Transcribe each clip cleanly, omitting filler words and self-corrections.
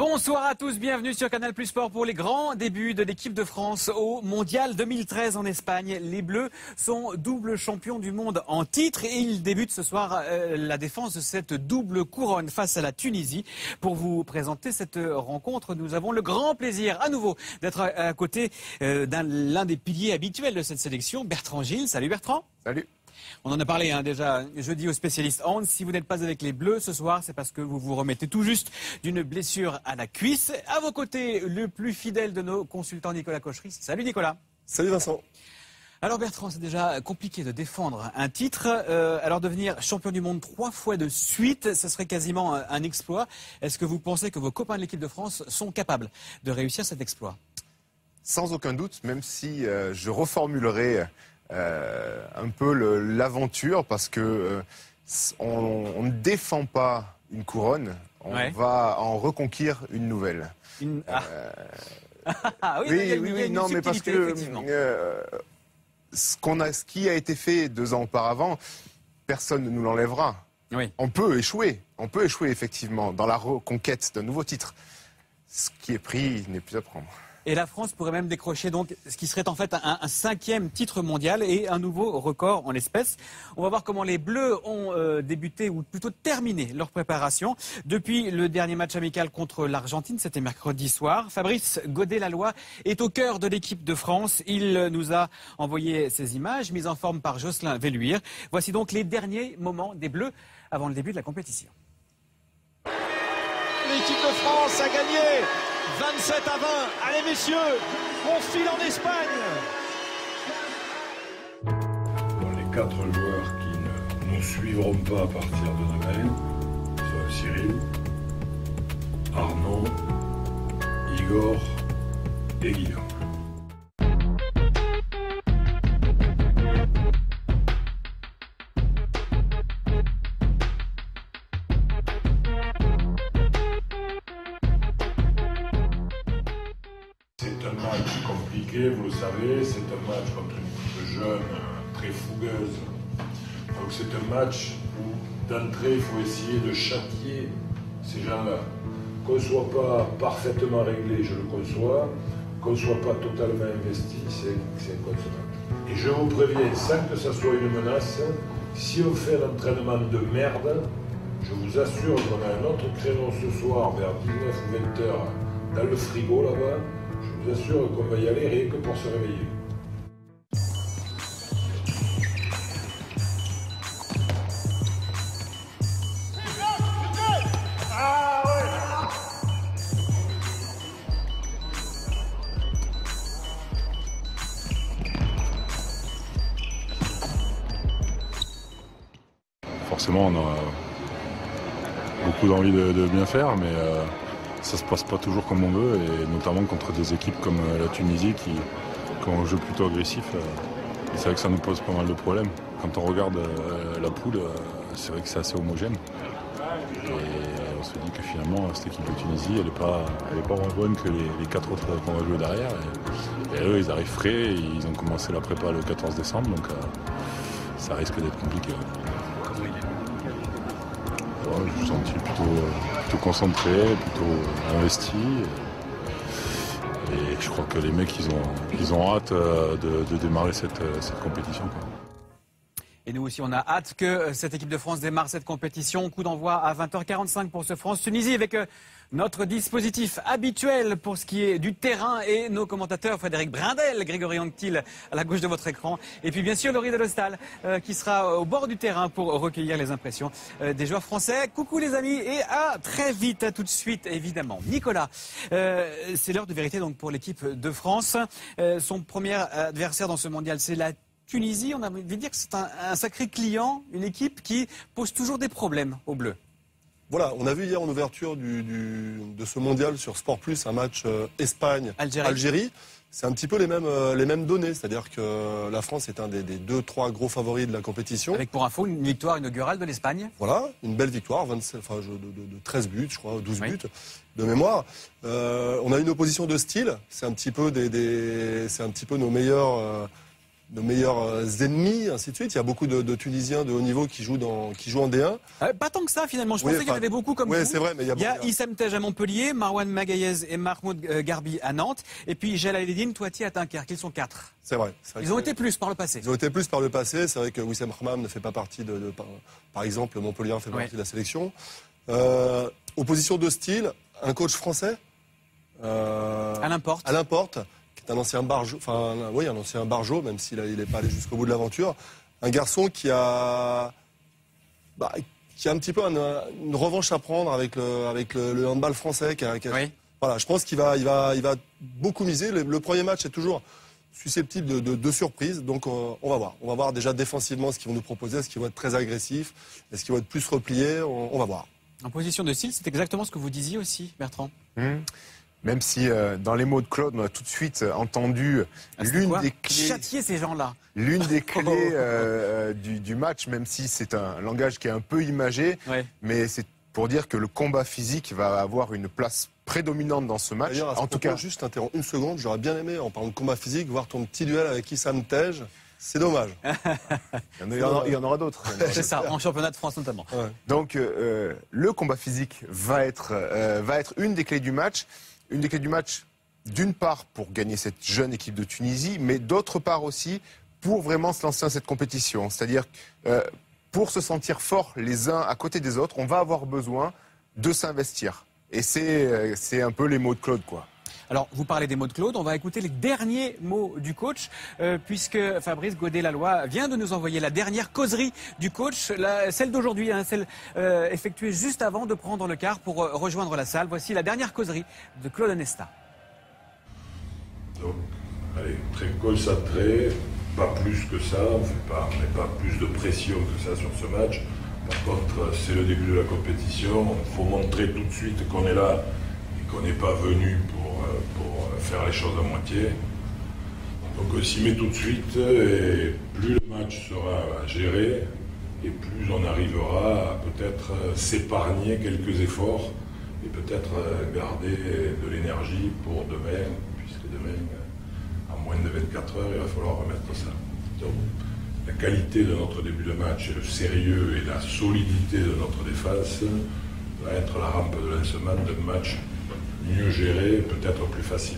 Bonsoir à tous, bienvenue sur Canal Plus Sport pour les grands débuts de l'équipe de France au Mondial 2013 en Espagne. Les Bleus sont double champions du monde en titre et ils débutent ce soir la défense de cette double couronne face à la Tunisie. Pour vous présenter cette rencontre, nous avons le grand plaisir à nouveau d'être à côté l'un des piliers habituels de cette sélection, Bertrand Gilles. Salut Bertrand. Salut. On en a parlé déjà jeudi au spécialiste Hans. Si vous n'êtes pas avec les Bleus ce soir, c'est parce que vous vous remettez tout juste d'une blessure à la cuisse. À vos côtés, le plus fidèle de nos consultants, Nicolas Cochery. Salut Nicolas. Salut Vincent. Alors Bertrand, c'est déjà compliqué de défendre un titre. Alors devenir champion du monde 3 fois de suite, ce serait quasiment un exploit. Est-ce que vous pensez que vos copains de l'équipe de France sont capables de réussir cet exploit? Sans aucun doute, même si je reformulerai un peu l'aventure, parce que on ne défend pas une couronne, on va en reconquérir une nouvelle. Non, mais parce que ce qui a été fait 2 ans auparavant, personne ne nous l'enlèvera. Oui. On peut échouer effectivement dans la reconquête d'un nouveau titre. Ce qui est pris n'est plus à prendre. Et la France pourrait même décrocher donc ce qui serait en fait un 5e titre mondial et un nouveau record en l'espèce. On va voir comment les Bleus ont débuté ou plutôt terminé leur préparation. Depuis le dernier match amical contre l'Argentine, c'était mercredi soir. Fabrice Godet-Laloy est au cœur de l'équipe de France. Il nous a envoyé ces images mises en forme par Jocelyn Velluire. Voici donc les derniers moments des Bleus avant le début de la compétition. L'équipe de France a gagné 27 à 20. Allez messieurs, on file en Espagne. Bon, les 4 joueurs qui ne nous suivront pas à partir de demain sont Cyril, Arnaud, Igor et Guillaume. Vous le savez, c'est un match contre une équipe jeune, très fougueuse. Donc c'est un match où d'entrée il faut essayer de châtier ces gens-là. Qu'on ne soit pas parfaitement réglé, je le conçois. Qu'on ne soit pas totalement investi, c'est inconcevable. Et je vous préviens, sans que ça soit une menace, si on fait un entraînement de merde, je vous assure qu'on a un autre créneau ce soir vers 19 ou 20 heures dans le frigo là-bas. Je vous assure qu'on va y aller rien que pour se réveiller. Forcément, on a beaucoup d'envie de bien faire, mais ça se passe pas toujours comme on veut, et notamment contre des équipes comme la Tunisie qui ont un jeu plutôt agressif. C'est vrai que ça nous pose pas mal de problèmes. Quand on regarde la poule, c'est vrai que c'est assez homogène. Et on se dit que finalement, cette équipe de Tunisie, elle est pas moins bonne que les 4 autres qu'on va jouer derrière. Et eux, ils arrivent frais, et ils ont commencé la prépa le 14 décembre, donc ça risque d'être compliqué. Je me sens plutôt concentré, plutôt investi. Et je crois que les mecs, ils ont hâte de démarrer cette compétition. Et nous aussi, on a hâte que cette équipe de France démarre cette compétition. Coup d'envoi à 20h45 pour ce France-Tunisie avec notre dispositif habituel pour ce qui est du terrain et nos commentateurs Frédéric Brindel, Grégory Anctil à la gauche de votre écran. Et puis bien sûr Laurie Delostal qui sera au bord du terrain pour recueillir les impressions des joueurs français. Coucou les amis et à très vite, à tout de suite évidemment. Nicolas, c'est l'heure de vérité donc pour l'équipe de France. Son premier adversaire dans ce mondial, c'est la Tunisie. On a envie de dire que c'est un sacré client, une équipe qui pose toujours des problèmes aux Bleus. Voilà, on a vu hier en ouverture de ce mondial sur Sport Plus un match Espagne-Algérie. C'est un petit peu les mêmes données, c'est-à-dire que la France est un des 2-3 gros favoris de la compétition. Avec pour info une victoire inaugurale de l'Espagne. Voilà, une belle victoire, de 13 buts, je crois, 12 buts de mémoire. On a une opposition de style, c'est un petit peu nos meilleurs nos meilleurs ennemis, ainsi de suite. Il y a beaucoup de Tunisiens de haut niveau qui jouent en D1. Pas tant que ça, finalement. Je pensais qu'il y en avait beaucoup comme vous. Oui, c'est vrai, mais il y a Issam Tej à Montpellier, Marwan Magaïez et Mahmoud Garbi à Nantes, et puis Jalaluddin Touati à Dunkerque. Ils sont 4. C'est vrai. Ils ont été plus par le passé. Ils ont été plus par le passé. C'est vrai que Wissam Hamam ne fait pas partie par exemple, Montpellier fait partie de la sélection. Opposition de style, un coach français. Alain Porte. Alain Porte, qui est un ancien barjo, un ancien barjo, même s'il n'est pas allé jusqu'au bout de l'aventure. Un garçon qui a un petit peu une revanche à prendre avec le handball français. Oui. Voilà, je pense qu'il va beaucoup miser. Le premier match est toujours susceptible de surprises, donc on va voir. On va voir déjà défensivement ce qu'ils vont nous proposer, est-ce qu'ils vont être très agressifs, est-ce qu'ils vont être plus repliés, on va voir. En position de style, c'est exactement ce que vous disiez aussi, Bertrand. Même si dans les mots de Claude, on a tout de suite entendu l'une des clés. Châtier ces gens-là. L'une des clés du match, même si c'est un langage qui est un peu imagé, mais c'est pour dire que le combat physique va avoir une place prédominante dans ce match. En tout cas, juste interrompre une seconde, j'aurais bien aimé, en parlant de combat physique, voir ton petit duel avec Issam Tej. C'est dommage. Il y en aura d'autres. C'est ça, en championnat de France notamment. Ouais. Donc le combat physique va être une des clés du match. Une des clés du match, d'une part pour gagner cette jeune équipe de Tunisie, mais d'autre part aussi pour vraiment se lancer dans cette compétition. C'est-à-dire pour se sentir forts les uns à côté des autres, on va avoir besoin de s'investir. Et c'est un peu les mots de Claude, quoi. Alors, vous parlez des mots de Claude, on va écouter les derniers mots du coach, puisque Fabrice Godet-Laloy vient de nous envoyer la dernière causerie du coach, celle d'aujourd'hui, celle effectuée juste avant de prendre le car pour rejoindre la salle. Voici la dernière causerie de Claude Onesta. Donc, allez, très concentré, pas plus que ça, on met pas plus de pression que ça sur ce match. Par contre, c'est le début de la compétition, il faut montrer tout de suite qu'on est là et qu'on n'est pas venu pour faire les choses à moitié. Donc on s'y met tout de suite et plus le match sera géré et plus on arrivera à peut-être s'épargner quelques efforts et peut-être garder de l'énergie pour demain, puisque demain, en moins de 24 heures, il va falloir remettre ça. Donc, la qualité de notre début de match et le sérieux et la solidité de notre défense va être la rampe de lancement d'un match mieux géré, peut-être plus facile.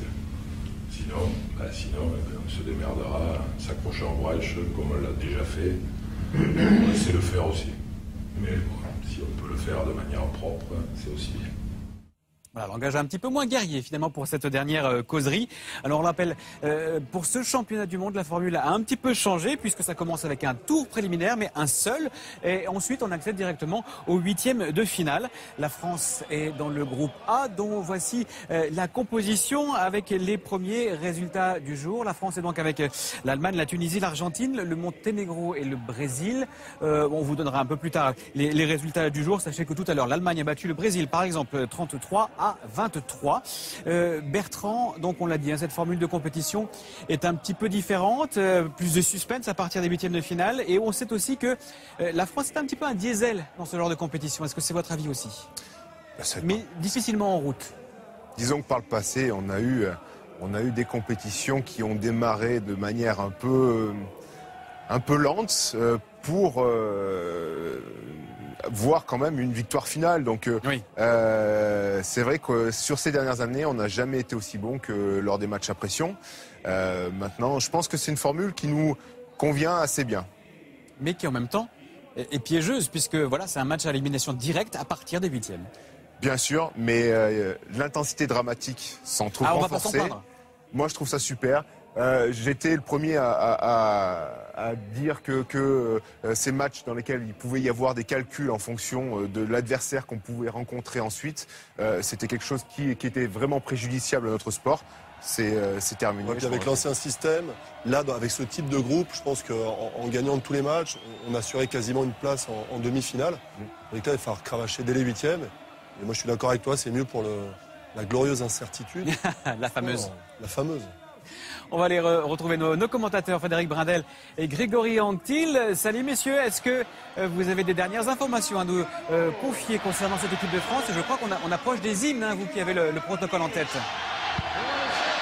Sinon, on se démerdera, s'accrocher en brèche comme on l'a déjà fait. On sait le faire aussi. Mais bon, si on peut le faire de manière propre, c'est aussi bien. Voilà, langage un petit peu moins guerrier finalement pour cette dernière causerie. Alors on l'appelle pour ce championnat du monde, la formule a un petit peu changé puisque ça commence avec un tour préliminaire, mais un seul. Et ensuite on accède directement au 8e de finale. La France est dans le groupe A, dont voici la composition avec les premiers résultats du jour. La France est donc avec l'Allemagne, la Tunisie, l'Argentine, le Monténégro et le Brésil. On vous donnera un peu plus tard les résultats du jour. Sachez que tout à l'heure l'Allemagne a battu le Brésil par exemple 33 à 23. Bertrand, donc on l'a dit, cette formule de compétition est un petit peu différente, plus de suspense à partir des 8e de finale, et on sait aussi que la France est un petit peu un diesel dans ce genre de compétition. Est-ce que c'est votre avis aussi? Mais difficilement en route. Disons que par le passé, on a eu des compétitions qui ont démarré de manière un peu lente pour voir quand même une victoire finale. Donc oui. C'est vrai que sur ces dernières années, on n'a jamais été aussi bon que lors des matchs à pression. Maintenant, je pense que c'est une formule qui nous convient assez bien. Mais qui en même temps est piégeuse, puisque voilà, c'est un match à élimination directe à partir des 8e. Bien sûr, mais l'intensité dramatique s'en trouve renforcée. Moi, je trouve ça super. J'étais le premier à dire que ces matchs dans lesquels il pouvait y avoir des calculs en fonction de l'adversaire qu'on pouvait rencontrer ensuite, c'était quelque chose qui était vraiment préjudiciable à notre sport. C'est terminé. Ouais, avec l'ancien système, là, avec ce type de groupe, je pense qu'en gagnant tous les matchs, on assurait quasiment une place en demi-finale. Donc là, il va falloir cravacher dès les 8e. Et moi, je suis d'accord avec toi, c'est mieux pour la glorieuse incertitude. La fameuse. La fameuse. On va aller retrouver nos commentateurs, Frédéric Brindel et Grégory Anctil. Salut messieurs, est-ce que vous avez des dernières informations à nous confier concernant cette équipe de France? Je crois qu'on approche des hymnes, vous qui avez le protocole en tête.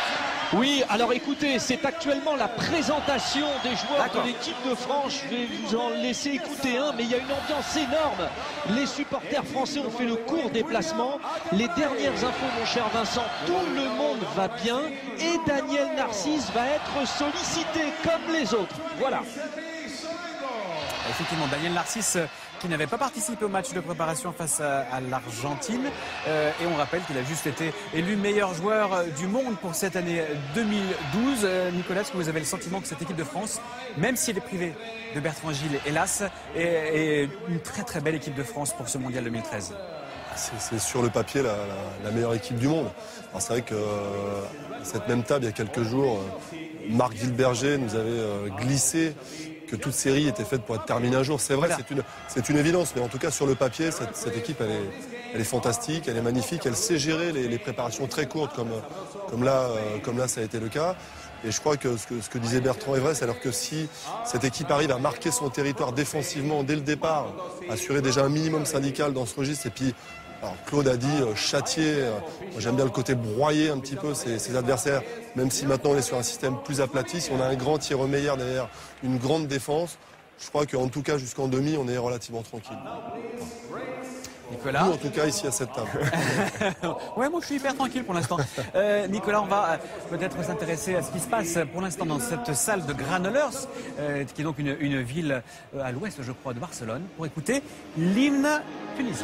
Oui, alors écoutez, c'est actuellement la présentation des joueurs de l'équipe de France. Je vais vous en laisser écouter un, mais il y a une ambiance énorme. Les supporters français ont fait le court déplacement. Les dernières infos, mon cher Vincent, tout le monde va bien et Daniel Narcisse va être sollicité comme les autres. Voilà. Effectivement, Daniel Narcisse qui n'avait pas participé au match de préparation face à l'Argentine. Et on rappelle qu'il a juste été élu meilleur joueur du monde pour cette année 2012. Nicolas, est-ce que vous avez le sentiment que cette équipe de France, même si elle est privée de Bertrand Gilles, hélas, est une très très belle équipe de France pour ce mondial 2013 ? C'est sur le papier la meilleure équipe du monde. C'est vrai que à cette même table, il y a quelques jours, Marc Gilberger nous avait glissé que toute série était faite pour être terminée un jour. C'est vrai, voilà. C'est une évidence, mais en tout cas sur le papier, cette équipe elle est fantastique, elle est magnifique, elle sait gérer les préparations très courtes comme là ça a été le cas. Et je crois que ce que disait Bertrand est vrai, c'est alors que si cette équipe arrive à marquer son territoire défensivement dès le départ, assurer déjà un minimum syndical dans ce registre, et puis alors Claude a dit châtier, moi j'aime bien le côté broyer un petit peu ses adversaires, même si maintenant on est sur un système plus aplati, si on a un grand tir meilleur derrière une grande défense, je crois qu'en tout cas jusqu'en demi on est relativement tranquille. Nicolas. Nous, en tout cas ici à cette table. Ouais, moi je suis hyper tranquille pour l'instant. Nicolas, on va peut-être s'intéresser à ce qui se passe pour l'instant dans cette salle de Granollers, qui est donc une ville à l'ouest, je crois, de Barcelone, pour écouter l'hymne tunisien.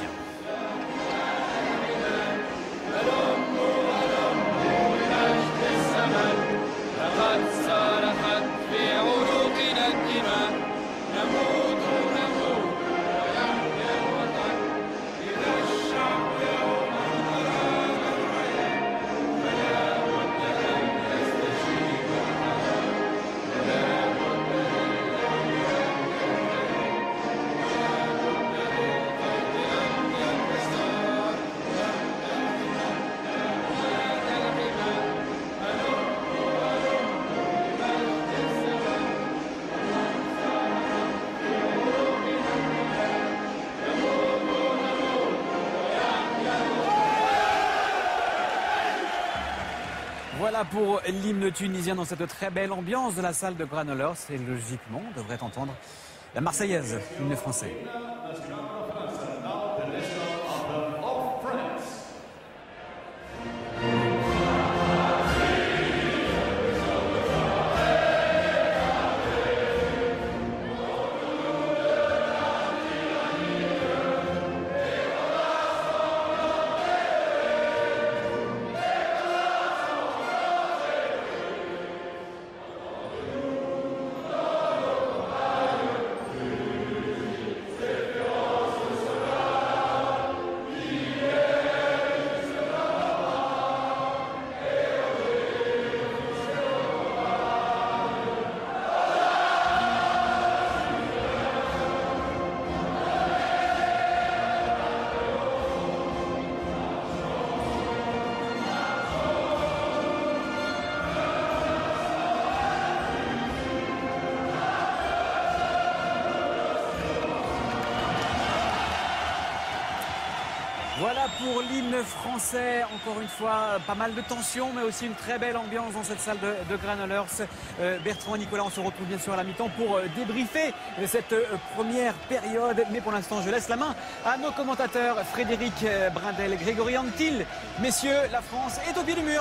Voilà pour l'hymne tunisien dans cette très belle ambiance de la salle de Granollers. Et logiquement, on devrait entendre la Marseillaise, l'hymne français. Voilà pour l'hymne français, encore une fois, pas mal de tension, mais aussi une très belle ambiance dans cette salle de Granollers. Bertrand et Nicolas, on se retrouve bien sûr à la mi-temps pour débriefer cette première période. Mais pour l'instant, je laisse la main à nos commentateurs, Frédéric Brindel et Grégory Anquetil. Messieurs, la France est au pied du mur.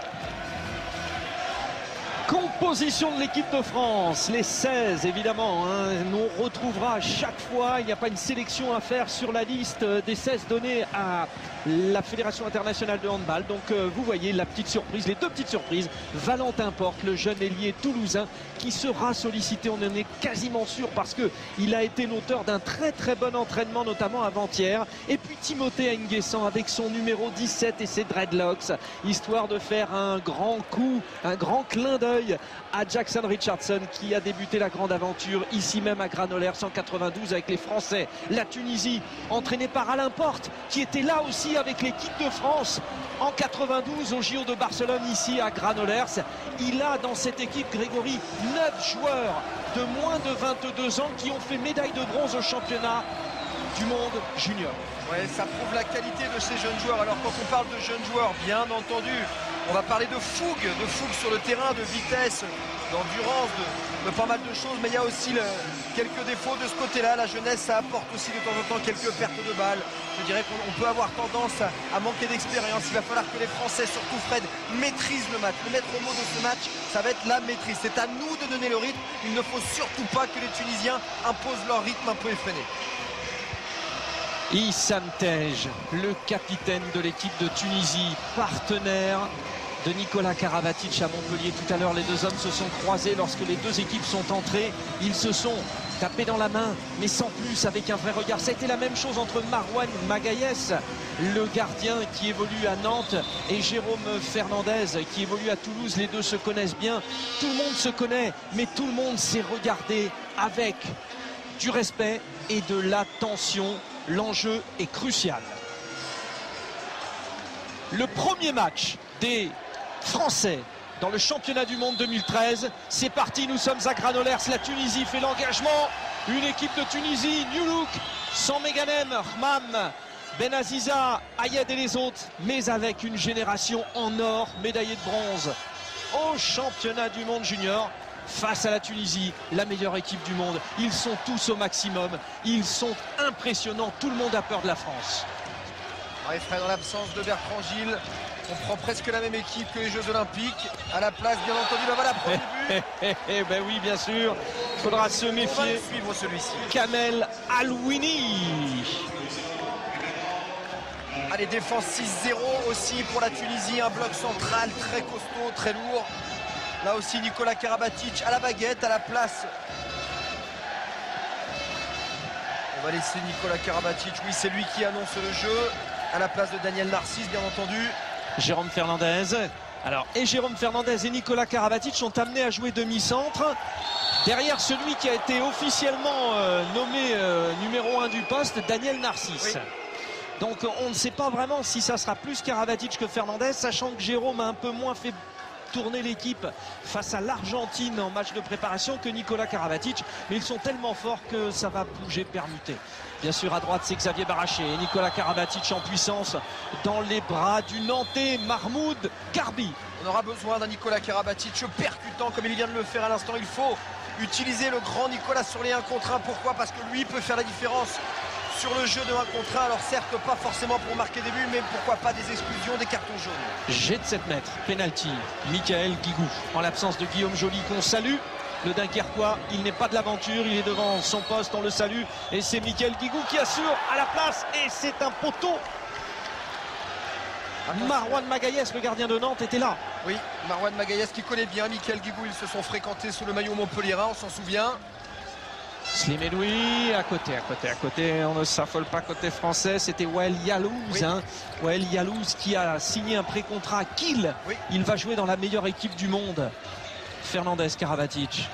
Composition de l'équipe de France, les 16 évidemment, on retrouvera à chaque fois, il n'y a pas une sélection à faire sur la liste des 16 donnés à la Fédération internationale de handball. Donc vous voyez la petite surprise, les deux petites surprises, Valentin Porte, le jeune ailier toulousain qui sera sollicité, on en est quasiment sûr parce qu'il a été l'auteur d'un très très bon entraînement notamment avant-hier. Et puis Timothée Nguessan avec son numéro 17 et ses dreadlocks, histoire de faire un grand coup, un grand clin d'œil à Jackson Richardson qui a débuté la grande aventure ici même à Granollers en 92 avec les Français. La Tunisie entraînée par Alain Porte qui était là aussi avec l'équipe de France en 92 au JO de Barcelone ici à Granollers. Il a dans cette équipe, Grégory, 9 joueurs de moins de 22 ans qui ont fait médaille de bronze au championnat du monde junior. Ouais, ça prouve la qualité de ces jeunes joueurs. Alors quand on parle de jeunes joueurs, bien entendu, On va parler de fougue sur le terrain, de vitesse, d'endurance, de pas mal de choses, mais il y a aussi quelques défauts de ce côté-là. La jeunesse, ça apporte aussi de temps en temps quelques pertes de balles. Je dirais qu'on peut avoir tendance à manquer d'expérience. Il va falloir que les Français, surtout Fred, maîtrisent le match. Le maître mot de ce match, ça va être la maîtrise. C'est à nous de donner le rythme. Il ne faut surtout pas que les Tunisiens imposent leur rythme un peu effréné. Issam Tej, le capitaine de l'équipe de Tunisie, partenaire de Nikola Karabatic à Montpellier. Tout à l'heure, les deux hommes se sont croisés lorsque les deux équipes sont entrées. Ils se sont tapés dans la main, mais sans plus, avec un vrai regard. Ça a été la même chose entre Marwan Magaïès, le gardien qui évolue à Nantes, et Jérôme Fernandez qui évolue à Toulouse. Les deux se connaissent bien. Tout le monde se connaît, mais tout le monde s'est regardé avec du respect et de l'attention. L'enjeu est crucial. Le premier match des Français dans le championnat du monde 2013, c'est parti, nous sommes à Granollers, la Tunisie fait l'engagement, une équipe de Tunisie, New Look, sans Meganem, Hmam, Benaziza, Ayed et les autres, mais avec une génération en or, médaillée de bronze au championnat du monde junior. Face à la Tunisie, la meilleure équipe du monde. Ils sont tous au maximum, ils sont impressionnants, tout le monde a peur de la France. Ouais, Fred, en l'absence de Bertrand Gilles, on prend presque la même équipe que les Jeux Olympiques. À la place, bien entendu, bah voilà, premier but. Ben oui, bien sûr, il faudra se méfier. On va le suivre celui-ci. Kamel Alouini. Allez, défense 6-0 aussi pour la Tunisie, un bloc central très costaud, très lourd. Là aussi, Nikola Karabatic à la baguette, à la place. On va laisser Nikola Karabatic, oui, c'est lui qui annonce le jeu, à la place de Daniel Narcisse, bien entendu. Jérôme Fernandez. Alors, et Jérôme Fernandez et Nikola Karabatic sont amenés à jouer demi-centre. Derrière celui qui a été officiellement nommé numéro 1 du poste, Daniel Narcisse. Oui. Donc, on ne sait pas vraiment si ça sera plus Karabatic que Fernandez, sachant que Jérôme a un peu moins fait tourner l'équipe face à l'Argentine en match de préparation que Nikola Karabatic, mais ils sont tellement forts que ça va bouger, permuter. Bien sûr, à droite, c'est Xavier Baraché et Nikola Karabatic en puissance dans les bras du Nantais Mahmoud Karbi. On aura besoin d'un Nikola Karabatic percutant comme il vient de le faire à l'instant. Il faut utiliser le grand Nicolas sur les 1 contre 1. Pourquoi? Parce que lui peut faire la différence sur le jeu de 1 contre 1, alors certes pas forcément pour marquer des buts, mais pourquoi pas des exclusions, des cartons jaunes. Jet de 7 mètres, penalty, Michael Guigou. En l'absence de Guillaume Joly qu'on salue, le Dunkerquois, il n'est pas de l'aventure, il est devant son poste, on le salue. Et c'est Michael Guigou qui assure à la place, et c'est un poteau. Marwan Magaïès, le gardien de Nantes, était là. Oui, Marwan Magaïès qui connaît bien Michael Guigou, ils se sont fréquentés sous le maillot montpelliérain, on s'en souvient. Slim Edoui, à côté, on ne s'affole pas côté français, c'était Wael Yalouz, oui. Wael Yalouz qui a signé un pré-contrat à Kiel, oui. Il va jouer dans la meilleure équipe du monde. Fernandez Karabatic.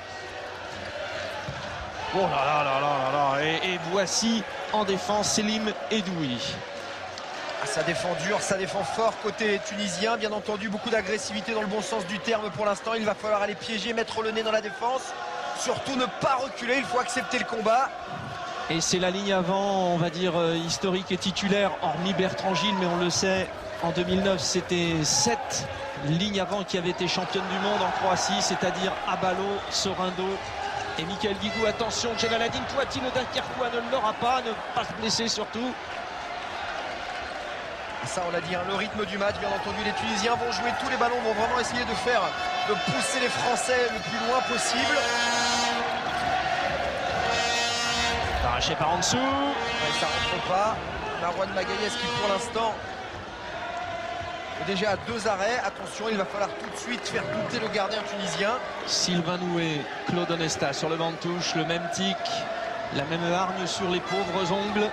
Oh là là, et voici en défense Slim Edoui. Ça défend dur, ça défend fort côté tunisien, bien entendu, beaucoup d'agressivité dans le bon sens du terme pour l'instant, il va falloir aller piéger, mettre le nez dans la défense. Surtout ne pas reculer, il faut accepter le combat. Et c'est la ligne avant, on va dire, historique et titulaire, hormis Bertrand Gilles, mais on le sait, en 2009, c'était 7 lignes avant qui avaient été championnes du monde en Croatie, c'est-à-dire Abalo, Sorindo et Michael Guigou. Attention, Jalaladine Touati, le Dunkerquois ne l'aura pas, ne pas se blesser surtout. Ça, on l'a dit, hein, le rythme du match, bien entendu, les Tunisiens vont jouer tous les ballons, vont vraiment essayer de pousser les Français le plus loin possible. Arraché par en dessous. Ouais, ça rentre pas. Marwan Magaïès qui, pour l'instant, est déjà à 2 arrêts. Attention, il va falloir tout de suite faire douter le gardien tunisien. Sylvain Noué, Claude Onesta sur le banc de touche, le même tic, la même hargne sur les pauvres ongles.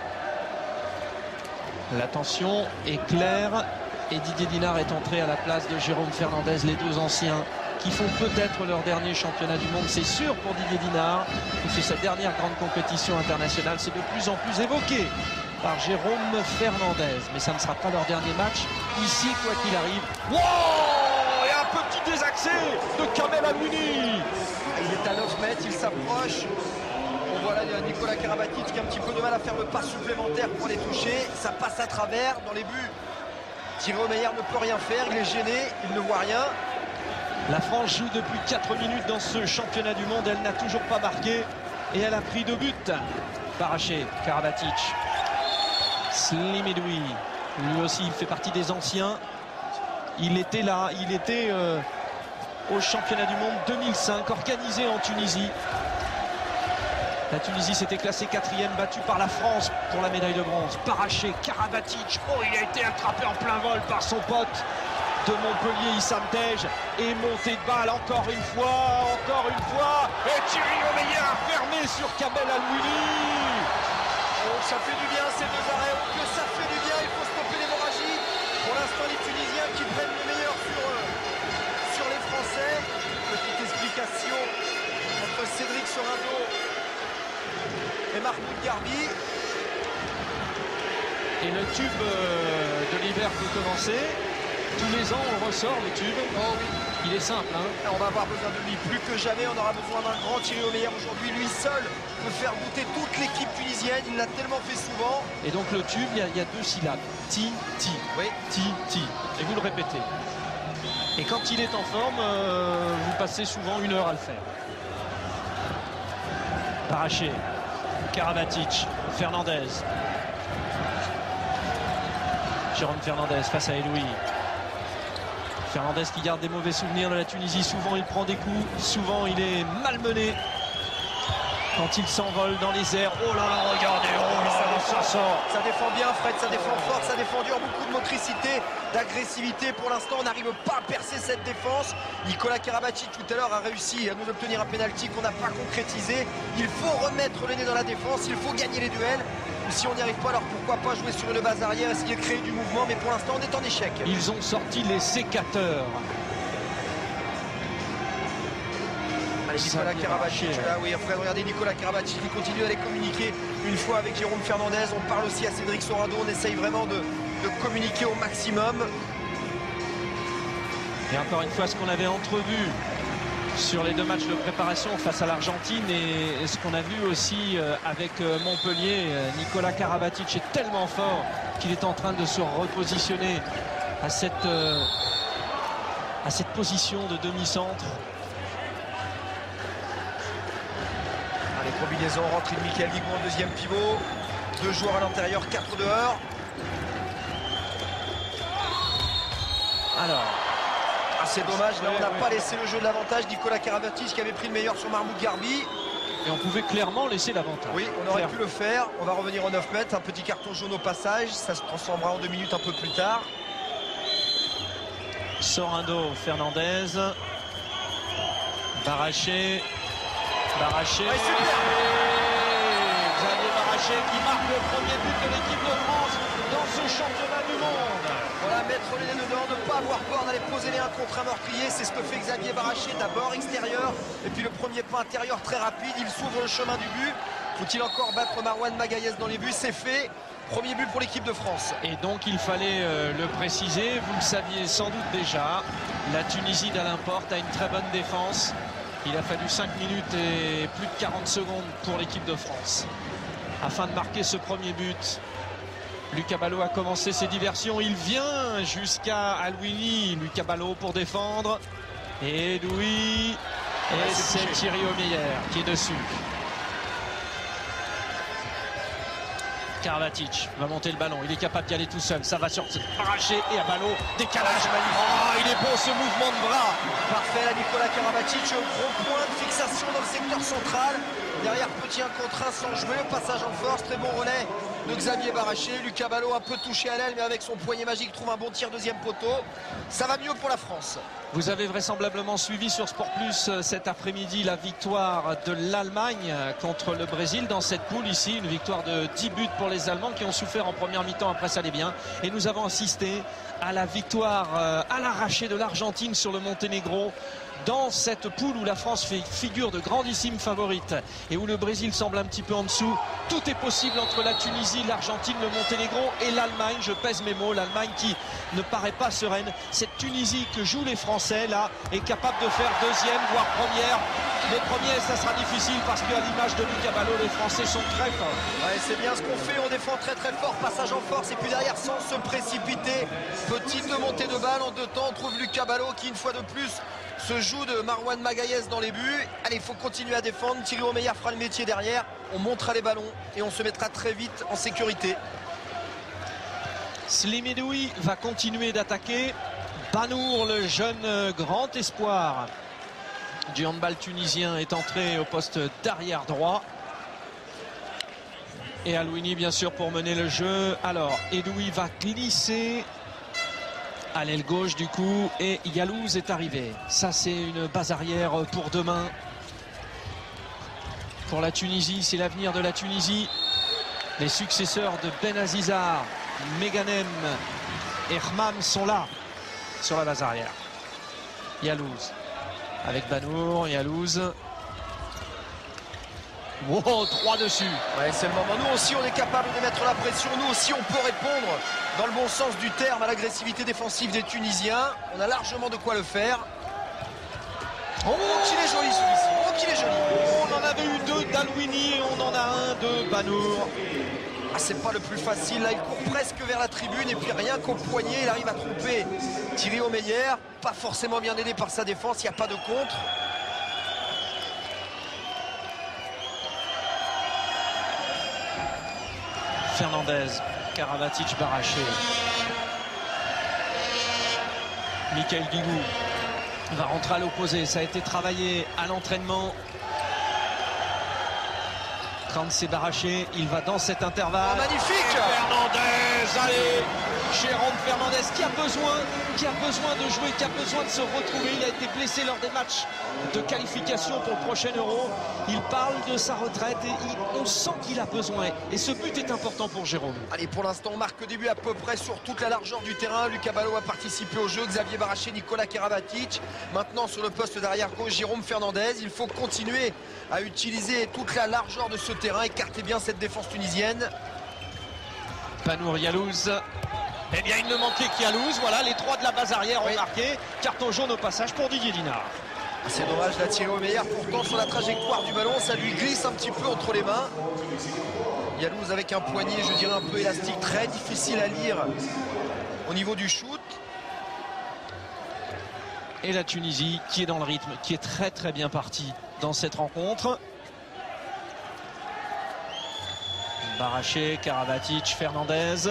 L'attention est claire et Didier Dinard est entré à la place de Jérôme Fernandez, les deux anciens qui font peut-être leur dernier championnat du monde, c'est sûr pour Didier Dinard, qui fait sa dernière grande compétition internationale. C'est de plus en plus évoqué par Jérôme Fernandez, mais ça ne sera pas leur dernier match ici, quoi qu'il arrive. Wow! Et un petit désaxé de Kamel Alouini. Il est à 9 mètres, il s'approche. Voilà Nikola Karabatic qui a un petit peu de mal à faire le pas supplémentaire pour les toucher. Ça passe à travers dans les buts Thierry Omeyer ne peut rien faire, il est gêné, il ne voit rien. La France joue depuis 4 minutes dans ce championnat du monde, elle n'a toujours pas marqué et elle a pris 2 buts. Baraché, Karabatic, Slim Edoui, lui aussi il fait partie des anciens. Il était là, il était au championnat du monde 2005 organisé en Tunisie. La Tunisie s'était classée 4e, battue par la France pour la médaille de bronze. Baraché, Karabatic, oh il a été attrapé en plein vol par son pote de Montpellier, Issam Tej, et montée de balle encore une fois, et Thierry Omeyer a fermé sur Kamel Alwili. Oh, ça fait du bien ces 2 arrêts, oh, que ça fait du bien, il faut stopper l'hémorragie. Pour l'instant, les Tunisiens qui prennent le meilleur sur les Français. Petite explication entre Cédric Sorando et Mahmoud Garbi. Et le tube de l'hiver peut commencer. Tous les ans, on ressort le tube. Oh oui. Il est simple. Hein. On va avoir besoin de lui plus que jamais. On aura besoin d'un grand Thierry Omeyer aujourd'hui. Lui seul peut faire goûter toute l'équipe tunisienne. Il l'a tellement fait souvent. Et donc le tube, il y a 2 syllabes. Ti, ti. Oui. Ti, ti. Et vous le répétez. Et quand il est en forme, vous passez souvent 1 heure à le faire. Baraché, Karabatic, Fernandez. Jérôme Fernandez face à Edoui. Fernandez qui garde des mauvais souvenirs de la Tunisie. Souvent il prend des coups, souvent il est malmené. Quand il s'envole dans les airs, oh là là, regardez, oh là là, ça sort. Ça défend bien Fred, ça défend fort, ça défend dur, beaucoup de motricité, d'agressivité. Pour l'instant, on n'arrive pas à percer cette défense. Nicolas Karabatic tout à l'heure a réussi à nous obtenir un pénalty qu'on n'a pas concrétisé. Il faut remettre le nez dans la défense, il faut gagner les duels. Si on n'y arrive pas, alors pourquoi pas jouer sur une base arrière, essayer de créer du mouvement, mais pour l'instant on est en échec. Ils ont sorti les sécateurs. Allez, Nicolas Karabatic, là, oui, regardez Nicolas Karabatic qui continue à les communiquer une fois avec Jérôme Fernandez. On parle aussi à Cédric Sorando, on essaye vraiment de communiquer au maximum. Et encore une fois, ce qu'on avait entrevu sur les 2 matchs de préparation face à l'Argentine et ce qu'on a vu aussi avec Montpellier, Nicolas Karabatic est tellement fort qu'il est en train de se repositionner à cette position de demi-centre. Allez, combinaison, rentrée de Michael Guigou en 2e pivot. 2 joueurs à l'intérieur, 4 dehors. Alors, c'est dommage, là on n'a pas laissé le jeu de l'avantage. Nicolas Karabatic qui avait pris le meilleur sur Mahmoud Garbi. Et on pouvait clairement laisser l'avantage. Oui, on aurait pu le faire. On va revenir au 9 mètres. Un petit carton jaune au passage. Ça se transformera en 2 minutes un peu plus tard. Sorando, Fernandez. Baraché. Baraché. Ouais, Xavier Baraché qui marque le premier but de l'équipe de France dans ce championnat du monde. Voilà, mettre les nez dedans, ne pas avoir peur d'aller poser les 1 contre 1 meurtrier. C'est ce que fait Xavier Baraché, d'abord extérieur. Et puis le premier pas intérieur très rapide. Il s'ouvre le chemin du but. Faut-il encore battre Marouane Magaïez dans les buts? C'est fait. Premier but pour l'équipe de France. Et donc il fallait le préciser. Vous le saviez sans doute déjà. La Tunisie d'Alain Porte a une très bonne défense. Il a fallu 5 minutes et plus de 40 secondes pour l'équipe de France afin de marquer ce premier but. Lucas Ballot a commencé ses diversions. Il vient jusqu'à Alwili. Lucas Ballot pour défendre. Et Edoui. Et c'est Thierry Omeyer qui est dessus. Karabatic va monter le ballon. Il est capable d'y aller tout seul. Ça va sur Baraché et à Ballot. Décalage. Oh, il est beau ce mouvement de bras. Parfait là, Nicolas Karabatic. Gros point de fixation dans le secteur central. Derrière, petit 1 contre 1 sans jouer. Le passage en force. Très bon relais de Xavier Baraché. Lucas Ballot un peu touché à l'aile, mais avec son poignet magique trouve un bon tir 2e poteau. Ça va mieux pour la France. Vous avez vraisemblablement suivi sur Sport Plus cet après-midi la victoire de l'Allemagne contre le Brésil dans cette poule ici. Une victoire de 10 buts pour les Allemands qui ont souffert en première mi-temps, après ça allait bien. Et nous avons assisté à la victoire à l'arraché de l'Argentine sur le Monténégro dans cette poule où la France fait figure de grandissime favorite et où le Brésil semble un petit peu en dessous. Tout est possible entre la Tunisie, l'Argentine, le Monténégro et l'Allemagne. Je pèse mes mots, l'Allemagne qui ne paraît pas sereine. Cette Tunisie que jouent les Français là est capable de faire deuxième, voire première. Mais premier, ça sera difficile parce qu'à l'image de Lucas Ballot, les Français sont très forts. Ouais, c'est bien ce qu'on fait, on défend très très fort, passage en force et puis derrière sans se précipiter. Petite montée de balle en 2 temps, on trouve Lucas Ballot qui une fois de plus se joue de Marouane Magaïès dans les buts. Allez, il faut continuer à défendre, Thierry Omeyer fera le métier derrière, on montera les ballons et on se mettra très vite en sécurité. Slimani va continuer d'attaquer. Banour, le jeune grand espoir du handball tunisien, est entré au poste d'arrière droit. Et Alouini bien sûr pour mener le jeu. Alors Edoui va glisser à l'aile gauche du coup et Yalouz est arrivé. Ça c'est une base arrière pour demain. Pour la Tunisie, c'est l'avenir de la Tunisie. Les successeurs de Ben Azizar, Meganem et Hmam sont là sur la base arrière. Yalouz avec Banour, Yalouz. Wow, 3 dessus. Ouais, c'est le moment. Nous aussi, on est capable de mettre la pression. Nous aussi, on peut répondre dans le bon sens du terme à l'agressivité défensive des Tunisiens. On a largement de quoi le faire. Oh, qu'il est joli celui-ci. Oh, qu'il est joli. On en avait eu 2 d'Alouini et on en a un de Banour. Ah, c'est pas le plus facile. Là, il court presque vers la tribune et puis rien qu'au poignet, il arrive à tromper Thierry Omeyer. Pas forcément bien aidé par sa défense. Il n'y a pas de contre. Fernandez, Karabatic, Baraché. Michael Guigou va rentrer à l'opposé. Ça a été travaillé à l'entraînement. C'est Baraché, il va dans cet intervalle. Oh, magnifique! Fernandez, allez! Jérôme Fernandez qui a besoin de jouer, qui a besoin de se retrouver. Il a été blessé lors des matchs de qualification pour le prochain Euro. Il parle de sa retraite et on sent qu'il a besoin. Et ce but est important pour Jérôme. Allez, pour l'instant, on marque début à peu près sur toute la largeur du terrain. Lucas Ballot a participé au jeu. Xavier Baraché, Nicolas Karabatic. Maintenant, sur le poste d'arrière gauche, Jérôme Fernandez. Il faut continuer à utiliser toute la largeur de ce terrain. Écarter bien cette défense tunisienne. Banour, Yalouz. Eh bien, il ne manquait qu'Yalouz. Voilà, les 3 de la base arrière ont marqué. Carton jaune au passage pour Didier Dinard. C'est dommage, la Thierry Omeyer. Pourtant, sur la trajectoire du ballon, ça lui glisse un petit peu entre les mains. Yalouz avec un poignet, je dirais, un peu élastique. Très difficile à lire au niveau du shoot. Et la Tunisie qui est dans le rythme, qui est très très bien partie dans cette rencontre. Baraché, Karabatic, Fernandez.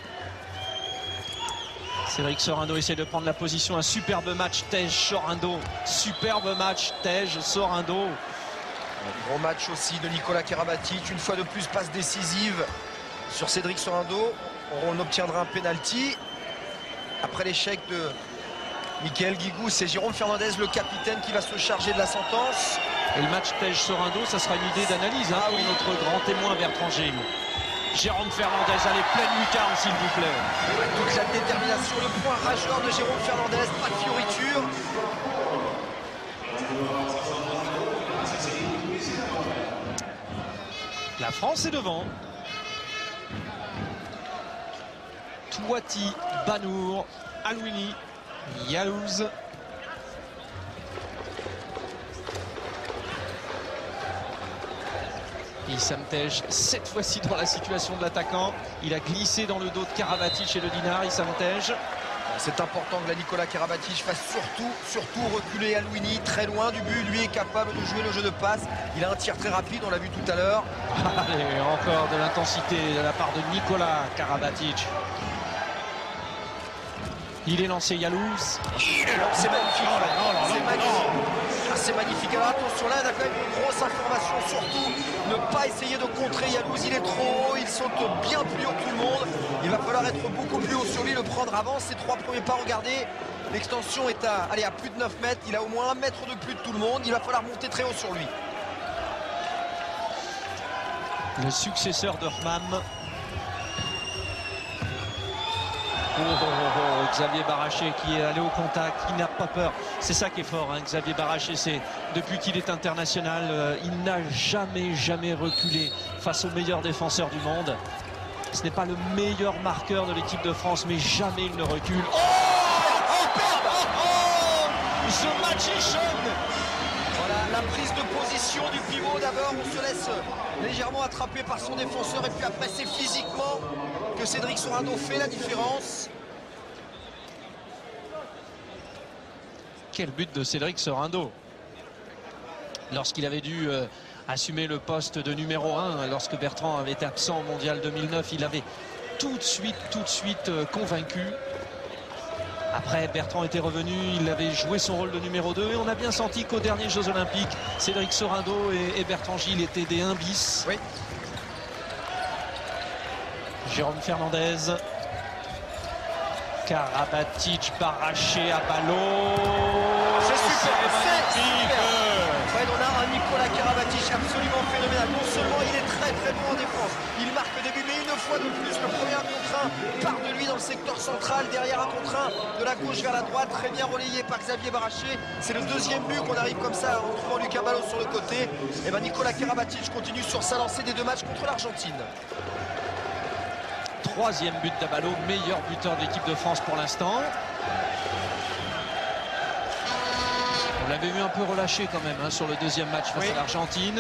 Cédric Sorando essaie de prendre la position. Un superbe match Tej-Sorando. Superbe match Tej-Sorando. Gros match aussi de Nicolas Karabatic. Une fois de plus, passe décisive sur Cédric Sorando. On obtiendra un penalty. Après l'échec de Michael Guigou, c'est Jérôme Fernandez, le capitaine, qui va se charger de la sentence. Et le match Tej-Sorando, ça sera une idée d'analyse hein, pour notre grand témoin Bertrand Gilles. Jérôme Fernandez, allez, pleine lucarne s'il vous plaît. Toute la détermination, le point rageur de Jérôme Fernandez, pas de fioriture. La France est devant. Touati, Banour, Alouini, Yalouz. Issam Tej, cette fois-ci dans la situation de l'attaquant. Il a glissé dans le dos de Karabatic et de Dinard. Issam Tej. C'est important que la Nicolas Karabatic fasse surtout reculer Alouini très loin du but. Lui est capable de jouer le jeu de passe. Il a un tir très rapide, on l'a vu tout à l'heure. Allez, encore de l'intensité de la part de Nicolas Karabatic. Il est lancé Yalouz. C'est magnifique. C'est magnifique. Alors attention, là, il a quand même une grosse information. Surtout, ne pas essayer de contrer Yalouz. Il est trop haut, il saute bien plus haut que tout le monde. Il va falloir être beaucoup plus haut sur lui, le prendre avant ses 3 premiers pas. Regardez, l'extension est à plus de 9 mètres. Il a au moins 1 mètre de plus de tout le monde. Il va falloir monter très haut sur lui. Le successeur de Hmam. Xavier Baraché qui est allé au contact, qui n'a pas peur. C'est ça qui est fort, hein, Xavier Baraché. Depuis qu'il est international, il n'a jamais reculé face aux meilleurs défenseurs du monde. Ce n'est pas le meilleur marqueur de l'équipe de France, mais jamais il ne recule. The Magician! Voilà la prise de position du pivot. D'abord, on se laisse légèrement attraper par son défenseur, et puis après, c'est physiquement que Cédric Sorando fait la différence. Quel but de Cédric Sorando! Lorsqu'il avait dû assumer le poste de numéro 1, lorsque Bertrand avait été absent au mondial 2009, il avait tout de suite convaincu. Après, Bertrand était revenu, il avait joué son rôle de numéro 2 et on a bien senti qu'aux derniers Jeux Olympiques, Cédric Sorando et Bertrand Gilles étaient des 1 bis. Oui. Jérôme Fernandez. Karabatic, Baraché à ballot. C'est super, c'est magnifique. Ouais, on a un Nicolas Karabatic absolument phénoménal. Non seulement il est très bon en défense, il marque le début, mais une fois de plus, le premier contre 1 part de lui dans le secteur central, derrière un contre 1 de la gauche vers la droite, très bien relayé par Xavier Baraché. C'est le deuxième but qu'on arrive comme ça en trouvant Lucas Ballot sur le côté. Et ben Nicolas Karabatic continue sur sa lancée des 2 matchs contre l'Argentine. Troisième but d'Abalo, meilleur buteur de l'équipe de France pour l'instant. On l'avait vu un peu relâché quand même, hein, sur le deuxième match face à l'Argentine.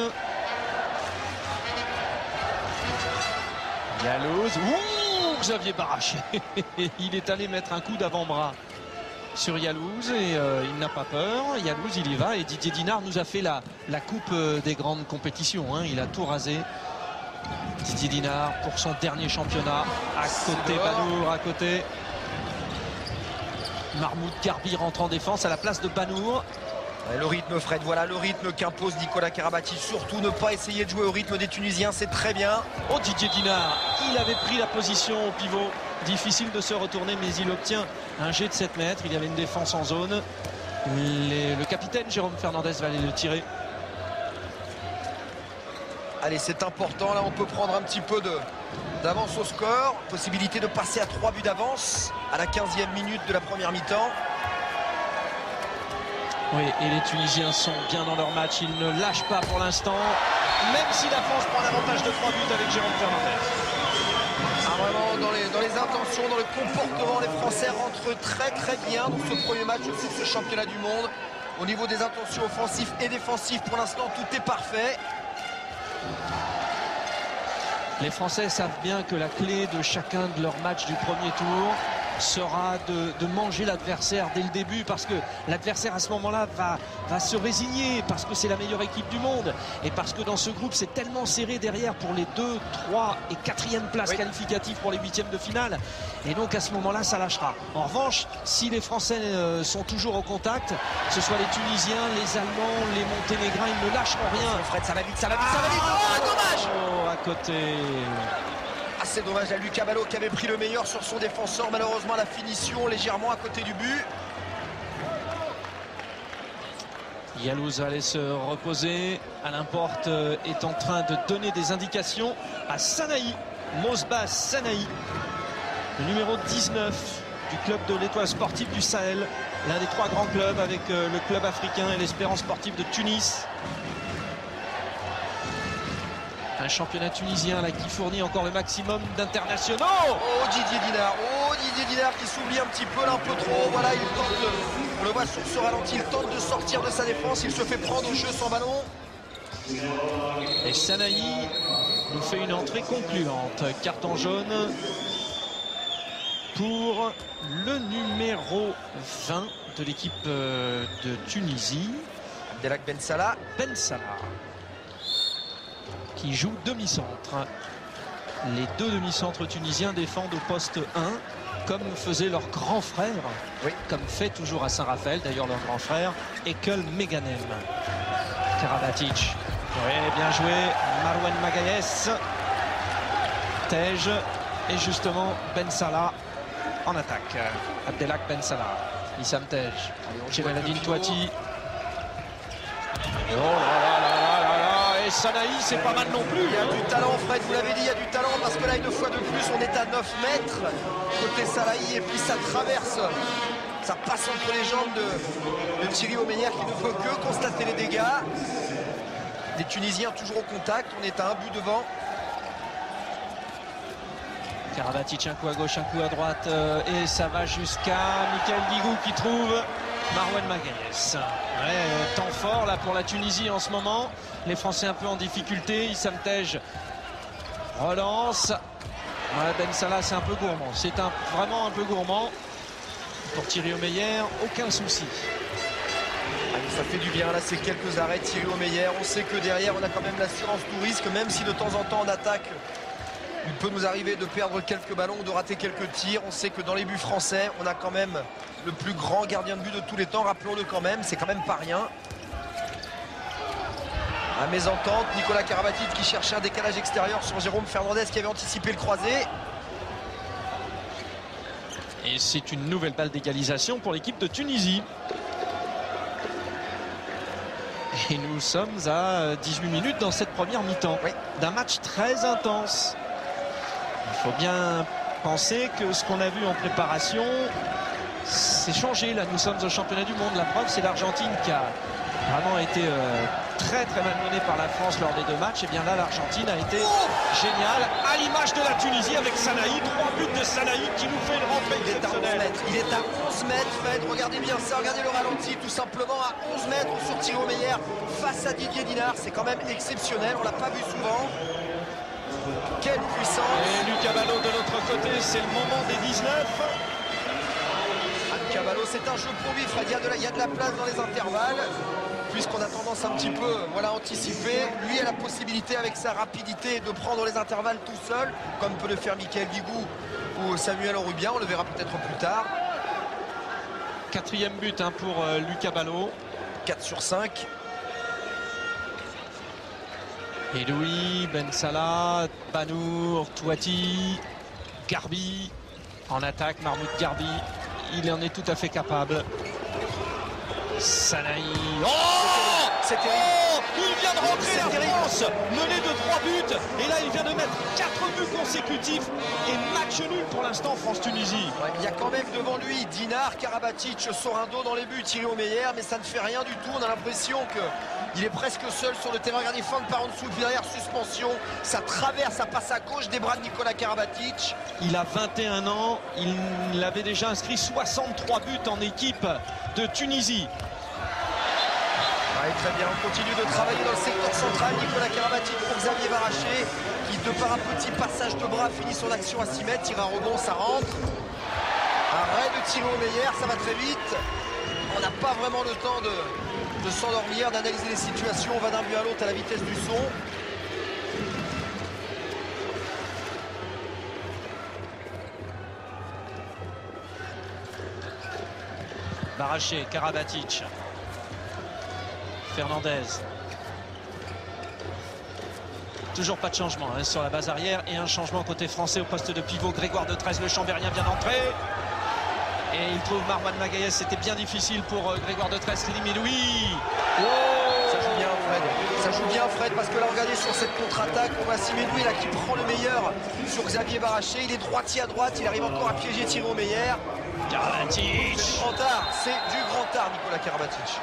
Yalouz, Xavier Baraché. Il est allé mettre un coup d'avant-bras sur Yalouz et il n'a pas peur. Yalouz, il y va, et Didier Dinard nous a fait la coupe des grandes compétitions, hein. Il a tout rasé. Didier Dinard pour son dernier championnat. À côté Banour, à côté Mahmoud Garbi rentre en défense à la place de Banour. Le rythme, Fred, voilà le rythme qu'impose Nicolas Karabatic. Surtout ne pas essayer de jouer au rythme des Tunisiens, c'est très bien. Oh, Didier Dinard, il avait pris la position au pivot. Difficile de se retourner, mais il obtient un jet de 7 mètres. Il y avait une défense en zone. Le capitaine Jérôme Fernandez va aller le tirer. Allez, c'est important, là on peut prendre un petit peu d'avance au score. Possibilité de passer à 3 buts d'avance à la 15e minute de la première mi-temps. Oui, et les Tunisiens sont bien dans leur match, ils ne lâchent pas pour l'instant, même si la France prend un avantage de 3 buts avec Jérôme Fernandez. Ah, vraiment, dans les intentions, dans le comportement, les Français rentrent très bien dans ce premier match sur ce championnat du monde. Au niveau des intentions offensives et défensives, pour l'instant, tout est parfait. Les Français savent bien que la clé de chacun de leurs matchs du premier tour sera de manger l'adversaire dès le début, parce que l'adversaire à ce moment-là va se résigner, parce que c'est la meilleure équipe du monde et parce que dans ce groupe c'est tellement serré derrière pour les 2, 3 et 4e places qualificatives pour les 8e de finale, et donc à ce moment-là ça lâchera. En revanche, si les Français sont toujours au contact, que ce soit les Tunisiens, les Allemands, les Monténégrins, ils ne lâcheront rien. Fred, ça va vite, ça va vite, ça va vite. Oh, dommage. Oh, à côté. C'est dommage à Lucas Ballot qui avait pris le meilleur sur son défenseur. Malheureusement, la finition légèrement à côté du but. Yalouz allait se reposer. Alain Porte est en train de donner des indications à Sanaï, Mosbah Sanaï, le numéro 19 du club de l'Étoile sportive du Sahel, l'un des 3 grands clubs avec le club africain et l'Espérance sportive de Tunis. Un championnat tunisien là qui fournit encore le maximum d'internationaux. Oh, Didier Dinard qui s'oublie un petit peu là, un peu trop. Voilà, il tente, on le voit sur ce ralenti, il tente de sortir de sa défense, il se fait prendre au jeu sans ballon. Et Sanaï nous fait une entrée concluante. Carton jaune pour le numéro 20 de l'équipe de Tunisie, Abdelak Ben Salah. Qui joue demi-centre. Les 2 demi-centres tunisiens défendent au poste 1, comme faisait leur grand frère, comme fait toujours à Saint-Raphaël, d'ailleurs leur grand frère, Ekel Meganem. Karabatic. Oui, bien joué. Marouane Magaïès. Tej. Et justement, Ben Salah en attaque. Abdelak Ben Salah. Issam Tej. Jemaladine Touati. Oh là là là là là là. Et Sanaï, c'est pas mal non plus. Il y a du talent, Fred, vous l'avez dit, il y a du talent, parce que là, une fois de plus, on est à 9 mètres côté Salahi, et puis ça traverse, ça passe entre les jambes de Thierry Omeyer, qui ne peut que constater les dégâts. Les Tunisiens toujours au contact, on est à un but devant. Karabatic, un coup à gauche, un coup à droite, et ça va jusqu'à Michael Guigou qui trouve Marwan Magaïs. Ouais, temps fort là pour la Tunisie en ce moment. Les Français un peu en difficulté. Issam Tej relance. Ouais, Ben Salah, c'est un peu gourmand. C'est vraiment un peu gourmand. Pour Thierry Omeyer, aucun souci. Ça fait du bien là, c'est quelques arrêts de Thierry Omeyer. On sait que derrière, on a quand même l'assurance du risque, même si de temps en temps en attaque, il peut nous arriver de perdre quelques ballons ou de rater quelques tirs. On sait que dans les buts français, on a quand même le plus grand gardien de but de tous les temps. Rappelons-le quand même, c'est quand même pas rien. À mésentente, Nicolas Karabatic qui cherchait un décalage extérieur sur Jérôme Fernandez qui avait anticipé le croisé. Et c'est une nouvelle balle d'égalisation pour l'équipe de Tunisie. Et nous sommes à 18 minutes dans cette première mi-temps, oui, d'un match très intense. Il faut bien penser que ce qu'on a vu en préparation, c'est changé. Là, nous sommes au championnat du monde. La preuve, c'est l'Argentine qui a vraiment été très malmenée par la France lors des deux matchs. Et bien là, l'Argentine a été géniale, à l'image de la Tunisie avec Sanaï. 3 buts de Sanaï qui nous fait une rentrée exceptionnelle. Il est à 11 mètres, Fred. Regardez bien ça, regardez le ralenti, tout simplement à 11 mètres sur Thierry Omeyer face à Didier Dinard. C'est quand même exceptionnel, on l'a pas vu souvent. Quelle puissance! Et Lucas Ballot de l'autre côté, c'est le moment des 19. Lucas Ballot, c'est un jeu pour lui, Fred. Il y a de la place dans les intervalles, puisqu'on a tendance un petit peu à anticiper. Lui a la possibilité, avec sa rapidité, de prendre les intervalles tout seul, comme peut le faire Michael Guigou ou Samuel Orubien. On le verra peut-être plus tard. 4e but pour Lucas Ballot. 4 sur 5. Et Louis, Ben Salah, Banour, Touati, Garbi. En attaque, Mahmoud Garbi. Il en est tout à fait capable. Sanaï. Oh, c'est terrible. Il vient de rentrer la France, mené de 3 buts. Et là, il vient de mettre 4 buts consécutifs. Et match nul pour l'instant, France-Tunisie. Ouais, il y a quand même devant lui Dinard, Karabatic, Sorando dans les buts, Thierry Omeyer. Mais ça ne fait rien du tout. On a l'impression qu'il est presque seul sur le terrain. Regardez, fente par en dessous, puis derrière, suspension. Ça traverse, ça passe à gauche des bras de Nicolas Karabatic. Il a 21 ans. Il avait déjà inscrit 63 buts en équipe de Tunisie. Ouais, très bien, on continue de travailler dans le secteur central. Nicolas Karabatic pour Xavier Baraché, qui de par un petit passage de bras finit son action à 6 mètres. Tire un rebond, ça rentre. Arrêt de Thierry Omeyer, ça va très vite. On n'a pas vraiment le temps de s'endormir, d'analyser les situations. On va d'un but à l'autre à la vitesse du son. Baraché, Karabatic, Fernandez. Toujours pas de changement sur la base arrière et un changement côté français au poste de pivot. Grégoire Detrez, le Chambérien, vient d'entrer. Et il trouve Marwan Magaïs. C'était bien difficile pour Grégoire Detrez. Mais Louis. Oh, ça joue bien, Fred. Ça joue bien, Fred, parce que là, regardez sur cette contre-attaque, on voit Simédoui là qui prend le meilleur sur Xavier Baraché. Il est droitier à droite. Il arrive encore à piéger Thierry Omeyer. Karabatic. C'est du grand art. C'est du grand art, Nicolas Karabatic.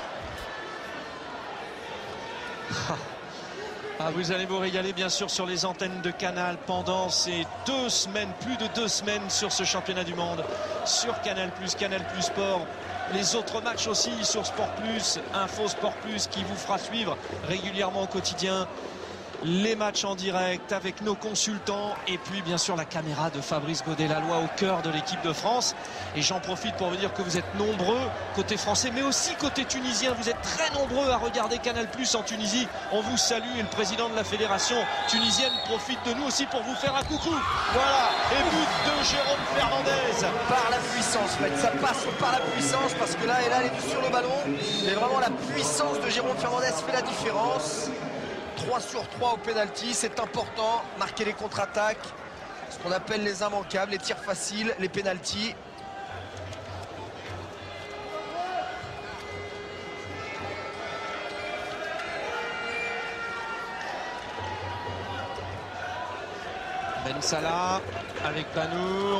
Ah, vous allez vous régaler bien sûr sur les antennes de Canal pendant ces 2 semaines, plus de 2 semaines sur ce championnat du monde, sur Canal+, Canal+ Sport, les autres matchs aussi sur Sport+, Info Sport+, qui vous fera suivre régulièrement au quotidien les matchs en direct avec nos consultants et puis bien sûr la caméra de Fabrice Godet-Laloy au cœur de l'équipe de France. Et j'en profite pour vous dire que vous êtes nombreux côté français mais aussi côté tunisien. Vous êtes très nombreux à regarder Canal+ en Tunisie. On vous salue et le président de la fédération tunisienne profite de nous aussi pour vous faire un coucou. Voilà, et but de Jérôme Fernandez. Par la puissance, en fait. Ça passe par la puissance parce que là, elle est sur le ballon. Mais vraiment la puissance de Jérôme Fernandez fait la différence. 3 sur 3 au pénalty, c'est important. Marquer les contre-attaques, ce qu'on appelle les immanquables, les tirs faciles, les pénaltys. Ben Salah avec Banour.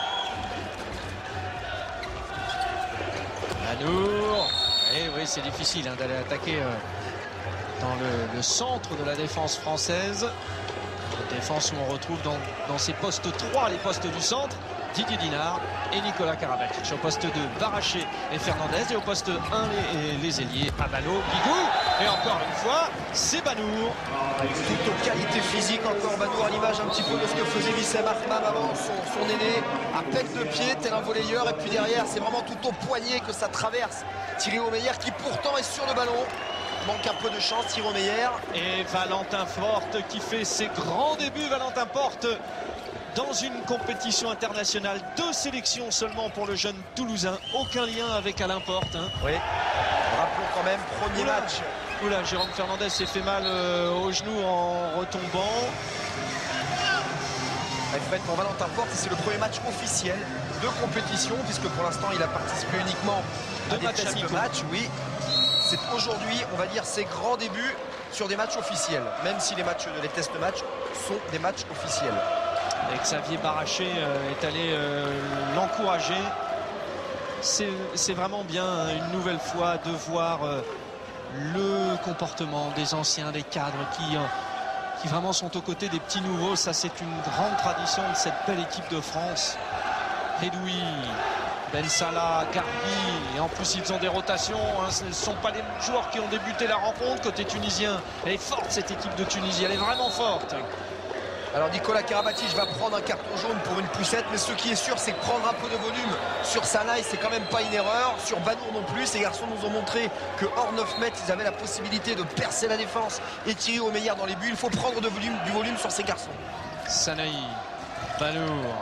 Banour. Et oui, c'est difficile hein, d'aller attaquer dans le centre de la défense française. Une défense où on retrouve dans ces postes 3, les postes du centre, Didier Dinard et Nicolas Karabatic. Au poste 2, Baraché et Fernandez. Et au poste 1, les ailiers, Abalo, Bigou. Et encore une fois, c'est Banour. Tout aux qualités physiques encore, Banour à l'image un petit peu de ce que faisait Wissem Ahmad avant, son aîné, à peine de pied, tel un volleyeur. Et puis derrière, c'est vraiment tout au poignet que ça traverse. Thierry Omeyer qui pourtant est sur le ballon. Manque un peu de chance, Thierry Omeyer. Et Valentin Porte qui fait ses grands débuts. Valentin Porte dans une compétition internationale. 2 sélections seulement pour le jeune Toulousain. Aucun lien avec Alain Porte. Hein. Oui. Rappelons quand même, premier match. Oula, Jérôme Fernandez s'est fait mal au genou en retombant. En fait, pour Valentin Porte, c'est le premier match officiel de compétition, puisque pour l'instant, il a participé uniquement à des tests de match. Oui. C'est aujourd'hui, on va dire, ses grands débuts sur des matchs officiels, même si les tests de match sont des matchs officiels. Et Xavier Baraché est allé l'encourager. C'est vraiment bien hein, une nouvelle fois de voir le comportement des anciens, des cadres qui vraiment sont aux côtés des petits nouveaux. Ça, c'est une grande tradition de cette belle équipe de France. Edoui, Ben Salah, Garbi, et en plus ils ont des rotations, hein. Ce ne sont pas les joueurs qui ont débuté la rencontre côté tunisien. Elle est forte cette équipe de Tunisie, elle est vraiment forte. Alors Nicolas Karabatic va prendre un carton jaune pour une poussette, mais ce qui est sûr, c'est que prendre un peu de volume sur Sanaï, c'est quand même pas une erreur. Sur Banour non plus, ces garçons nous ont montré que hors 9 mètres, ils avaient la possibilité de percer la défense et tirer au meilleur dans les buts. Il faut prendre du volume sur ces garçons. Sanaï, Banour,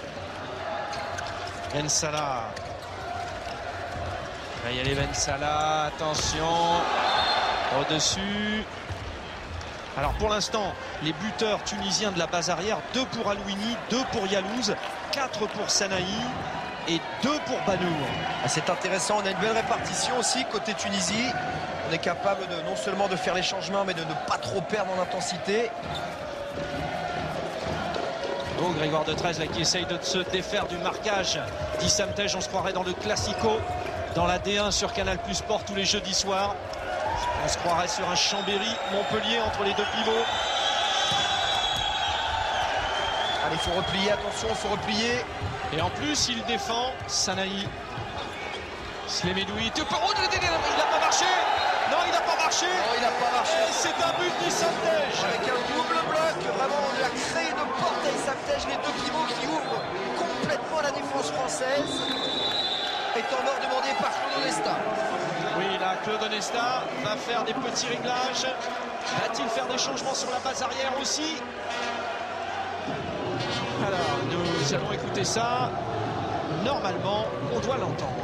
Ben Salah. Il va y aller Ben Salah, attention, au-dessus. Alors pour l'instant, les buteurs tunisiens de la base arrière, 2 pour Alouini, 2 pour Yalouz, 4 pour Sanaï et 2 pour Banour. C'est intéressant, on a une belle répartition aussi côté Tunisie. On est capable non seulement de faire les changements, mais de ne pas trop perdre en intensité. Oh, Grégoire de 13 là, qui essaye de se défaire du marquage d'Issam Tej. On se croirait dans le Classico, dans la D1 sur Canal+ Sport tous les jeudis soirs. On se croirait sur un Chambéry-Montpellier entre les 2 pivots. Allez, il faut replier, attention, il faut replier. Et en plus, il défend Sanaï. Slémedoui. Il n'a pas marché. Non, il n'a pas marché. Non, il n'a pas marché. C'est un but d'Issam Tej. Avec un double bloc, vraiment, on a créé une porte à Issam Tej, les 2 pivots qui ouvrent complètement la défense française. Étant mort demandé par Claude Onesta. Oui, là, Claude Onesta va faire des petits réglages. Va-t-il faire des changements sur la base arrière aussi? Alors, nous allons écouter ça. Normalement, on doit l'entendre.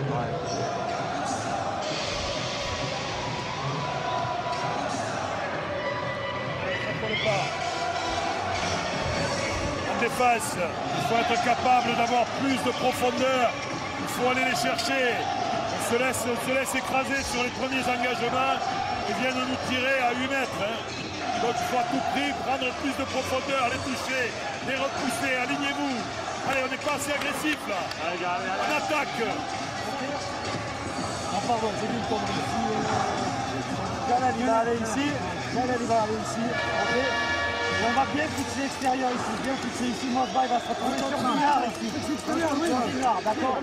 En défense, il faut être capable d'avoir plus de profondeur. Il faut aller les chercher. On se laisse écraser sur les premiers engagements et viennent nous tirer à 8 mètres. Hein. Donc il faut à tout prix prendre plus de profondeur, les toucher, les repousser, alignez-vous. Allez, on n'est pas assez agressif là. On attaque. Ah pardon, c'est une connerie. Galal il va aller ici. Galal il va aller ici. Okay. Et on va bien fixer l'extérieur ici. Bien fixer ici. Mosba il va se retrouver sur Dinard ici. Sur Dinard, d'accord.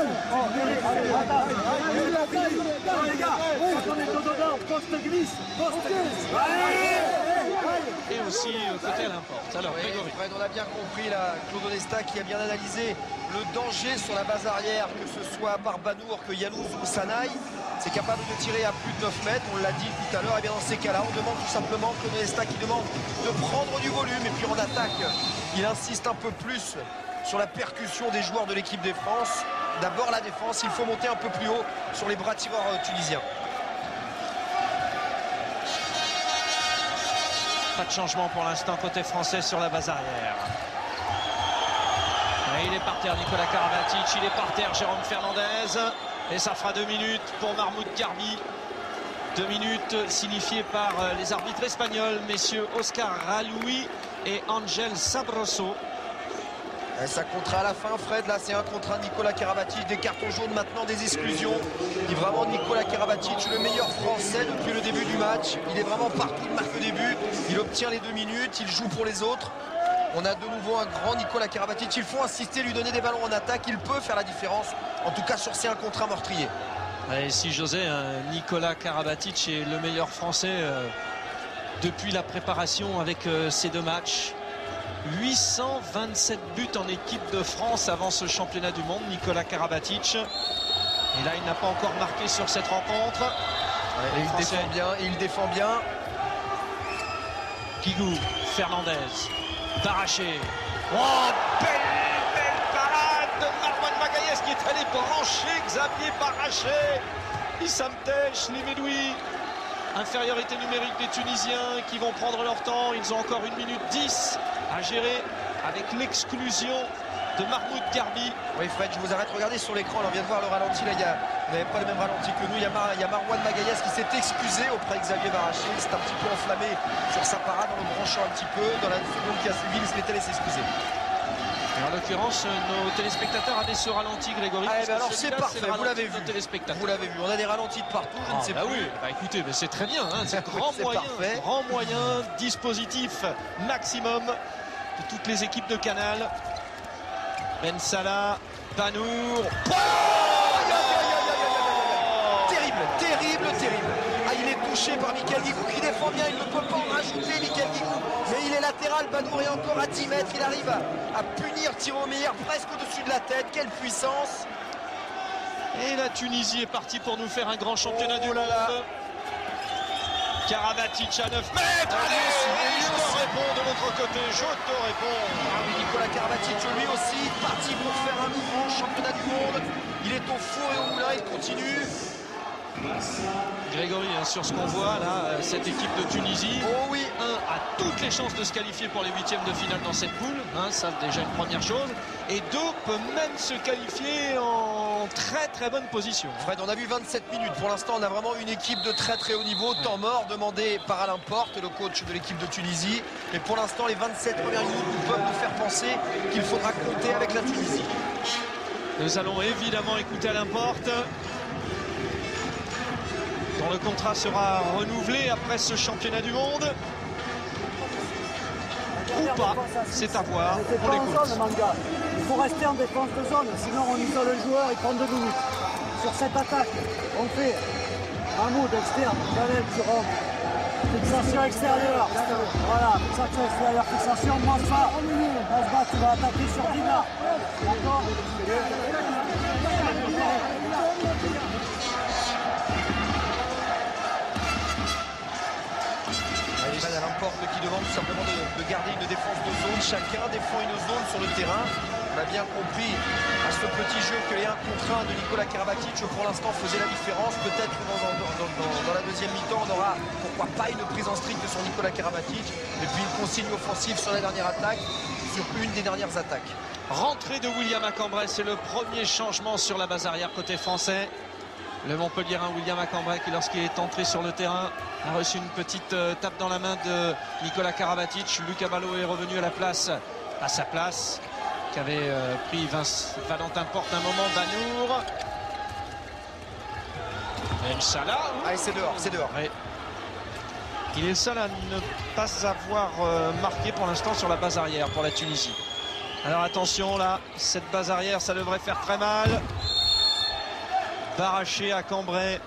Les gars, quand on est dedans, poste glisse. Poste glisse. Et aussi côté à l'importe. Alors, oui, Fred, on a bien compris là, Claude Onesta qui a bien analysé le danger sur la base arrière, que ce soit par Banour, que Yalouz ou Sanaï. C'est capable de tirer à plus de 9 mètres, on l'a dit tout à l'heure. Et bien dans ces cas-là, on demande tout simplement Claude Onesta qui demande de prendre du volume. Et puis en attaque, il insiste un peu plus sur la percussion des joueurs de l'équipe de France. D'abord la défense, il faut monter un peu plus haut sur les bras tireurs tunisiens. Pas de changement pour l'instant côté français sur la base arrière. Et il est par terre Nicolas Karabatic, il est par terre Jérôme Fernandez. Et ça fera 2 minutes pour Mahmoud Garbi. 2 minutes signifiées par les arbitres espagnols, messieurs Oscar Raloui et Angel Sabroso. Ça comptera à la fin, Fred. Là, c'est un contre un de Nicolas Karabatic. Des cartons jaunes maintenant, des exclusions. Et vraiment, Nicolas Karabatic, le meilleur Français depuis le début du match. Il est vraiment partout, il marque le début. Il obtient les 2 minutes, il joue pour les autres. On a de nouveau un grand Nicolas Karabatic. Il faut insister, lui donner des ballons en attaque. Il peut faire la différence, en tout cas sur ces 1 contre 1 meurtriers. Et si José, Nicolas Karabatic est le meilleur Français depuis la préparation avec ces 2 matchs. 827 buts en équipe de France avant ce championnat du monde, Nicolas Karabatic. Et là, il n'a pas encore marqué sur cette rencontre. Et il défend bien, il défend bien. Guigou, Fernandez, Baraché. Oh, belle parade de Marwan Magaïès qui est allé brancher Xavier Baraché. Issam Tesh, Limedoui. Infériorité numérique des Tunisiens qui vont prendre leur temps. Ils ont encore 1 minute 10 à gérer avec l'exclusion de Mahmoud Garbi. Oui, Fred, je vous arrête. Regardez sur l'écran. On vient de voir le ralenti. Là, vous n'avez pas le même ralenti que nous. Il y a Marwan Magaïès qui s'est excusé auprès de Xavier Baraché. Il s'est un petit peu enflammé sur sa parade en le branchant un petit peu. Dans la seconde qui a suivi, il s'était laissé excuser. En l'occurrence, nos téléspectateurs avaient ce ralenti, Grégory. Alors c'est parfait, vous l'avez vu. Vous l'avez vu, on a des ralentis de partout, je ne sais plus. Oui, écoutez, c'est très bien, c'est grand moyen, dispositif maximum de toutes les équipes de Canal. Ben Salah, Banour. Terrible. Il est touché par Michael Guigou qui défend bien, il ne peut pas en rajouter Michael Guigou. Mais il est latéral, Banour est encore à 10 mètres, il arrive à punir Thierry Meyer presque au-dessus de la tête, quelle puissance. Et la Tunisie est partie pour nous faire un grand championnat du monde. Karabatic à 9 mètres. Allez, je te réponds de l'autre côté, je te réponds. Oui, Nicolas Karabatic lui aussi parti pour faire un grand championnat du monde. Il est au four et au moulin, il continue. Grégory, sur ce qu'on voit là, cette équipe de Tunisie, a toutes les chances de se qualifier pour les 8e de finale dans cette poule, ça déjà une première chose, et 2 peut même se qualifier en très bonne position. Fred, on a vu 27 minutes, pour l'instant on a vraiment une équipe de très haut niveau, temps mort demandé par Alain Porte, le coach de l'équipe de Tunisie, mais pour l'instant les 27 premières minutes peuvent nous faire penser qu'il faudra compter avec la Tunisie. Nous allons évidemment écouter Alain Porte, dont le contrat sera renouvelé après ce championnat du monde. Ou pas, c'est à voir. On l'écoute. Il faut rester en défense de zone, sinon on isole le joueur, il prend 2 minutes. Sur cette attaque, on fait un mood externe, Chanel qui rentre. Fixation extérieure. Voilà, fixation extérieure, fixation, Masba. Masba, tu vas attaquer sur Dina. D'accord ? Alain Porte qui demande tout simplement de garder une défense de zone. Chacun défend une zone sur le terrain. On a bien compris à ce petit jeu que les 1 contre 1 de Nicolas Karabatic pour l'instant faisait la différence. Peut-être que dans la deuxième mi-temps on aura pourquoi pas une prise en strict sur Nicolas Karabatic et puis une consigne offensive sur la dernière attaque, sur une des dernières attaques. Rentrée de William Acambray, c'est le premier changement sur la base arrière côté français. Le Montpellierin William Acambray qui, lorsqu'il est entré sur le terrain, a reçu une petite tape dans la main de Nicolas Karabatic. Lucas Ballot est revenu à sa place, qu'avait pris Valentin Porte un moment. Banour. Ben Salah. C'est dehors. Ouais. Il est le seul à ne pas avoir marqué pour l'instant sur la base arrière pour la Tunisie. Alors attention là, cette base arrière, ça devrait faire très mal. Baraché à Cambrai.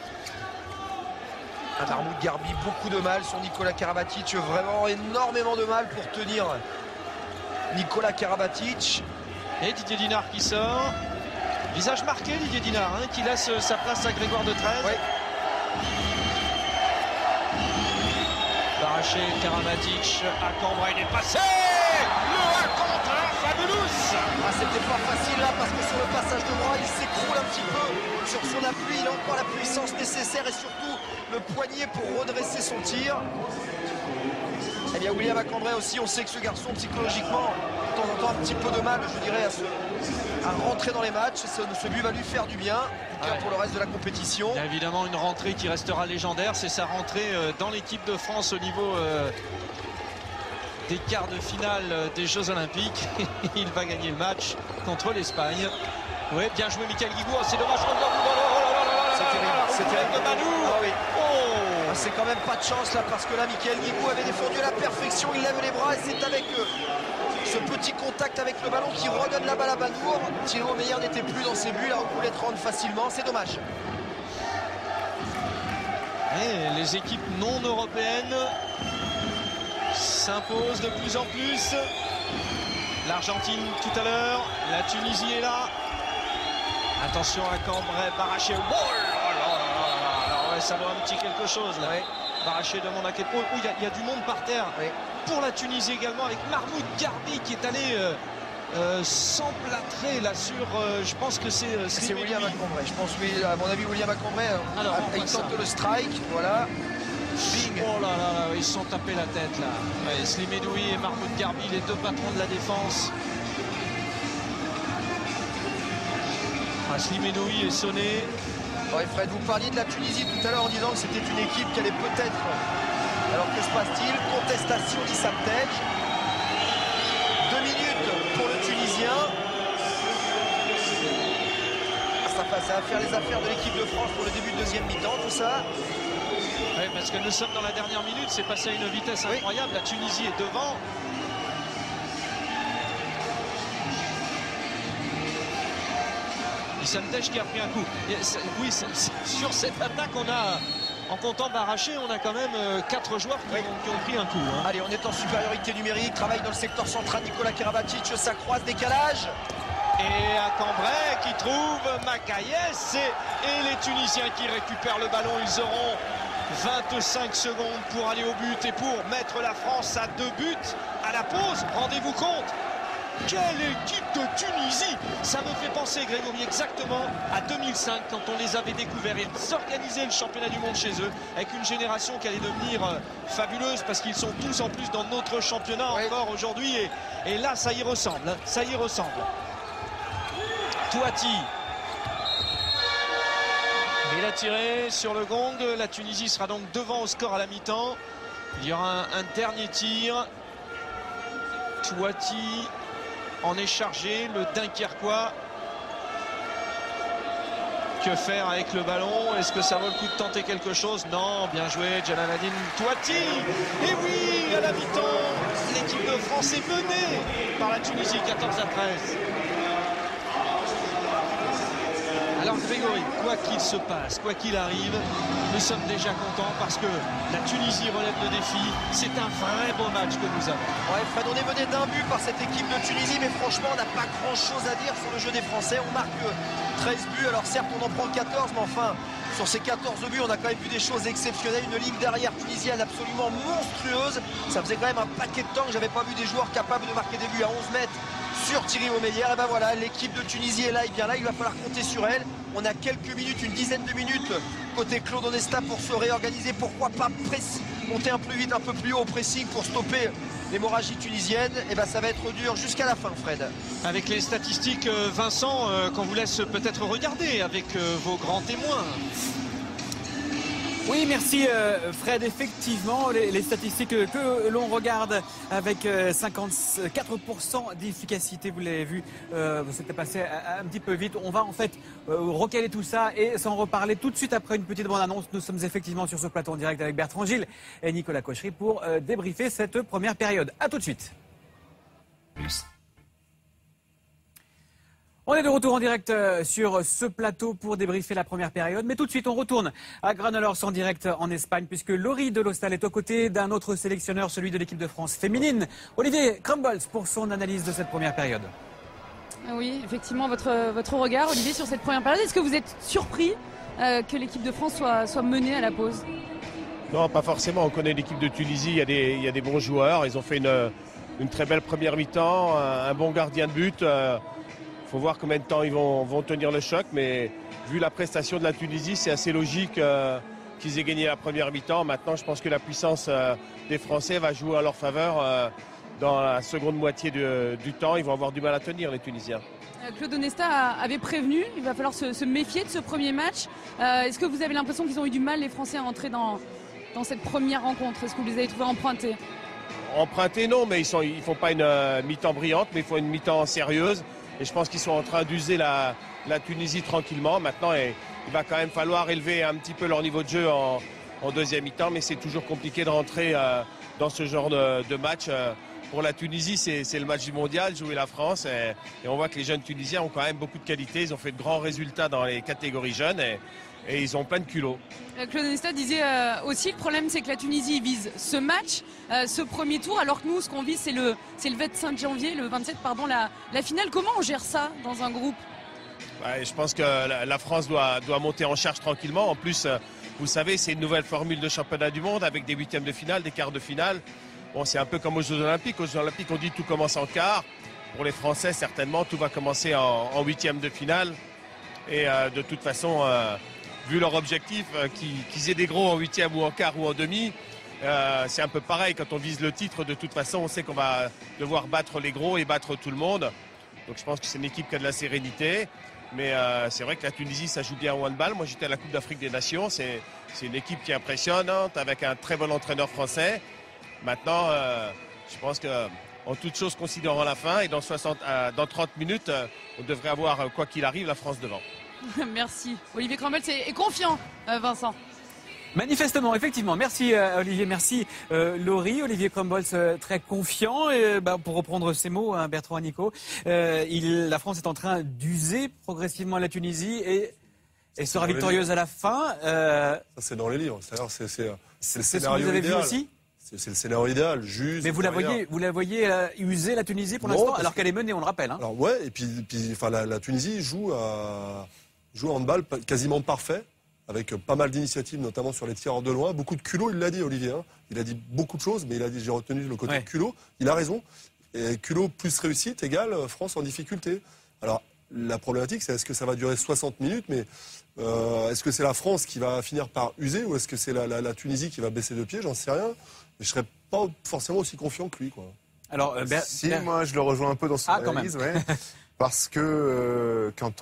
Mahmoud Garbi, beaucoup de mal sur Nicolas Karabatic, vraiment énormément de mal pour tenir Nicolas Karabatic. Et Didier Dinard qui sort. Visage marqué Didier Dinard, qui laisse sa place à Grégoire de 13. Ouais. Baraché, Karabatic à Cambrai, il est passé. Le 1 contre 1 fabulous. C'était pas facile là parce que sur le passage de bras il s'écroule un petit peu sur son appui, il a encore la puissance nécessaire et surtout le poignet pour redresser son tir. Eh bien William Acambray aussi, on sait que ce garçon psychologiquement de temps en temps un petit peu de mal, je dirais, à rentrer dans les matchs. Ce but va lui faire du bien pour le reste de la compétition. Il y a évidemment une rentrée qui restera légendaire, c'est sa rentrée dans l'équipe de France au niveau des quarts de finale des Jeux Olympiques. Il va gagner le match contre l'Espagne. Oui, bien joué Michael Guigou. C'est dommage. C'est terrible de Manu. Ah oui. C'est quand même pas de chance là, parce que là Michael Guigou avait défendu à la perfection. Il lève les bras et c'est avec ce petit contact avec le ballon qui redonne la balle à Banour. Thilo Meyer n'était plus dans ses buts. Là on pouvait te rendre facilement. C'est dommage. Et les équipes non européennes s'imposent de plus en plus. L'Argentine tout à l'heure, la Tunisie est là. Attention à Cambrai, Baraché. Oh là là là là, ouais, ça doit un petit quelque chose là. Ouais. Baraché demande à quel point. Oh, il y a du monde par terre. Ouais. Pour la Tunisie également, avec Mahmoud Garbi qui est allé s'emplâtrer là sur. Je pense que c'est William Cambrai. Je pense, oui, à mon avis, William Cambrai. Alors, il tente le strike. Voilà. Bing. Oh là là là, ils se sont tapés la tête là. Ouais, Slimedoui et Mahmoud Garbi, les deux patrons de la défense. Slimedoui est sonné. Ouais, Fred, vous parliez de la Tunisie tout à l'heure en disant que c'était une équipe qui allait peut-être. Alors que se passe-t-il? Contestation d'Issam Tej. 2 minutes pour le Tunisien. Ça va faire les affaires de l'équipe de France pour le début de deuxième mi-temps, tout ça. Oui, parce que nous sommes dans la dernière minute, c'est passé à une vitesse incroyable. La Tunisie est devant. Issam Tej qui a pris un coup. Oui, sur cette attaque, on a, en comptant Baraché, on a quand même 4 joueurs qui ont pris un coup. Hein. Allez, on est en supériorité numérique, travaille dans le secteur central, Nicolas Karabatic, ça croise, décalage. Et à Cambrai qui trouve Macaïs et les Tunisiens qui récupèrent le ballon. Ils auront 25 secondes pour aller au but et pour mettre la France à 2 buts à la pause. Rendez-vous compte. Quelle équipe de Tunisie! Ça me fait penser, Grégory, exactement à 2005 quand on les avait découverts et s'organiser le championnat du monde chez eux avec une génération qui allait devenir fabuleuse parce qu'ils sont tous en plus dans notre championnat encore aujourd'hui et là ça y ressemble, hein, ça y ressemble. Touati. Il a tiré sur le gong. La Tunisie sera donc devant au score à la mi-temps. Il y aura un dernier tir. Touati en est chargé, le Dunkerquois. Que faire avec le ballon? Est-ce que ça vaut le coup de tenter quelque chose? Non, bien joué, Jalaladine Touati. Et oui, à la mi-temps, l'équipe de France est menée par la Tunisie, 14-13. Alors Grégory, quoi qu'il se passe, quoi qu'il arrive, nous sommes déjà contents parce que la Tunisie relève le défi. C'est un vrai beau match que nous avons. Ouais, Fred, on est mené d'un but par cette équipe de Tunisie, mais franchement, on n'a pas grand-chose à dire sur le jeu des Français. On marque 13 buts, alors certes, on en prend 14, mais enfin, sur ces 14 buts, on a quand même vu des choses exceptionnelles. Une ligne derrière tunisienne absolument monstrueuse. Ça faisait quand même un paquet de temps que j'avais pas vu des joueurs capables de marquer des buts à 11 mètres sur Thierry Omeyer. Et ben voilà, l'équipe de Tunisie est là, et bien là, il va falloir compter sur elle. On a quelques minutes, une dizaine de minutes côté Claude Onesta pour se réorganiser. Pourquoi pas monter un peu plus vite, un peu plus haut au pressing pour stopper l'hémorragie tunisienne. Et ben ça va être dur jusqu'à la fin, Fred. Avec les statistiques, Vincent, qu'on vous laisse peut-être regarder avec vos grands témoins. Oui, merci Fred. Effectivement, les statistiques que l'on regarde avec 54% d'efficacité, vous l'avez vu, c'était passé un petit peu vite. On va en fait recaler tout ça et s'en reparler tout de suite après une petite bande-annonce. Nous sommes effectivement sur ce plateau en direct avec Bertrand Gilles et Nicolas Cochery pour débriefer cette première période. A tout de suite. On est de retour en direct sur ce plateau pour débriefer la première période. Mais tout de suite, on retourne à Granollers en direct en Espagne, puisque Laurie Delostal est aux côtés d'un autre sélectionneur, celui de l'équipe de France féminine, Olivier Crumbles, pour son analyse de cette première période. Oui, effectivement, votre regard, Olivier, sur cette première période. Est-ce que vous êtes surpris que l'équipe de France soit menée à la pause? Non, pas forcément. On connaît l'équipe de Tunisie, il y a des bons joueurs. Ils ont fait une très belle première mi-temps, un bon gardien de but. Il faut voir combien de temps ils vont tenir le choc, mais vu la prestation de la Tunisie, c'est assez logique qu'ils aient gagné la première mi-temps. Maintenant, je pense que la puissance des Français va jouer à leur faveur dans la seconde moitié du temps. Ils vont avoir du mal à tenir, les Tunisiens. Claude Onesta avait prévenu, il va falloir se méfier de ce premier match. Est-ce que vous avez l'impression qu'ils ont eu du mal, les Français, à entrer dans cette première rencontre? Est-ce que vous les avez trouvés empruntés? empruntés, non, mais ils font pas une mi-temps brillante, mais ils font une mi-temps sérieuse. Et je pense qu'ils sont en train d'user la Tunisie tranquillement. Maintenant, il va quand même falloir élever un petit peu leur niveau de jeu en deuxième mi-temps, mais c'est toujours compliqué de rentrer dans ce genre de match. Pour la Tunisie, c'est le match du mondial, jouer la France. Et on voit que les jeunes Tunisiens ont quand même beaucoup de qualité. Ils ont fait de grands résultats dans les catégories jeunes et ils ont plein de culot. Claude Onesta disait aussi, le problème c'est que la Tunisie vise ce match, ce premier tour, alors que nous, ce qu'on vise, c'est le 25 janvier, le 27, pardon, la finale. Comment on gère ça dans un groupe? Je pense que la France doit monter en charge tranquillement. En plus, vous savez, c'est une nouvelle formule de championnat du monde avec des huitièmes de finale, des quarts de finale. Bon, c'est un peu comme aux Jeux Olympiques. Aux Jeux Olympiques, on dit tout commence en quart. Pour les Français, certainement, tout va commencer en huitième de finale. Et de toute façon, vu leur objectif, qu'ils aient des gros en huitième ou en quart ou en demi, c'est un peu pareil. Quand on vise le titre, de toute façon, on sait qu'on va devoir battre les gros et battre tout le monde. Donc je pense que c'est une équipe qui a de la sérénité. Mais c'est vrai que la Tunisie, ça joue bien au handball. Moi, j'étais à la Coupe d'Afrique des Nations. C'est une équipe qui est impressionnante, avec un très bon entraîneur français. Maintenant, je pense qu'en toute chose considérant la fin, et dans 30 minutes, on devrait avoir, quoi qu'il arrive, la France devant. Merci. Olivier Crumbles est confiant, Vincent. Manifestement, effectivement. Merci Olivier, merci Laurie. Olivier Crumbles très confiant. Et, pour reprendre ces mots, hein, Bertrand Nico, la France est en train d'user progressivement la Tunisie et sera victorieuse à la fin. Ça, c'est dans les livres. C'est le scénario ce que vous avez idéal. vu aussi. C'est le scénario idéal, juste. Mais vous la voyez user la Tunisie pour l'instant, alors qu'elle est menée, on le rappelle. Hein. Alors ouais, et puis la Tunisie joue un handball quasiment parfait, avec pas mal d'initiatives, notamment sur les tireurs de loin. Beaucoup de culot, il l'a dit, Olivier. Hein. Il a dit beaucoup de choses, mais il a dit, j'ai retenu le côté culot. Il a raison. Et culot plus réussite égale France en difficulté. Alors, la problématique, c'est est-ce que ça va durer 60 minutes, mais est-ce que c'est la France qui va finir par user, ou est-ce que c'est la Tunisie qui va baisser de pied? J'en sais rien. Mais je serais pas forcément aussi confiant que lui, quoi. Alors, moi, je le rejoins un peu dans son analyse, ouais. Parce que quand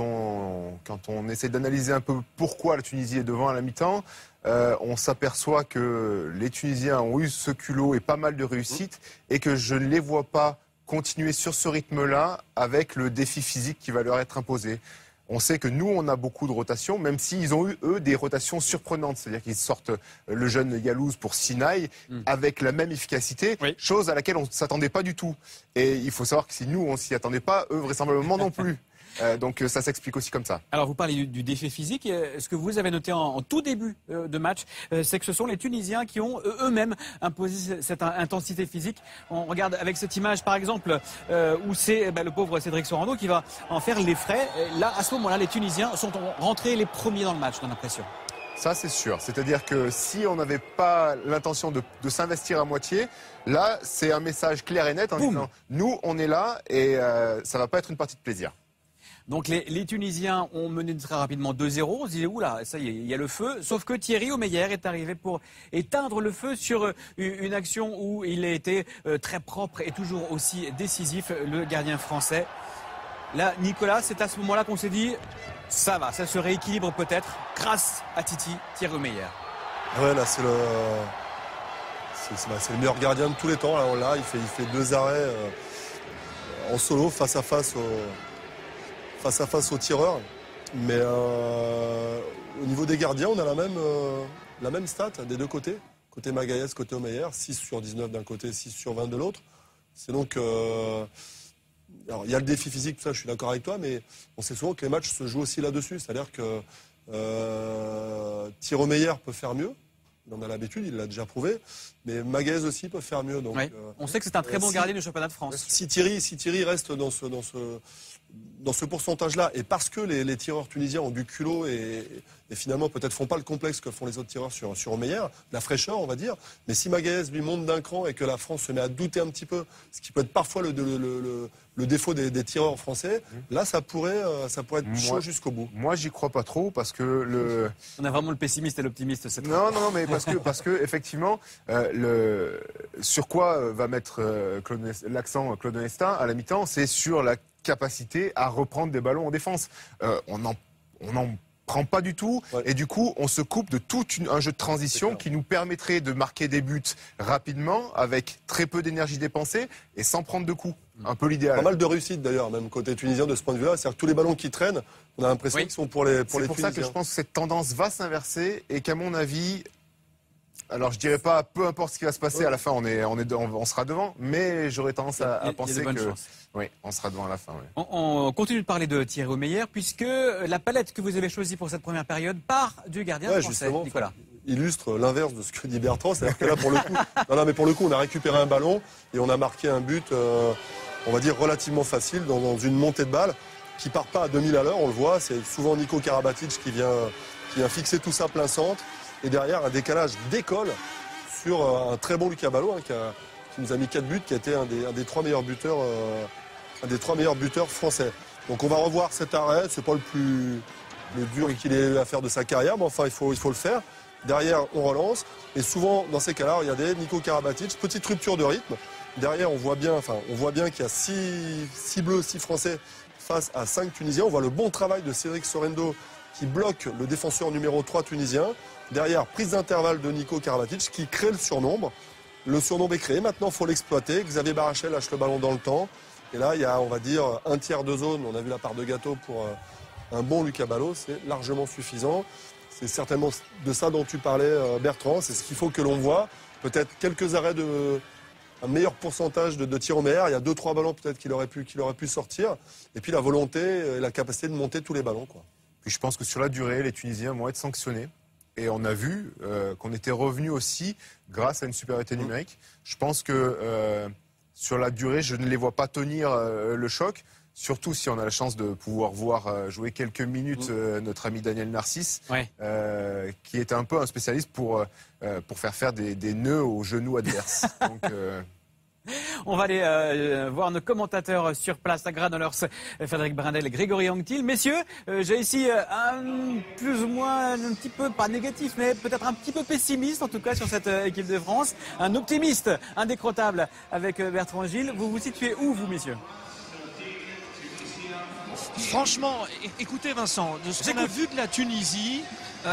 on essaie d'analyser un peu pourquoi la Tunisie est devant à la mi-temps, on s'aperçoit que les Tunisiens ont eu ce culot et pas mal de réussite, et que je ne les vois pas continuer sur ce rythme-là avec le défi physique qui va leur être imposé. On sait que nous, on a beaucoup de rotations, même s'ils ont eu, eux, des rotations surprenantes. C'est-à-dire qu'ils sortent le jeune Yalouz pour Sinaï avec la même efficacité, chose à laquelle on ne s'attendait pas du tout. Et il faut savoir que si nous, on ne s'y attendait pas, eux, vraisemblablement non plus. Donc ça s'explique aussi comme ça. Alors vous parlez du défi physique. Ce que vous avez noté en tout début de match, c'est que ce sont les Tunisiens qui ont eux-mêmes imposé cette intensité physique. On regarde avec cette image par exemple où c'est le pauvre Cédric Sorando qui va en faire les frais. Là, à ce moment-là, les Tunisiens sont rentrés les premiers dans le match, j'ai l'impression. Ça, c'est sûr. C'est-à-dire que si on n'avait pas l'intention de s'investir à moitié, là, c'est un message clair et net en disant nous, on est là et ça va pas être une partie de plaisir. Donc les Tunisiens ont mené très rapidement 2-0. On se dit, oula, ça y est, il y a le feu. Sauf que Thierry Omeyer est arrivé pour éteindre le feu sur une action où il a été très propre et toujours aussi décisif, le gardien français. Là, Nicolas, c'est à ce moment-là qu'on s'est dit, ça va, ça se rééquilibre peut-être grâce à Thierry Omeyer. Ouais, là, c'est le meilleur gardien de tous les temps. Là, on l'a, il fait 2 arrêts en solo face à face au tireur. Mais au niveau des gardiens, on a la même stat des deux côtés. Côté Magallanes, côté Omeyer, 6 sur 19 d'un côté, 6 sur 20 de l'autre. C'est donc... alors, il y a le défi physique, tout ça, je suis d'accord avec toi, mais on sait souvent que les matchs se jouent aussi là-dessus. C'est-à-dire que Thierry Omeyer peut faire mieux. Il en a l'habitude, il l'a déjà prouvé. Mais Magallanes aussi peut faire mieux. Donc, on sait que c'est un très bon gardien du championnat de France. Si Thierry reste dans ce pourcentage-là, et parce que les tireurs tunisiens ont du culot et finalement peut-être font pas le complexe que font les autres tireurs sur Omeyer, la fraîcheur on va dire, mais si Magallanes lui monte d'un cran et que la France se met à douter un petit peu, ce qui peut être parfois le défaut des tireurs français, là ça pourrait être chaud jusqu'au bout. Moi j'y crois pas trop parce que on a vraiment le pessimiste et l'optimiste cette fois. Non, mais parce que effectivement sur quoi va mettre l'accent Claude Onesta à la mi-temps, c'est sur la capacité à reprendre des ballons en défense. On en prend pas du tout. Ouais. Et du coup, on se coupe de tout un jeu de transition qui nous permettrait de marquer des buts rapidement, avec très peu d'énergie dépensée et sans prendre de coups. Un peu l'idéal. Pas mal de réussite d'ailleurs, même côté tunisien de ce point de vue-là. C'est-à-dire que tous les ballons qui traînent, on a l'impression qu'ils sont pour les Tunisiens. C'est pour ça que je pense que cette tendance va s'inverser et qu'à mon avis... Alors, je dirais pas, peu importe ce qui va se passer, à la fin, on sera devant, mais j'aurais tendance à penser que... Oui, on sera devant à la fin. Oui. On continue de parler de Thierry Omeyer, puisque la palette que vous avez choisie pour cette première période part du gardien français, Nicolas. Illustre l'inverse de ce que dit Bertrand, c'est-à-dire que là, pour le coup, mais pour le coup, on a récupéré un ballon et on a marqué un but, on va dire, relativement facile dans une montée de balle qui part pas à 2000 à l'heure, on le voit, c'est souvent Nico Karabatic qui vient fixer tout ça plein centre. Et derrière, un décalage d'école sur un très bon Lucas Ballot, qui nous a mis 4 buts, qui a été un des 3 meilleurs buteurs français. Donc on va revoir cet arrêt. C'est pas le dur qu'il ait eu à faire de sa carrière, mais enfin il faut le faire. Derrière, on relance. Et souvent, dans ces cas-là, regardez, Nico Karabatic, petite rupture de rythme. Derrière, on voit bien qu'il y a 6 bleus, 6 Français face à 5 Tunisiens. On voit le bon travail de Cédric Sorendo qui bloque le défenseur numéro 3 tunisien. Derrière, prise d'intervalle de Nico Karabatic qui crée le surnombre. Le surnombre est créé, maintenant il faut l'exploiter. Xavier Barrachel lâche le ballon dans le temps. Et là, il y a, on va dire, un tiers de zone. On a vu la part de gâteau pour un bon Lucas Ballot. C'est largement suffisant. C'est certainement de ça dont tu parlais, Bertrand. C'est ce qu'il faut que l'on voit. Peut-être quelques arrêts un meilleur pourcentage de tirs au meilleur. Il y a 2-3 ballons peut-être qu'il aurait pu sortir. Et puis la volonté et la capacité de monter tous les ballons, quoi. Puis je pense que sur la durée, les Tunisiens vont être sanctionnés. Et on a vu qu'on était revenu aussi grâce à une supériorité numérique. Je pense que sur la durée, je ne les vois pas tenir le choc. Surtout si on a la chance de pouvoir voir jouer quelques minutes notre ami Daniel Narcisse, qui était un peu un spécialiste pour faire des nœuds aux genoux adverses. Donc, on va aller voir nos commentateurs sur place à Granollers, Frédéric Brindel et Grégory Anctil. Messieurs, j'ai ici plus ou moins un petit peu, pas négatif, mais peut-être un petit peu pessimiste en tout cas sur cette équipe de France. Un optimiste indécrottable avec Bertrand Gilles. Vous vous situez où, vous, messieurs ? Franchement, écoutez Vincent, de ce qu'on a vu de la Tunisie,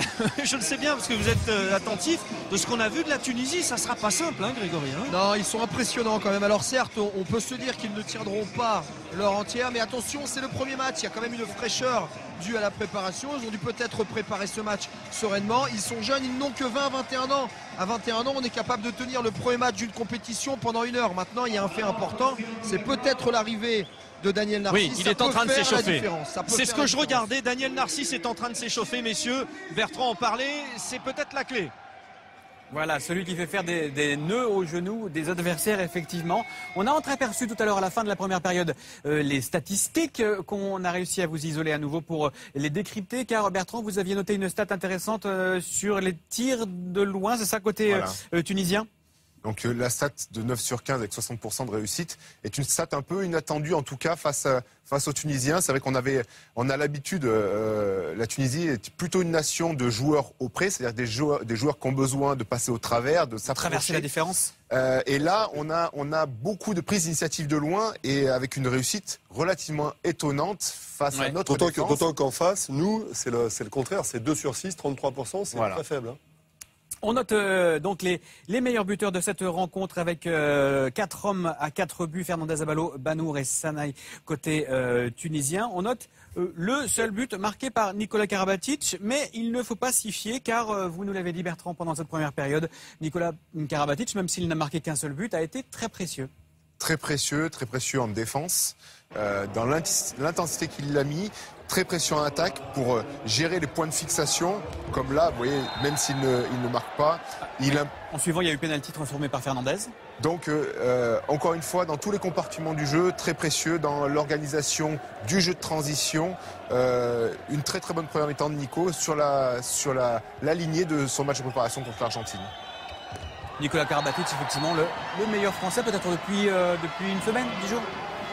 je le sais bien parce que vous êtes attentif, de ce qu'on a vu de la Tunisie, ça sera pas simple, hein, Grégory, hein. Non, ils sont impressionnants quand même. Alors certes, on peut se dire qu'ils ne tiendront pas l'heure entière, mais attention, c'est le premier match, il y a quand même une fraîcheur due à la préparation. Ils ont dû peut-être préparer ce match sereinement. Ils sont jeunes, ils n'ont que 20-21 ans. À 21 ans, on est capable de tenir le premier match d'une compétition pendant 1 heure. Maintenant, il y a un fait important, c'est peut-être l'arrivée de Daniel Narcisse. Oui, il est en train de s'échauffer. C'est ce que je regardais. Daniel Narcisse est en train de s'échauffer, messieurs. Bertrand en parlait, c'est peut-être la clé. Voilà, celui qui fait faire des nœuds aux genoux des adversaires, effectivement. On a entreaperçu tout à l'heure, à la fin de la première période, les statistiques qu'on a réussi à vous isoler à nouveau pour les décrypter. Car Bertrand, vous aviez noté une stat intéressante sur les tirs de loin, c'est ça, côté tunisien ? Donc la stat de 9 sur 15 avec 60% de réussite est une stat un peu inattendue, en tout cas face aux Tunisiens. C'est vrai on a l'habitude, la Tunisie est plutôt une nation de joueurs au près, c'est-à-dire des joueurs qui ont besoin de passer au travers, de traverser la différence. Et là, on a beaucoup de prises d'initiative de loin et avec une réussite relativement étonnante face à notre défense. D'autant qu'en face, nous, c'est le contraire, c'est 2 sur 6, 33%, c'est très faible, hein. On note donc les meilleurs buteurs de cette rencontre avec 4 hommes à 4 buts, Fernandez Abalo, Banour et Sanaï côté tunisien. On note le seul but marqué par Nicolas Karabatic, mais il ne faut pas s'y fier car vous nous l'avez dit Bertrand pendant cette première période, Nicolas Karabatic, même s'il n'a marqué qu'un seul but, a été très précieux. Très précieux en défense, dans l'intensité qu'il a mis, très précieux en attaque pour gérer les points de fixation, comme là, vous voyez, même s'il ne marque pas. En suivant, il y a eu pénalty transformé par Fernandez. Donc, encore une fois, dans tous les compartiments du jeu, très précieux dans l'organisation du jeu de transition. Une très très bonne première mi-temps de Nico sur la lignée de son match de préparation contre l'Argentine. Nicolas Karabatic, effectivement, le meilleur français, peut-être depuis une semaine, 10 jours.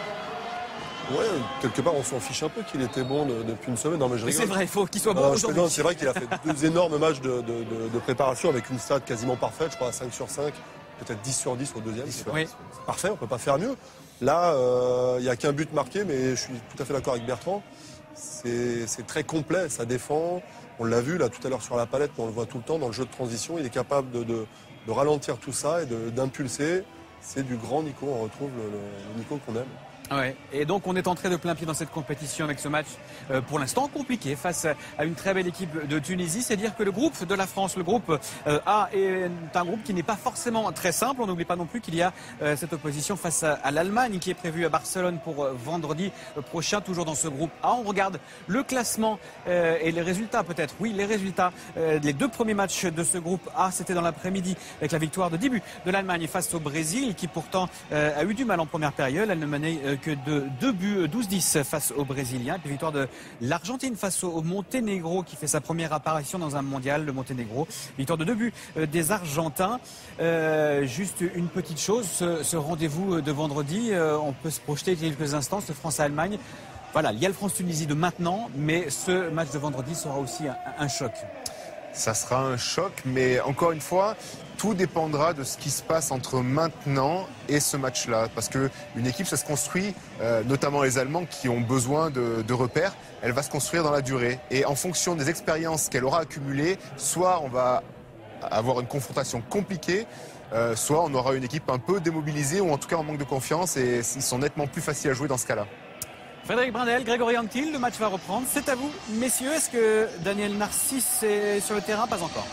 Ouais, quelque part, on s'en fiche un peu qu'il était bon depuis une semaine. Non, mais je rigole. C'est vrai, il faut qu'il soit bon aujourd'hui. C'est vrai qu'il a fait 2 énormes matchs de préparation avec une stat quasiment parfaite, je crois, à 5 sur 5, peut-être 10 sur 10 au deuxième. C'est parfait, on ne peut pas faire mieux. Là, il n'y a qu'un but marqué, mais je suis tout à fait d'accord avec Bertrand. c'est très complet, ça défend. On l'a vu là tout à l'heure sur la palette, mais on le voit tout le temps dans le jeu de transition. Il est capable de ralentir tout ça et d'impulser. C'est du grand Nico, on retrouve le Nico qu'on aime. Ouais. Et donc on est entré de plein pied dans cette compétition avec ce match pour l'instant compliqué face à une très belle équipe de Tunisie. C'est dire que le groupe de la France, le groupe A, est un groupe qui n'est pas forcément très simple. On n'oublie pas non plus qu'il y a cette opposition face à l'Allemagne qui est prévue à Barcelone pour vendredi prochain, toujours dans ce groupe A. On regarde le classement et les résultats peut-être. Oui, les résultats. Les 2 premiers matchs de ce groupe A, c'était dans l'après-midi avec la victoire de début de l'Allemagne face au Brésil qui pourtant a eu du mal en première période. Elle ne menait que de 2 buts 12-10 face aux Brésiliens. Et puis victoire de l'Argentine face au Monténégro qui fait sa première apparition dans un mondial, le Monténégro. Victoire de 2 buts des Argentins. Juste une petite chose, ce rendez-vous de vendredi, on peut se projeter quelques instants, ce France-Allemagne. Voilà, il y a le France-Tunisie de maintenant, mais ce match de vendredi sera aussi un choc. Ça sera un choc, mais encore une fois, tout dépendra de ce qui se passe entre maintenant et ce match-là. Parce qu'une équipe, ça se construit, notamment les Allemands qui ont besoin de repères, elle va se construire dans la durée. Et en fonction des expériences qu'elle aura accumulées, soit on va avoir une confrontation compliquée, soit on aura une équipe un peu démobilisée ou en tout cas en manque de confiance et ils sont nettement plus faciles à jouer dans ce cas-là. Frédéric Brindel, Grégory Antil, le match va reprendre. C'est à vous, messieurs. Est-ce que Daniel Narcisse est sur le terrain? Pas encore.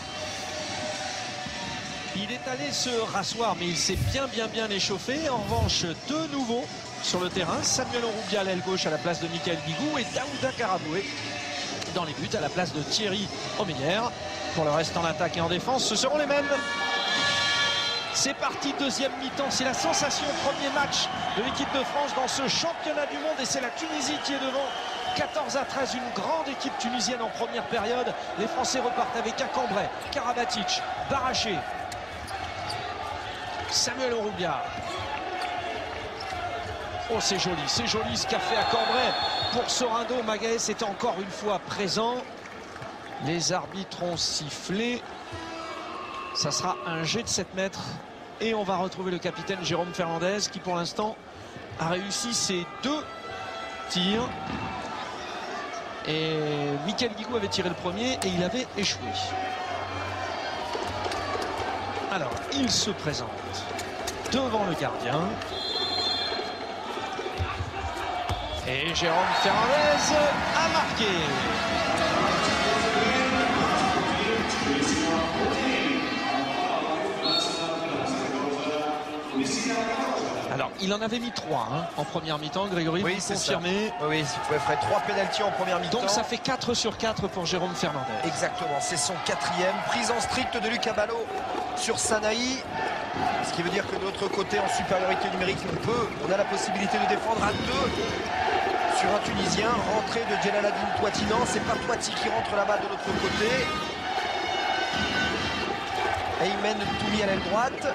Il est allé se rasseoir, mais il s'est bien échauffé. En revanche, 2 nouveaux sur le terrain. Samuel Ourubia à l'aile gauche à la place de Michael Guigou et Daouda Karaboué dans les buts à la place de Thierry Omeyer. Pour le reste en attaque et en défense, ce seront les mêmes. C'est parti, deuxième mi-temps, c'est la sensation, premier match de l'équipe de France dans ce championnat du monde et c'est la Tunisie qui est devant. 14-13, une grande équipe tunisienne en première période. Les Français repartent avec Cambrai, Karabatic, Baraché, Samuel Ourubia. Oh, c'est joli ce qu'a fait à Cambrai. Pour Sorando, Magaès est encore une fois présent. Les arbitres ont sifflé. Ça sera un jet de 7 mètres et on va retrouver le capitaine Jérôme Fernandez qui pour l'instant a réussi ses 2 tirs. Et Michael Guigou avait tiré le premier et il avait échoué. Alors il se présente devant le gardien. Et Jérôme Fernandez a marqué. Alors, il en avait mis 3 en première mi-temps, Grégory, oui, vous confirmez. Oui, il ferait 3 pénaltys en première mi-temps. Donc ça fait 4 sur 4 pour Jérôme Fernandez. Exactement, c'est son 4e. Prise en strict de Lucas Ballot sur Sanaï. Ce qui veut dire que de l'autre côté, en supériorité numérique, on a la possibilité de défendre à 2 sur un Tunisien. Rentrée de Djelaladine Toitinan, c'est pas Toiti qui rentre là-bas de l'autre côté. Aymen Toumi à l'aile droite.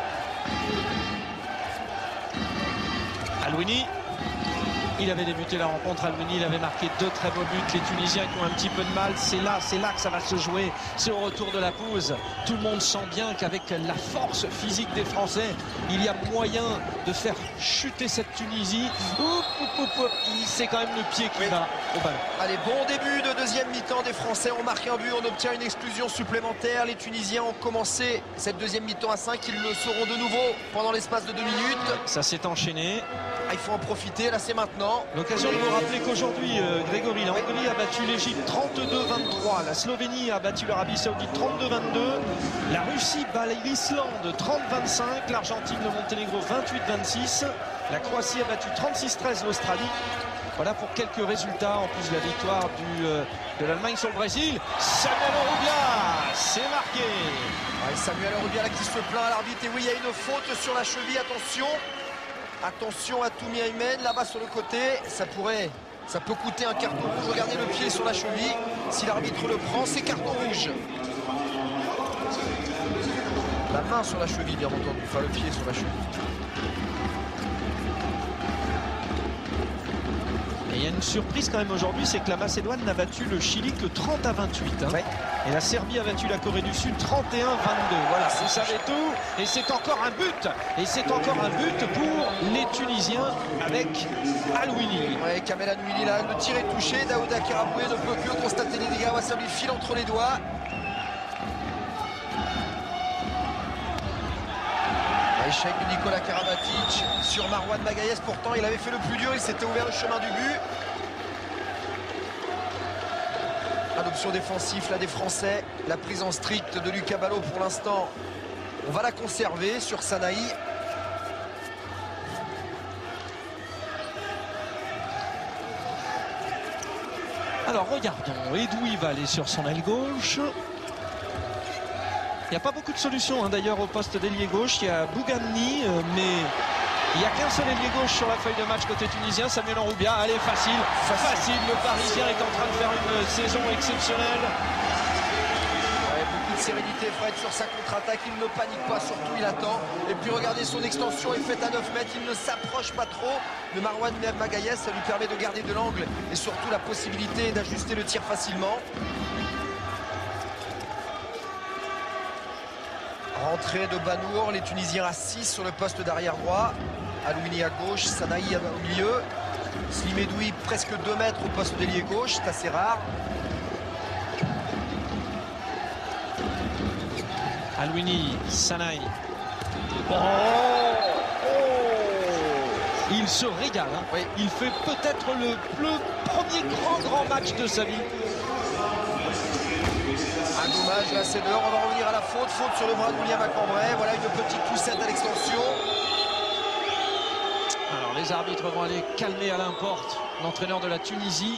Alouini, il avait débuté la rencontre. Alouini, il avait marqué 2 très beaux buts. Les Tunisiens qui ont un petit peu de mal, c'est là que ça va se jouer. C'est au retour de la pause. Tout le monde sent bien qu'avec la force physique des Français, il y a moyen de faire chuter cette Tunisie. C'est quand même le pied qui va au ballon. Allez, bon début de deuxième mi-temps des Français. On marque un but, on obtient une exclusion supplémentaire. Les Tunisiens ont commencé cette deuxième mi-temps à 5. Ils le seront de nouveau pendant l'espace de 2 minutes. Ça s'est enchaîné. Il faut en profiter, là c'est maintenant. L'occasion de vous rappeler qu'aujourd'hui, Grégory, la Hongrie a battu l'Égypte 32-23. La Slovénie a battu l'Arabie Saoudite 32-22. La Russie bat l'Islande 30-25. L'Argentine, le Monténégro 28-26. La Croatie a battu 36-13 l'Australie. Voilà pour quelques résultats, en plus de la victoire de l'Allemagne sur le Brésil. Samuel Ourubia, c'est marqué. Ouais, Samuel Ourubia là qui se plaint à l'arbitre. Et oui, il y a une faute sur la cheville, attention. Attention à Toumi Aymen, là-bas sur le côté, ça peut coûter un carton rouge. Regardez le pied sur la cheville. Si l'arbitre le prend, c'est carton rouge. La main sur la cheville, bien entendu. Enfin, le pied sur la cheville. Et il y a une surprise quand même aujourd'hui, c'est que la Macédoine n'a battu le Chili que 30 à 28. Hein. Ouais. Et la Serbie a battu la Corée du Sud 31-22. Voilà, c'est ça et tout. Et c'est encore un but. Et c'est encore un but pour les Tunisiens avec Al-Wini. Ouais, Kamel Al-Wini là, le tir est touché. Daouda Keraboué ne peut que constater les dégâts. Ça lui file entre les doigts. Échec de Nikola Karabatic sur Marouane Magaïès. Pourtant, il avait fait le plus dur. Il s'était ouvert le chemin du but. Adoption défensive là des Français. La prise en strict de Lucas Ballot pour l'instant. On va la conserver sur Sanaï. Alors regardons. Edoui va aller sur son aile gauche. Il n'y a pas beaucoup de solutions hein, d'ailleurs au poste d'ailier gauche. Il y a Bougamni, mais il n'y a qu'un seul ailier gauche sur la feuille de match côté tunisien, Samuel Enroubia. Allez, facile. Le Parisien est en train de faire une saison exceptionnelle. Ouais, beaucoup de sérénité, Fred, sur sa contre-attaque. Il ne panique pas, surtout il attend. Et puis regardez, son extension est faite à 9 mètres. Il ne s'approche pas trop de Marouane Magaïès. Ça lui permet de garder de l'angle et surtout la possibilité d'ajuster le tir facilement. Rentrée de Banour, les Tunisiens à 6 sur le poste d'arrière droit. Al-Wini à gauche, Sanaï au milieu. Slim Edoui presque 2 mètres au poste d'ailier gauche, c'est assez rare. Al-Wini, Sanaï. Il se régale. Hein. Oui. Il fait peut-être le premier grand match de sa vie. Un dommage, là c'est dehors, on va revenir à la faute sur le bras de William Cambrai. Voilà une petite poussette à l'extension. Alors les arbitres vont aller calmer Alain Porte, l'entraîneur de la Tunisie.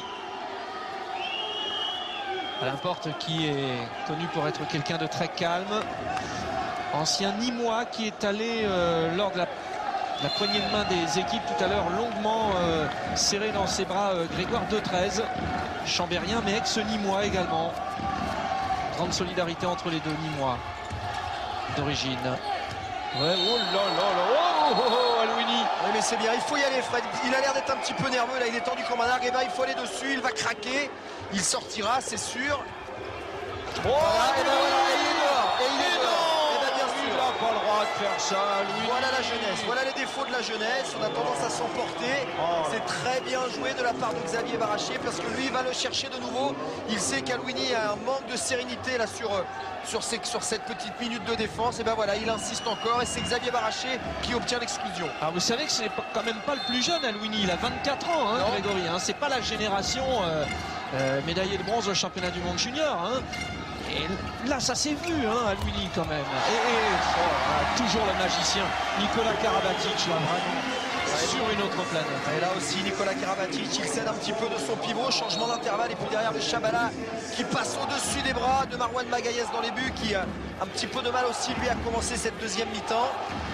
Alain Porte qui est connu pour être quelqu'un de très calme. Ancien Nîmois qui est allé lors de la poignée de main des équipes tout à l'heure longuement serré dans ses bras Grégoire Detrez, chambérien mais ex-Nîmois également. Grande solidarité entre les deux Nîmois d'origine. Ouais, oh là là là, Al-Wini. Oui, mais c'est bien, il faut y aller, Fred. Il a l'air d'être un petit peu nerveux, là, il est tendu comme un arc. Et ben, il faut aller dessus, il va craquer. Il sortira, c'est sûr. Oh, voilà, et ben voilà, il est dehors. Et il est dehors. Et ben, bien sûr. Il n'a pas le droit de faire ça, lui. Voilà la jeunesse, voilà les défauts de la jeunesse. On a tendance à s'emporter. C'est très bien joué de la part de Xavier Baraché parce que lui, il va le chercher de nouveau. Il sait qu'Al-Wini a un manque de sérénité là sur cette petite minute de défense. Et ben voilà, il insiste encore et c'est Xavier Baraché qui obtient l'exclusion. Alors vous savez que c'est quand même pas le plus jeune, Al-Wini. Il a 24 ans, hein, Grégory. Hein. C'est pas la génération médaillé de bronze au championnat du monde junior. Hein. Et là, ça s'est vu, hein, Al-Wini quand même. Et toujours le magicien Nikola Karabatic, là, vraiment, sur une autre planète. Et là aussi, Nikola Karabatic, il cède un petit peu de son pivot, changement d'intervalle. Et puis derrière, le Chabala qui passe au-dessus des bras de Marouane Magaïès dans les buts, qui a un petit peu de mal aussi, lui, à commencer cette deuxième mi-temps.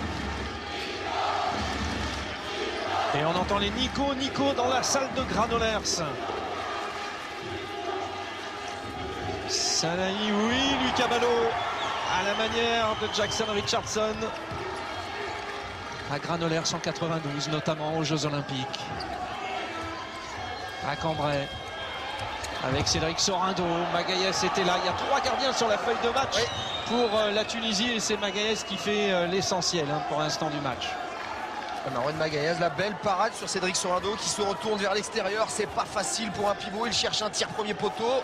Et on entend les Nico dans la salle de Granollers. Sanaï, oui, Lucas Ballot, à la manière de Jackson Richardson. À Granollers en 92, notamment aux Jeux Olympiques. À Cambrai, avec Cédric Sorindo. Magaïès était là. Il y a 3 gardiens sur la feuille de match pour la Tunisie. Et c'est Magaïès qui fait l'essentiel pour l'instant du match. Marouane Magaïès, la belle parade sur Cédric Sorindo qui se retourne vers l'extérieur. C'est pas facile pour un pivot. Il cherche un tir premier poteau.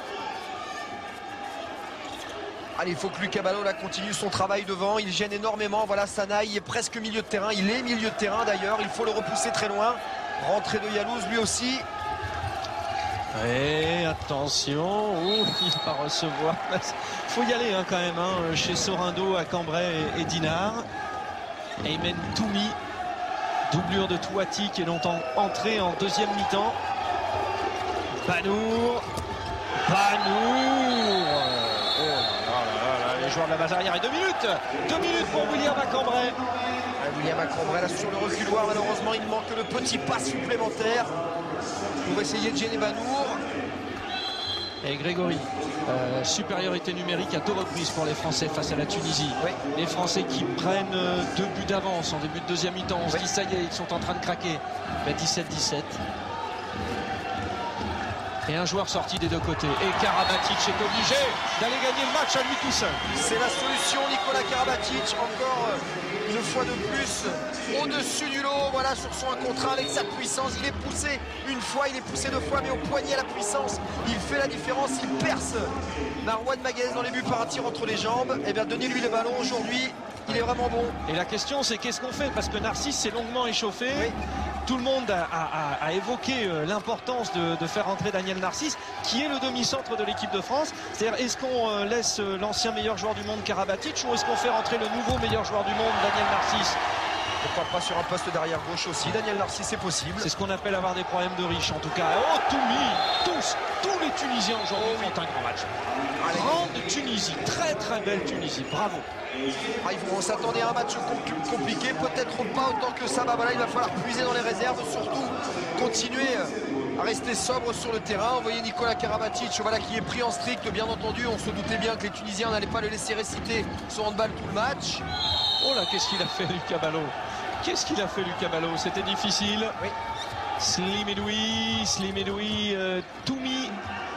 Allez, il faut que Lucas Ballot là continue son travail devant. Il gêne énormément. Voilà, Sanaï est presque milieu de terrain. Il est milieu de terrain d'ailleurs. Il faut le repousser très loin. Rentrée de Yalouz lui aussi. Et attention, il va recevoir. Il faut y aller quand même chez Sorindo, à Cambrai et Dinard. Aymen Toumi, doublure de Touati qui est longtemps entré en deuxième mi-temps. Banour. Les joueurs de la base arrière et 2 minutes. 2 minutes pour William Cambrai. William Cambrai là sur le reculoir, malheureusement il manque le petit pas supplémentaire pour essayer de gêner Banour. Et Grégory, supériorité numérique à 2 reprises pour les Français face à la Tunisie. Oui. Les Français qui prennent 2 buts d'avance en début de deuxième mi-temps. On se dit ça y est, ils sont en train de craquer. 17-17. Et un joueur sorti des deux côtés. Et Karabatic est obligé d'aller gagner le match à lui tout seul. C'est la solution, Nikola Karabatic, encore une fois de plus au-dessus du lot, voilà, sur son 1 contre 1 avec sa puissance. Il est poussé une fois, il est poussé 2 fois, mais au poignet à la puissance, il fait la différence, il perce Marouane Maguez dans les buts par un tir entre les jambes. Et bien donnez-lui le ballon aujourd'hui, il est vraiment bon. Et la question c'est qu'est-ce qu'on fait? Parce que Narcisse s'est longuement échauffé. Oui. Tout le monde a évoqué l'importance de faire entrer Daniel Narcisse, qui est le demi-centre de l'équipe de France. C'est-à-dire, est-ce qu'on laisse l'ancien meilleur joueur du monde Karabatic, ou est-ce qu'on fait rentrer le nouveau meilleur joueur du monde Daniel Narcisse? Pourquoi pas sur un poste d'arrière gauche aussi, Daniel Narcisse, c'est possible. C'est ce qu'on appelle avoir des problèmes de riches en tout cas. Oh, tous les Tunisiens aujourd'hui font un grand match. Grande Tunisie, très très belle Tunisie, bravo. On s'attendait à un match compliqué, peut-être pas autant que ça. Voilà, il va falloir puiser dans les réserves, surtout continuer à rester sobre sur le terrain. Vous voyez Nikola Karabatic, voilà, qui est pris en strict, bien entendu. On se doutait bien que les Tunisiens n'allaient pas le laisser réciter son handball tout le match. Oh là, qu'est-ce qu'il a fait Lucas Ballot? Qu'est-ce qu'il a fait Lucas Ballot? C'était difficile. Oui. Slim Edoui, Toumi,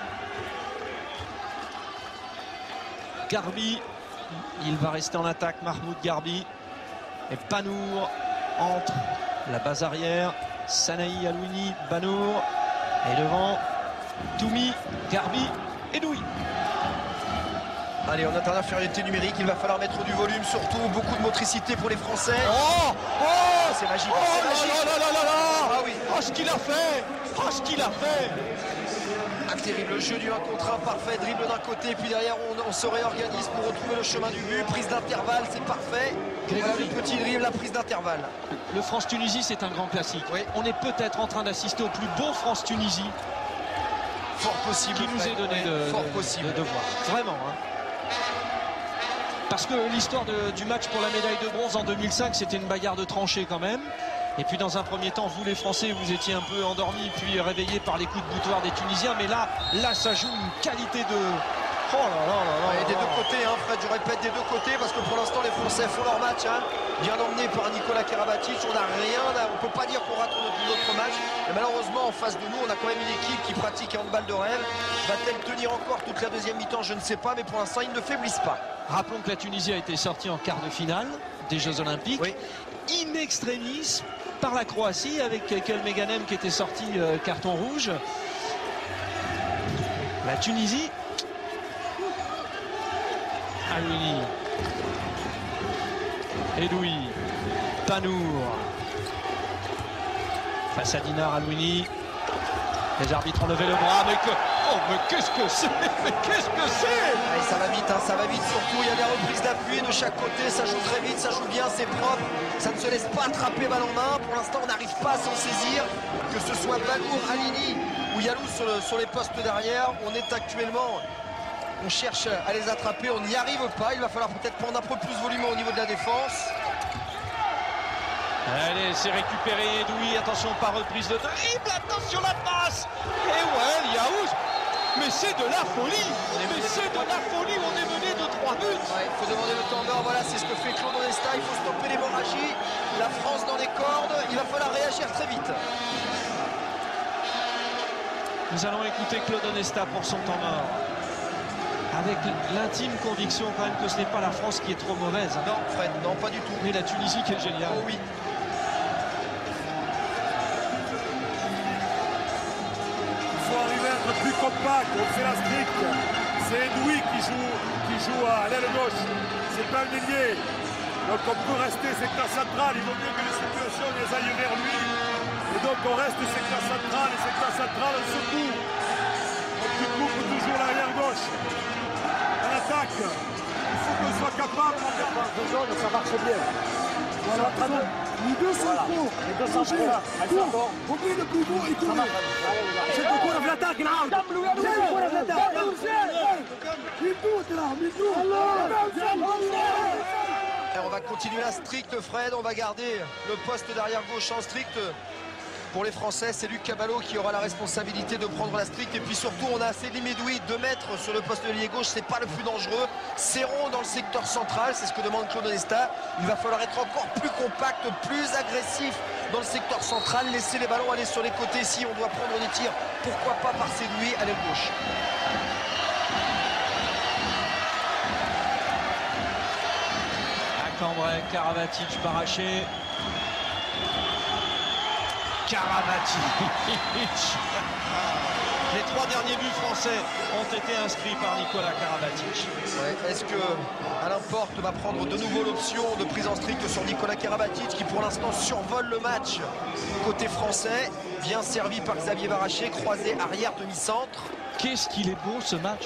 Garbi. Il va rester en attaque, Mahmoud Garbi. Et Banour entre la base arrière. Sanaï, Alouini, Banour. Et devant, Toumi, Garbi, Edoui. Allez, on a une infériorité numérique, il va falloir mettre du volume, surtout beaucoup de motricité pour les Français. Oh, c'est magique, c'est magique. Ah oui. Oh, ce qu'il a fait. Oh, ce qu'il a fait. Un terrible jeu du 1 contre 1 parfait, dribble d'un côté, puis derrière on se réorganise pour retrouver le chemin du but, prise d'intervalle, c'est parfait. Voilà le petit dribble, la prise d'intervalle. Le France-Tunisie, c'est un grand classique. Oui. On est peut-être en train d'assister au plus beau France-Tunisie. Fort possible. Qui nous est donné de voir. Vraiment. Hein. Parce que l'histoire du match pour la médaille de bronze en 2005, c'était une bagarre de tranchées quand même. Et puis dans un premier temps, vous les Français, vous étiez un peu endormis, puis réveillés par les coups de boutoir des Tunisiens. Mais là ça joue une qualité de... Oh là là là là. Et des deux côtés, hein, Fred, je répète, des deux côtés, parce que pour l'instant, les Français font leur match. Hein, bien emmené par Nikola Karabatic. On n'a rien, on ne peut pas dire qu'on rate notre match. Mais malheureusement, en face de nous, on a quand même une équipe qui pratique un handball de rêve. Va-t-elle tenir encore toute la deuxième mi-temps? Je ne sais pas, mais pour l'instant, ils ne faiblissent pas. Rappelons que la Tunisie a été sortie en quart de finale des Jeux Olympiques. Oui. In extremis par la Croatie, avec Kel Meganem qui était sorti carton rouge. La Tunisie... Alouini, Edoui, Panour, face à Dinar, Alouini. Les arbitres ont levé le bras, mais qu'est-ce que c'est? Mais qu'est-ce que c'est? Ça va vite, hein, ça va vite, surtout il y a des reprises d'appui de chaque côté, ça joue très vite, ça joue bien, c'est propre, ça ne se laisse pas attraper balle en main. Pour l'instant, on n'arrive pas à s'en saisir, que ce soit Panour, Alini ou Yalou sur les postes derrière. On est actuellement... On cherche à les attraper, on n'y arrive pas. Il va falloir peut-être prendre un peu plus de volume au niveau de la défense. Allez, c'est récupéré Edoui. Attention, pas reprise de dribble. Attention la passe. Et ouais, Yaouz. Mais c'est de la folie. Mais c'est de la folie. On est mené de 3 buts. Ouais, il faut demander le temps mort. Voilà, c'est ce que fait Claude Onesta. Il faut stopper l'hémorragie. La France dans les cordes. Il va falloir réagir très vite. Nous allons écouter Claude Onesta pour son temps mort. Avec l'intime conviction quand même que ce n'est pas la France qui est trop mauvaise. Non, Fred, non, pas du tout. Mais la Tunisie qui est géniale. Oh oui. Il faut arriver à être plus compact, on fait la stricte. C'est Edoui qui joue à l'aile gauche. C'est pas le milieu. Donc on peut rester secteur central. Il vaut mieux que les situations les aillent vers lui. Et donc on reste secteur central. Et secteur central, on se coupe. On coupe toujours l'arrière gauche. Attaque. Il faut qu'on soit capable en défense de zone, ça marche bien. Voilà, les deux sont pro. Les deux sont pro. Oubliez le plus beau et tout. C'est le coup de l'attaque là. C'est le coup de l'attaque. On va continuer la stricte, Fred. On va garder le poste d'arrière gauche en strict. Pour les Français, c'est Luc Caballo qui aura la responsabilité de prendre la stricte. Et puis surtout, on a Selim Edoui, 2 mètres sur le poste de l'ailier gauche. C'est pas le plus dangereux. Serrons dans le secteur central, c'est ce que demande Claude Onesta. Il va falloir être encore plus compact, plus agressif dans le secteur central, laisser les ballons aller sur les côtés. Si on doit prendre des tirs, pourquoi pas par Sédoué à l'aile gauche. Cambrai, Karabatic, Baraché. Karabatic. Les 3 derniers buts français ont été inscrits par Nicolas Karabatic. Ouais, est-ce que Alain Porte va prendre de nouveau l'option de prise en strict sur Nicolas Karabatic qui pour l'instant survole le match côté français, bien servi par Xavier Baraché, croisé arrière demi-centre. Qu'est-ce qu'il est beau ce match!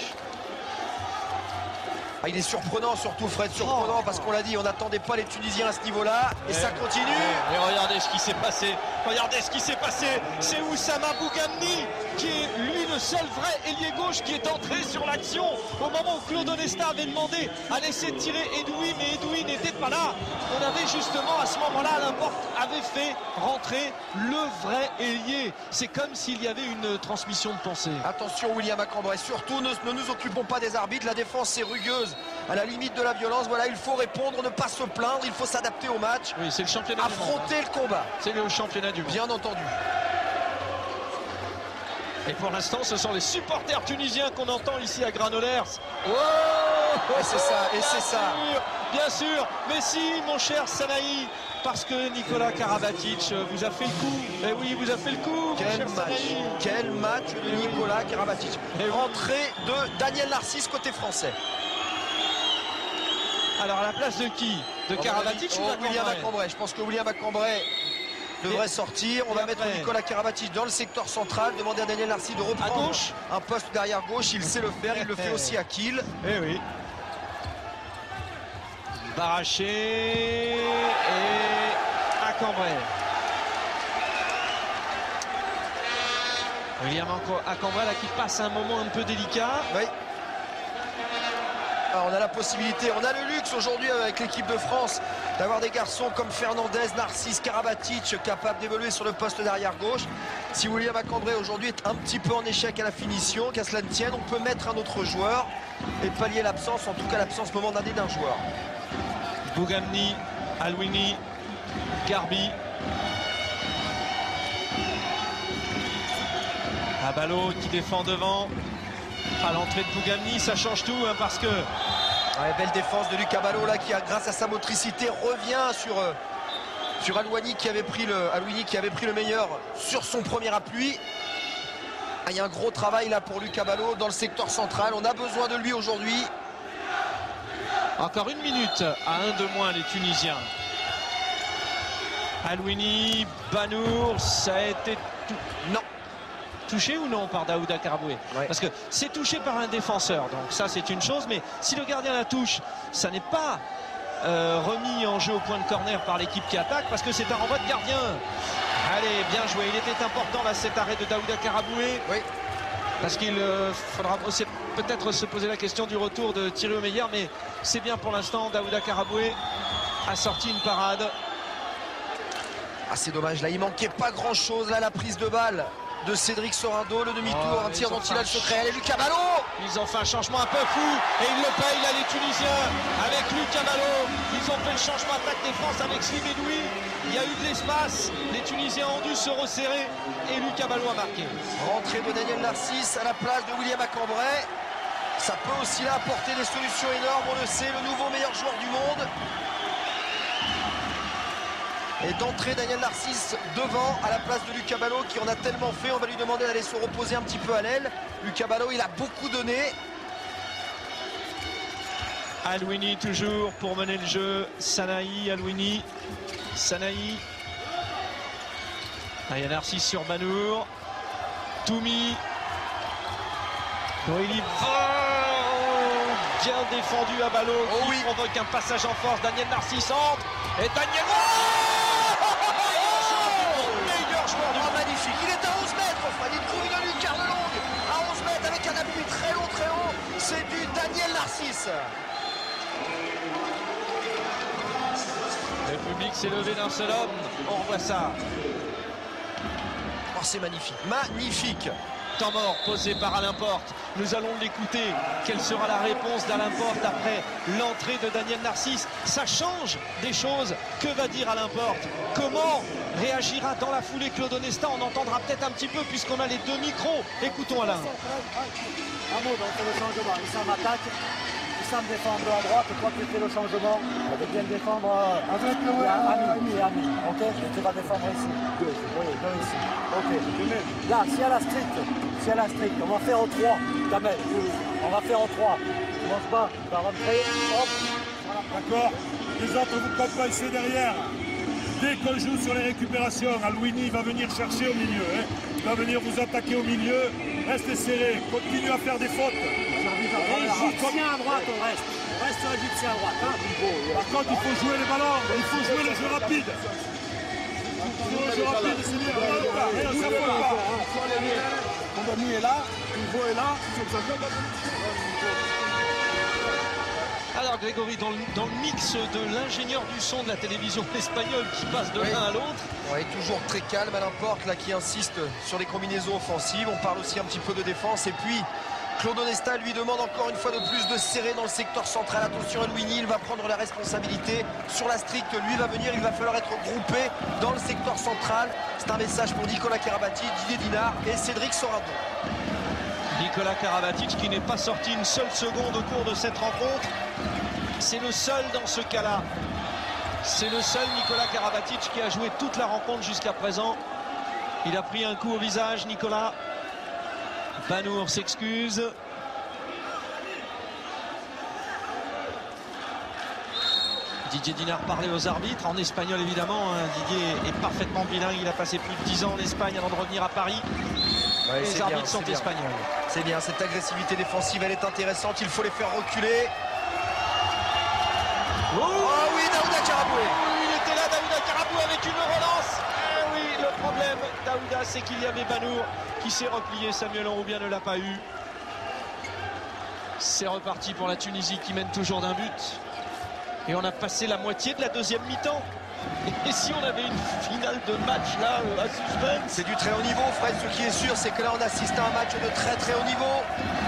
Ah, il est surprenant surtout Fred, surprenant parce qu'on l'a dit, on n'attendait pas les Tunisiens à ce niveau-là et ça continue. Et regardez ce qui s'est passé, c'est Oussama Bougamni qui est lui le seul vrai ailier gauche qui est entré sur l'action au moment où Claude Onesta avait demandé à laisser tirer Edoui, mais Edoui n'était pas là. On avait justement à ce moment-là, Alain Porte avait fait rentrer le vrai ailier. C'est comme s'il y avait une transmission de pensée. Attention William Cambrai, surtout ne nous occupons pas des arbitres, la défense est rugueuse. À la limite de la violence, voilà, il faut répondre, ne pas se plaindre, il faut s'adapter au match. Oui, c'est le championnat du monde. Affronter le combat. C'est le championnat du monde. Bien entendu. Et pour l'instant, ce sont les supporters tunisiens qu'on entend ici à Granollers. Oh, et c'est ça, et c'est ça. Bien sûr, mais si, mon cher Sanaï, parce que Nicolas Karabatic vous a fait le coup. Eh oui, vous a fait le coup. Quel match de Nicolas Karabatic. Rentrée de Daniel Narcisse côté français. Alors à la place de qui? De Karabatic ou William Cambrai. Je pense que William Cambrai devrait sortir. On va mettre Nicolas Karabatic dans le secteur central, demander à Daniel Narcisse de reprendre un poste derrière gauche. Il sait le faire, il le fait aussi à Kiel. Eh oui. Baraché et Cambrai. William Cambrai là qui passe un moment un peu délicat. Oui. Alors, on a la possibilité, on a le luxe aujourd'hui avec l'équipe de France d'avoir des garçons comme Fernandez, Narcisse, Karabatic capables d'évoluer sur le poste d'arrière gauche. Si William Cambrai aujourd'hui est un petit peu en échec à la finition, qu'à cela ne tienne, on peut mettre un autre joueur et pallier l'absence, en tout cas l'absence momentanée d'un joueur. Bougamni, Alwini, Garbi. Abalo qui défend devant. À l'entrée de Bougamni, ça change tout hein, parce que... Ouais, belle défense de Luc Abalo là qui, grâce à sa motricité, revient sur Alwini qui avait pris le meilleur sur son premier appui. Ah, il y a un gros travail là pour Luc Abalo dans le secteur central. On a besoin de lui aujourd'hui. Encore 1 minute à 1 de moins les Tunisiens. Alwini, Banour, ça a été non. Touché ou non par Daouda Karaboué? Parce que c'est touché par un défenseur, donc ça c'est une chose, mais si le gardien la touche, ça n'est pas remis en jeu au point de corner par l'équipe qui attaque, parce que c'est un renvoi de gardien. Allez, bien joué, il était important là cet arrêt de Daouda Karaboué. Oui. Parce qu'il faudra peut-être se poser la question du retour de Thierry Omeyer, mais c'est bien pour l'instant. Daouda Karaboué a sorti une parade. Ah, c'est dommage, là il manquait pas grand chose, là la prise de balle de Cédric Sorando, le demi-tour, un tir dont il a le secret. Allez, Luc Abalo! Ils ont fait un changement un peu fou et ils le payent là les Tunisiens avec Luc Abalo. Ils ont fait le changement attaque-défense avec Slim Edoui. Il y a eu de l'espace, les Tunisiens ont dû se resserrer et Luc Abalo a marqué. Rentrée de Daniel Narcisse à la place de William Cambrai. Ça peut aussi là apporter des solutions énormes, on le sait, le nouveau meilleur joueur du monde. Et d'entrée Daniel Narcisse devant à la place de Luc Abalo qui en a tellement fait, on va lui demander d'aller se reposer un petit peu à l'aile. Luc Abalo, il a beaucoup donné. Alwini toujours pour mener le jeu. Sanaï, Alwini, Sanaï. Il y a Narcisse sur Banour. Toumi. Noélie bien défendu à Balo qui provoque un passage en force. Daniel Narcisse entre et Daniel meilleur joueur du monde. Magnifique, il est à 11 mètres, Fred. Il trouve une lucarne longue à 11 mètres avec un appui très haut. C'est du Daniel Narcisse. Le public s'est levé d'un seul homme. On revoit ça. Oh, c'est magnifique, magnifique. Temps mort posé par Alain Porte. Nous allons l'écouter. Quelle sera la réponse d'Alain Porte après l'entrée de Daniel Narcisse? Ça change des choses. Que va dire Alain Porte? Comment réagira dans la foulée. Claude Onesta, on entendra peut-être un petit peu puisqu'on a les deux micros. Écoutons Alain. Mahmoud, on fait le changement. Issam attaque. Issam défendre à droite. Toi tu fais le changement. On veut bien défendre avec Ami. Ok, et tu vas défendre ici. Oui, deux ici. Ok. Là, si elle a strict, on va faire au 3. Kamel, on va faire au 3. Tu manges pas, tu vas rentrer. Hop. Voilà. D'accord. Les autres vous compensez derrière. Dès qu'on joue sur les récupérations, Alouini va venir chercher au milieu. Il va venir vous attaquer au milieu. Restez serrés, continuez à faire des fautes. Égyptien à droite, on reste. On reste sur égyptien à droite. Par contre, il faut jouer les ballons, il faut jouer le jeu rapide. Le jeu rapide, c'est bien. On s'affole pas. Condamné est là, Pivot est là. Alors Grégory, dans le mix de l'ingénieur du son de la télévision espagnole qui passe de l'un à l'autre. Oui, toujours très calme, Alain Porte là qui insiste sur les combinaisons offensives. On parle aussi un petit peu de défense. Et puis Claude Onesta lui demande encore une fois de plus de serrer dans le secteur central. Attention à Louini, il va prendre la responsabilité sur la stricte. Lui va venir, il va falloir être groupé dans le secteur central. C'est un message pour Nicolas Karabatic, Didier Dinard et Cédric Sorado. Nicolas Karabatic qui n'est pas sorti une seule seconde au cours de cette rencontre. C'est le seul dans ce cas-là. C'est le seul Nicolas Karabatic qui a joué toute la rencontre jusqu'à présent. Il a pris un coup au visage, Nicolas. Banour s'excuse. Didier Dinard parlait aux arbitres, en espagnol évidemment. Didier est parfaitement bilingue, il a passé plus de 10 ans en Espagne avant de revenir à Paris. Ouais, les arbitres sont espagnols. C'est bien, cette agressivité défensive, elle est intéressante, il faut les faire reculer. Oh oui, Daouda Karaboué. Il était là, Daouda Karaboué, avec une relance. Oui, le problème, Daouda, c'est qu'il y avait Banour qui s'est replié. Samuel Enroubien ne l'a pas eu. C'est reparti pour la Tunisie qui mène toujours d'un but. Et on a passé la moitié de la deuxième mi-temps. Et si on avait une finale de match là, à suspense. C'est du très haut niveau, Fred. Ce qui est sûr, c'est que là, on assiste à un match de très très haut niveau.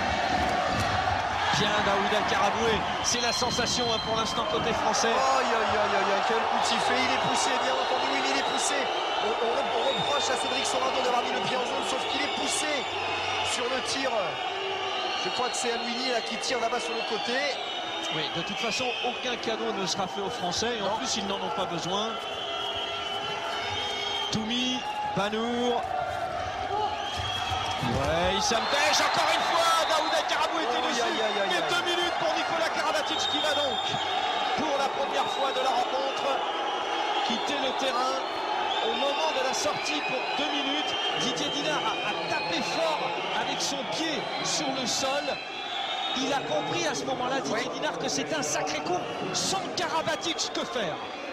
Bien Daouda Karaboué, c'est la sensation pour l'instant côté français. Quel coup de sifflet, il est poussé, bien entendu, oui, il est poussé. On reproche à Cédric Sorado d'avoir mis le pied en zone, sauf qu'il est poussé sur le tir. Je crois que c'est Alouini là qui tire là-bas sur le côté. Oui, de toute façon, aucun cadeau ne sera fait aux Français, et en plus, ils n'en ont pas besoin. Toumi, Banour. Ouais, il s'empêche encore une fois. Daouda Karaboué était dessus. Et 2 minutes pour Nicolas Karabatic qui va donc, pour la première fois de la rencontre, quitter le terrain au moment de la sortie pour 2 minutes. Didier Dinard a tapé fort avec son pied sur le sol. Il a compris à ce moment-là, Didier Dinard, que c'était un sacré coup. Sans Karabatic, que faire?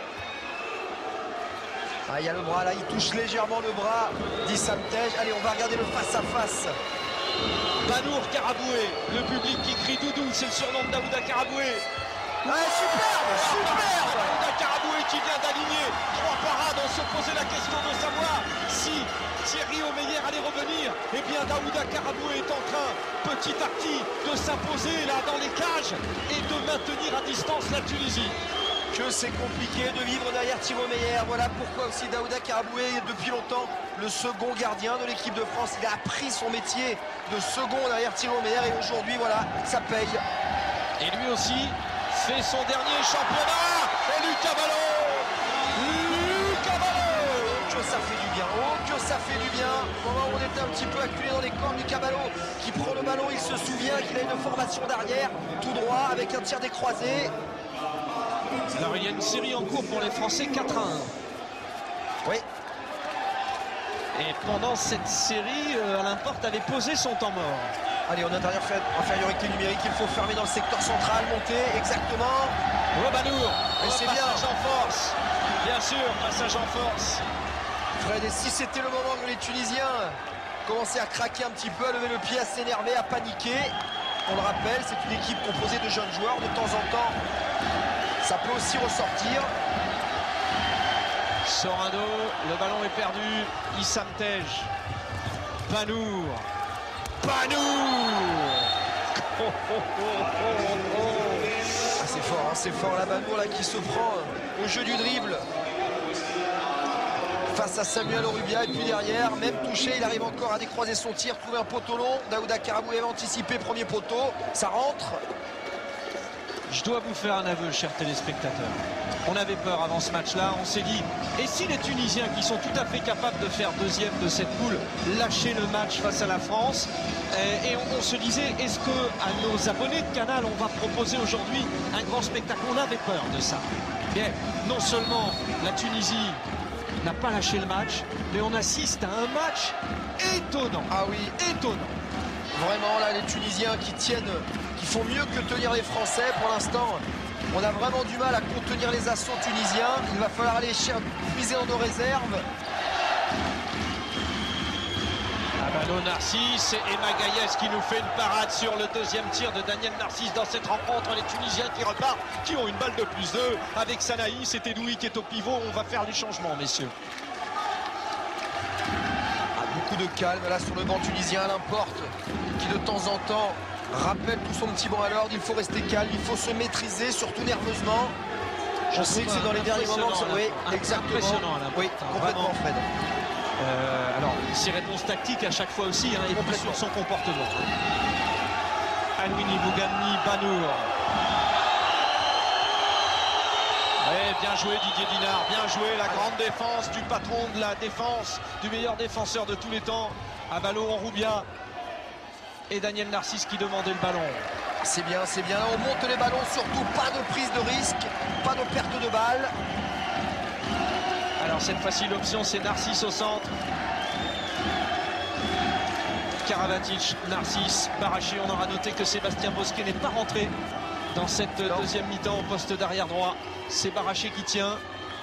Ah, il y a le bras là, il touche légèrement le bras d'Issam Tej. Allez, on va regarder le face-à-face. Banour Karaboué, le public qui crie Doudou, c'est le surnom de Daouda Karaboué. Ouais, superbe. Daouda Karaboué qui vient d'aligner 3 parades. On se posait la question de savoir si Thierry Omeyer allait revenir. Eh bien, Daouda Karaboué est en train, petit à petit, de s'imposer là dans les cages et de maintenir à distance la Tunisie. Que c'est compliqué de vivre derrière Thierry Omeyer. Voilà pourquoi aussi Daouda Karaboué est depuis longtemps le second gardien de l'équipe de France. Il a appris son métier de second derrière Thierry Omeyer et aujourd'hui, voilà, ça paye. Et lui aussi fait son dernier championnat. Et Lucas Ballot. Que ça fait du bien, que ça fait du bien. Au moment où on était un petit peu acculé dans les corps, Lucas Ballot qui prend le ballon, il se souvient qu'il a une formation d'arrière tout droit avec un tir décroisé. Alors il y a une série en cours pour les Français, 4-1. Oui. Et pendant cette série, Alain Porte avait posé son temps mort. Allez, en infériorité numérique, il faut fermer dans le secteur central, monter, exactement. Banour, c'est bien. Passage en force. Bien sûr, passage en force. Fred, et si c'était le moment où les Tunisiens commençaient à craquer un petit peu, à lever le pied, à s'énerver, à paniquer. On le rappelle, c'est une équipe composée de jeunes joueurs. De temps en temps, ça peut aussi ressortir. Sorado, le ballon est perdu. Issam Tej. Banour. C'est fort la Banour là qui se prend au jeu du dribble. face à Samuel Orubia. Et puis derrière, même touché, il arrive encore à décroiser son tir, trouver un poteau long. Daouda Karaboué avait anticipé, premier poteau, ça rentre. Je dois vous faire un aveu, chers téléspectateurs. On avait peur avant ce match-là, on s'est dit, et si les Tunisiens, qui sont tout à fait capables de faire deuxième de cette poule, lâchaient le match face à la France, et on se disait, est-ce qu'à nos abonnés de Canal, on va proposer aujourd'hui un grand spectacle? On avait peur de ça. Bien, non seulement la Tunisie n'a pas lâché le match, mais on assiste à un match étonnant. Ah oui, étonnant. Vraiment, là, les Tunisiens qui tiennent, qui font mieux que tenir les Français. Pour l'instant, on a vraiment du mal à contenir les assauts tunisiens. Il va falloir aller puiser dans nos réserves. Abalo, Narcisse et Magaïès qui nous fait une parade sur le deuxième tir de Daniel Narcisse dans cette rencontre. Les Tunisiens qui repartent, qui ont une balle de plus 2 avec Sanaïs et Tedouï qui est au pivot. On va faire du changement, messieurs. Beaucoup de calme là sur le banc tunisien. L'importe qui de temps en temps rappelle tout son petit banc à l'ordre. Il faut rester calme, il faut se maîtriser, surtout nerveusement. Je sais que c'est dans les derniers moments que ça... Oui, exactement. Oui, complètement, Fred. Alors, ses réponses tactiques à chaque fois aussi, hein, et puis sur son comportement. Alwini Bougani Banour. Bien joué Didier Dinard, bien joué, la grande défense du patron de la défense, du meilleur défenseur de tous les temps, Abalo, Onroubia et Daniel Narcisse qui demandait le ballon. C'est bien, on monte les ballons, surtout pas de prise de risque, pas de perte de balle. Alors cette fois-ci l'option c'est Narcisse au centre. Karabatic, Narcisse, Baraché. On aura noté que Sébastien Bosquet n'est pas rentré dans cette deuxième mi-temps au poste d'arrière droit. C'est Baraché qui tient.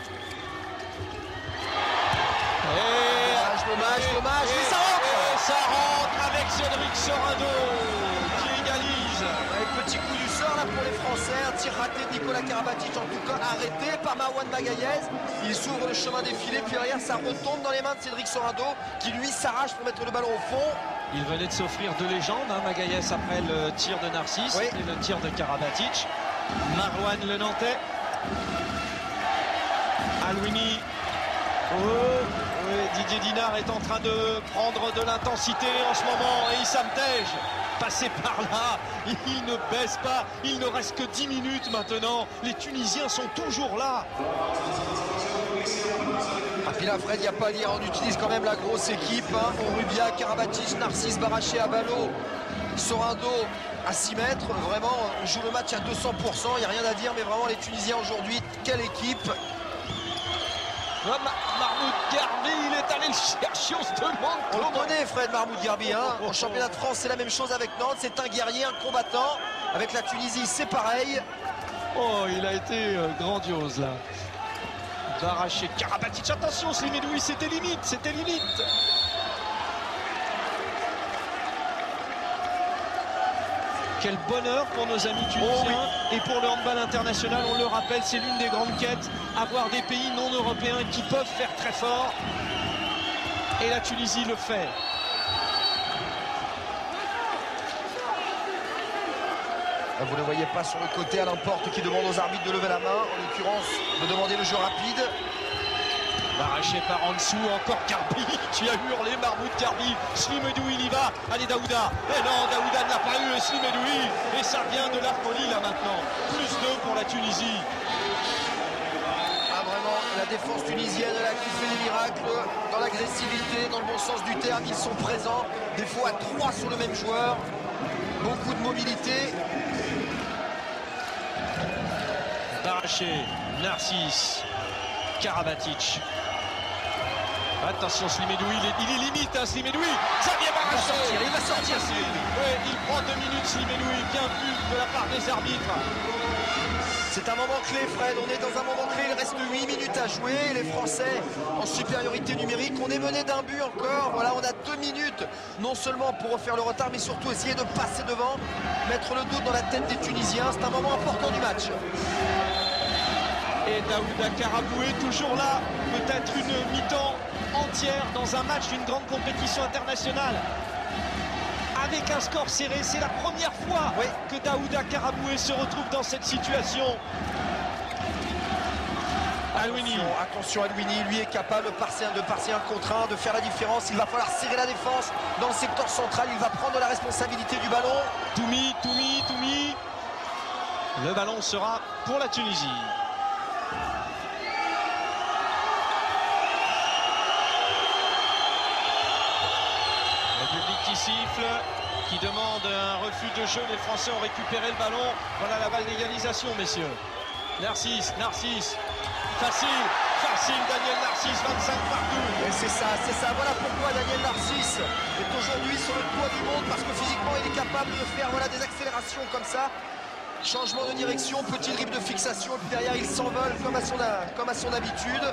Dommage, mais ça rentre. Et ça rentre avec Cédric Sorado qui égalise. Petit coup du sort là pour les Français. Un tir raté de Nicolas Karabatic, en tout cas arrêté par Marouane Magaïez. Il s'ouvre le chemin des filets, puis derrière ça retombe dans les mains de Cédric Sorado qui lui s'arrache pour mettre le ballon au fond. Il venait de s'offrir deux légendes, hein, Magaïez après le tir de Narcisse et le tir de Karabatic. Marouane le Nantais. Alwini. Didier Dinard est en train de prendre de l'intensité en ce moment et Issam Tej passé par là, il ne baisse pas, il ne reste que 10 minutes maintenant, les Tunisiens sont toujours là. Ah puis là Fred, il n'y a pas à dire, on utilise quand même la grosse équipe, hein. Orubia, Karabatic, Narcisse, Baraché, Abalo, Sorado à 6 mètres, vraiment on joue le match à 200%, il n'y a rien à dire, mais vraiment les Tunisiens aujourd'hui, quelle équipe. Mahmoud Garbi, il est allé le chercher, on se demande. On le connaît Fred, Mahmoud Garbi, hein. En championnat de France c'est la même chose avec Nantes, c'est un guerrier, un combattant. Avec la Tunisie c'est pareil. Oh, il a été grandiose là. Baraché, Karabatic, attention Slimedoui, c'était limite. Quel bonheur pour nos amis tunisiens et pour le handball international, on le rappelle, c'est l'une des grandes quêtes, avoir des pays non européens qui peuvent faire très fort. Et la Tunisie le fait. Vous ne voyez pas sur le côté, à l'importe qui demande aux arbitres de lever la main, en l'occurrence de demander le jeu rapide. Baraché par en dessous, encore Garbi qui a hurlé, Mahmoud Garbi, Slimedoui il y va, allez Daouda, et non Daouda n'a pas eu le Slimedoui, et ça vient de la folie là maintenant, plus 2 pour la Tunisie. Ah vraiment, la défense tunisienne elle a qui fait des miracles, dans l'agressivité, dans le bon sens du terme, ils sont présents, des fois à 3 sur le même joueur, beaucoup de mobilité. Baraché, Narcisse, Karabatic. Attention Slimedoui, il est limite hein, Slimedoui. Xavier Baraché, il va sortir ouais, il prend 2 minutes Slimedoui, bien vu de la part des arbitres. C'est un moment clé Fred, on est dans un moment clé, il reste 8 minutes à jouer, les Français en supériorité numérique, on est mené d'un but encore, voilà on a 2 minutes, non seulement pour refaire le retard mais surtout essayer de passer devant, mettre le doute dans la tête des Tunisiens, c'est un moment important du match. Et Daouda Karaboué toujours là, peut-être une mi-temps entière dans un match d'une grande compétition internationale. Avec un score serré, c'est la première fois que Daouda Karaboué se retrouve dans cette situation. Alouini. Attention, Alouini, lui est capable de passer un contre un, de faire la différence. Il va falloir serrer la défense dans le secteur central. Il va prendre la responsabilité du ballon. Toumi. Le ballon sera pour la Tunisie. Le public qui siffle, qui demande un refus de jeu. Les Français ont récupéré le ballon. Voilà la balle d'égalisation, messieurs. Narcisse. Facile, Daniel Narcisse, 25 partout. Et c'est ça. Voilà pourquoi Daniel Narcisse est aujourd'hui sur le toit du monde, parce que physiquement il est capable de faire des accélérations comme ça. Changement de direction, petit dribble de fixation, et puis derrière il s'envole comme à son habitude.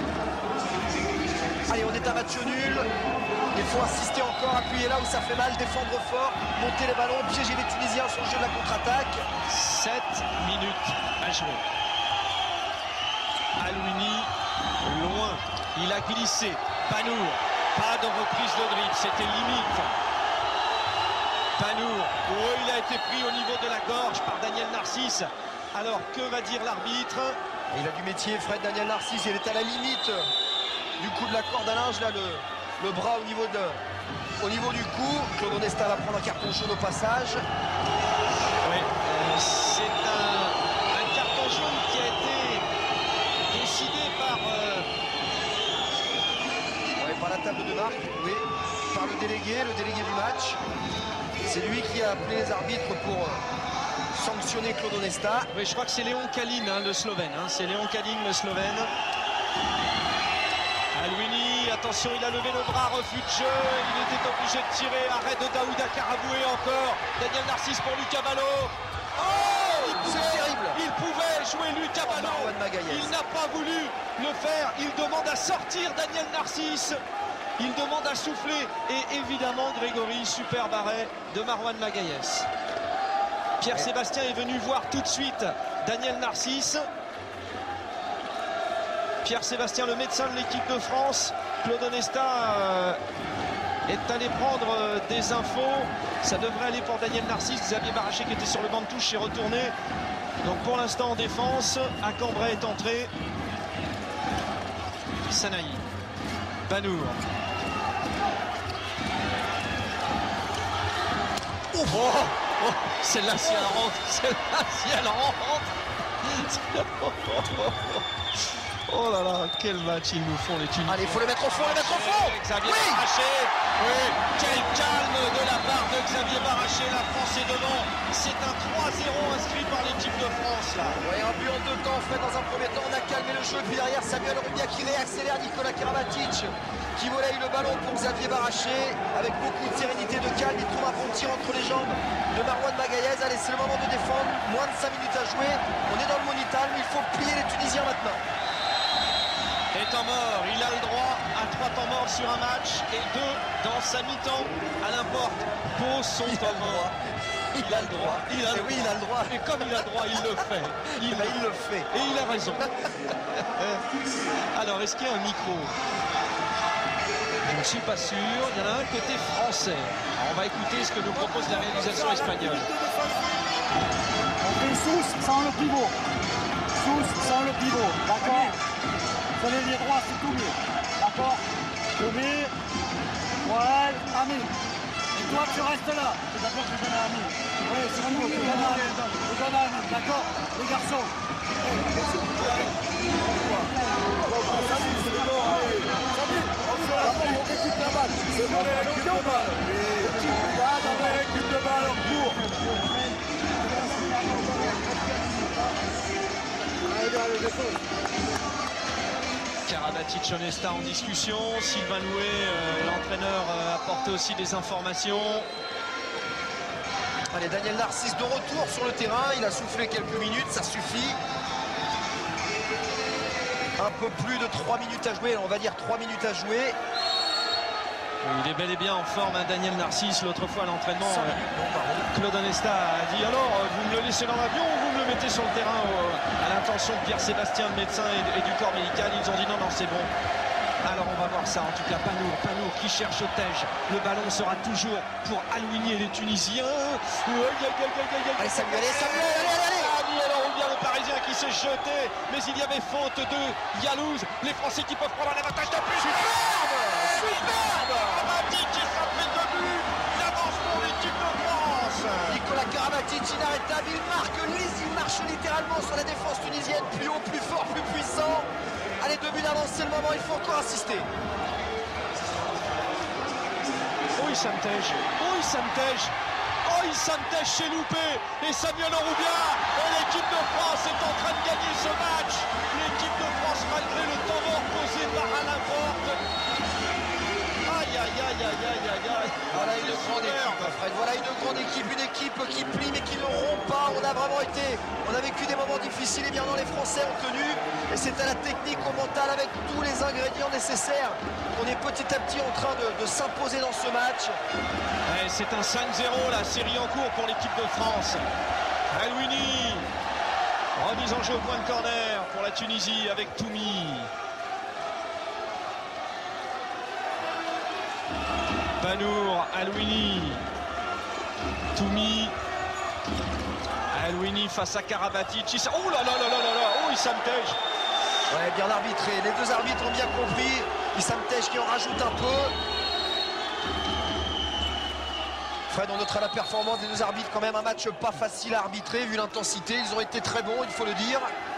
Allez, on est à match nul. Il faut insister encore, appuyer là où ça fait mal, défendre fort, monter les ballons, piéger les Tunisiens sur le jeu de la contre-attaque. 7 minutes à jouer. Alouini, loin, il a glissé. Panour, pas de reprise de dribble, c'était limite. Panour, il a été pris au niveau de la gorge par Daniel Narcisse. Alors, que va dire l'arbitre? Il a du métier, Fred. Daniel Narcisse, il est à la limite du coup de la corde à linge, là, le bras au niveau du cou. Claude Onesta va prendre un carton jaune au passage. Oui, c'est un carton jaune qui a été décidé par la table de marque, oui, par le délégué du match. C'est lui qui a appelé les arbitres pour sanctionner Claude Onesta. Oui, je crois que c'est Léon Kalin, le Slovène. C'est Léon Kalin, le Slovène. Alouini, attention, il a levé le bras, refus de jeu. Il était obligé de tirer. Arrêt de Daouda Karaboué encore. Daniel Narcisse pour Lucas Ballot. C'est terrible. Il pouvait jouer Lucas Ballot. Il n'a pas voulu le faire. Il demande à sortir Daniel Narcisse. Il demande à souffler. Et évidemment, Grégory, super arrêt de Marwan Magaïès. Pierre-Sébastien est venu voir tout de suite Daniel Narcisse. Pierre-Sébastien, le médecin de l'équipe de France. Claude Onesta est allé prendre des infos. Ça devrait aller pour Daniel Narcisse. Xavier Baraché, qui était sur le banc de touche, est retourné. Donc pour l'instant en défense. Acambray est entré. Sanaï. Banour. Celle-là, si elle rentre. Oh là là, quel match ils nous font les Tunisiens. Allez, il faut le mettre au fond, Xavier Baraché. Oui, quel calme de la part de Xavier Baraché. La France est devant. C'est un 3-0 inscrit par l'équipe de France là. Oui, un but en 2 temps. Fred, dans un premier temps, on a calmé le jeu. Puis derrière, Samuel Rubia qui réaccélère. Nicolas Karabatic qui volaille le ballon pour Xavier Baraché. Avec beaucoup de sérénité, de calme. Il trouve un bon tir entre les jambes de Marwan Magaïez. Allez, c'est le moment de défendre. Moins de 5 minutes à jouer. On est dans le monital, mais il faut plier les Tunisiens maintenant. Et temps mort, il a le droit à 3 temps morts sur un match et 2 dans sa mi-temps. Alain Porte pose son temps mort. Il a le droit. Oui, il a le droit. Et comme il a le droit, il le fait. Il le fait. Et il a raison. Alors, est-ce qu'il y a un micro? Je ne suis pas sûr. Il y en a un côté français. Alors, on va écouter ce que nous propose la réalisation espagnole. On fait sous sans le pivot. Sous sans le pivot. D'accord? Vous allez les droits, c'est tout mieux. D'accord? Tomé, voilà, Ami. Et toi, tu restes là. C'est d'accord que je donne à Ami. Oui, c'est bon, je donne à Ami. Je donne à Ami, d'accord? Les garçons. On récupère la balle. C'est bon, on récupère la balle. On récupère la balle en cours. Allez, défense. Karabatic, Onesta en discussion. Sylvain Loué, l'entraîneur, apporte aussi des informations. Allez, Daniel Narcisse de retour sur le terrain. Il a soufflé quelques minutes, ça suffit. Un peu plus de 3 minutes à jouer. On va dire 3 minutes à jouer. Il est bel et bien en forme, hein, Daniel Narcisse. L'autre fois à l'entraînement, Claude Onesta a dit alors, vous me le laissez dans l'avion ou vous me le mettez sur le terrain à l'intention de Pierre-Sébastien, le médecin et du corps médical. Ils ont dit non, c'est bon. Alors on va voir ça. En tout cas, Panour qui cherche Otège. Le ballon sera toujours pour Alouini et les Tunisiens. Allez, Samuel, allez. Alors on vient le Parisien. Parisien qui s'est jeté, mais il y avait faute de Yalouz. Les Français qui peuvent prendre un avantage de plus. Superbe Karabatic qui frappe les 2 buts. L'avance pour l'équipe de France. Nicolas Karabatic, inarrêtable, il marche littéralement sur la défense tunisienne, plus haut, plus fort, plus puissant. Allez, 2 buts d'avance, c'est le moment, il faut encore assister. Santej chez loupé et Samuel Ourubia et l'équipe de France est en train de gagner ce match. L'équipe de France malgré le temps mort causé par Alain Porte. Aïe aïe aïe aïe aïe aïe aïe. Voilà une grande équipe, Fred. Voilà une grande équipe, une équipe qui plie mais qui ne rompt pas. On a vécu des moments difficiles et bien les Français ont tenu. Et c'est à la technique, au mental, avec tous les ingrédients nécessaires qu'on est petit à petit en train de s'imposer dans ce match. Ouais, c'est un 5-0 la série en cours pour l'équipe de France. Alouini, remise en jeu au point de corner pour la Tunisie avec Toumi. Banour, Alouini, Toumi, Alouini face à Karabatic. Oh là là là là là là, oh Issam Tej. Ouais, bien arbitré, les 2 arbitres ont bien compris. Issam Tej qui en rajoute un peu. Fred, on notera la performance des 2 arbitres, quand même un match pas facile à arbitrer vu l'intensité, ils ont été très bons, il faut le dire.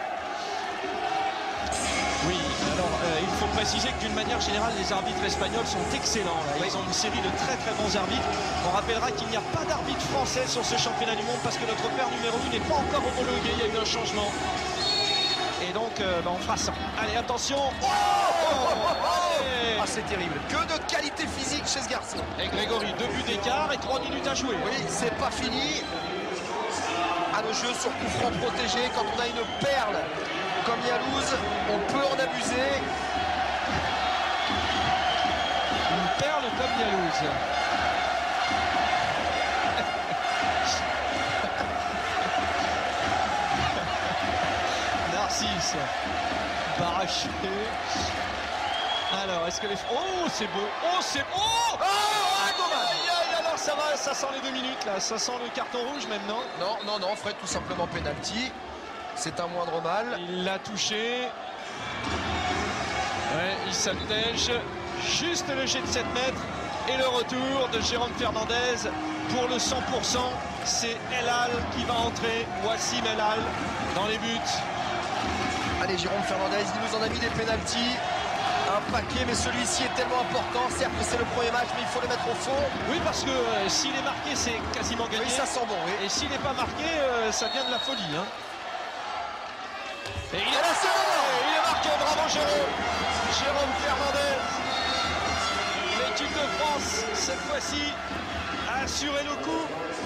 Oui, alors il faut préciser que d'une manière générale, les arbitres espagnols sont excellents. Là. Ils ont une série de très très bons arbitres. On rappellera qu'il n'y a pas d'arbitre français sur ce championnat du monde parce que notre paire numéro 1 n'est pas encore homologué, il y a eu un changement. Et donc, on fera ça. Allez, attention. Ah, c'est terrible. Que de qualité physique chez ce garçon. Et Grégory, 2 buts d'écart et 3 minutes à jouer. Oui, c'est pas fini. À nos jeux sur coup franc protégé, quand on a une perle comme Yalouz, on peut en abuser. Une perle comme Yalouz. Narcisse. Baraché. Alors, est-ce que les... Oh, c'est beau. Oh, c'est... Oh, dommage. Alors, ça va, ça sent les 2 minutes, là. Ça sent le carton rouge, maintenant. Non, Fred, tout simplement penalty. C'est un moindre mal. Il l'a touché. Ouais, Issam Tej. Juste le jet de 7 mètres. Et le retour de Jérôme Fernandez pour le 100%. C'est El Al qui va entrer. Wassim El Al dans les buts. Allez, Jérôme Fernandez, il nous en a mis des pénaltys. Un paquet, mais celui-ci est tellement important. Certes, c'est le premier match, mais il faut le mettre au fond. Oui, parce que s'il est marqué, c'est quasiment gagné. Oui, ça sent bon, oui. Et s'il n'est pas marqué, ça vient de la folie. Hein. Et il est marqué, bravo Jérôme. Jérôme Fernandez. L'équipe de France, cette fois-ci, a assuré le coup.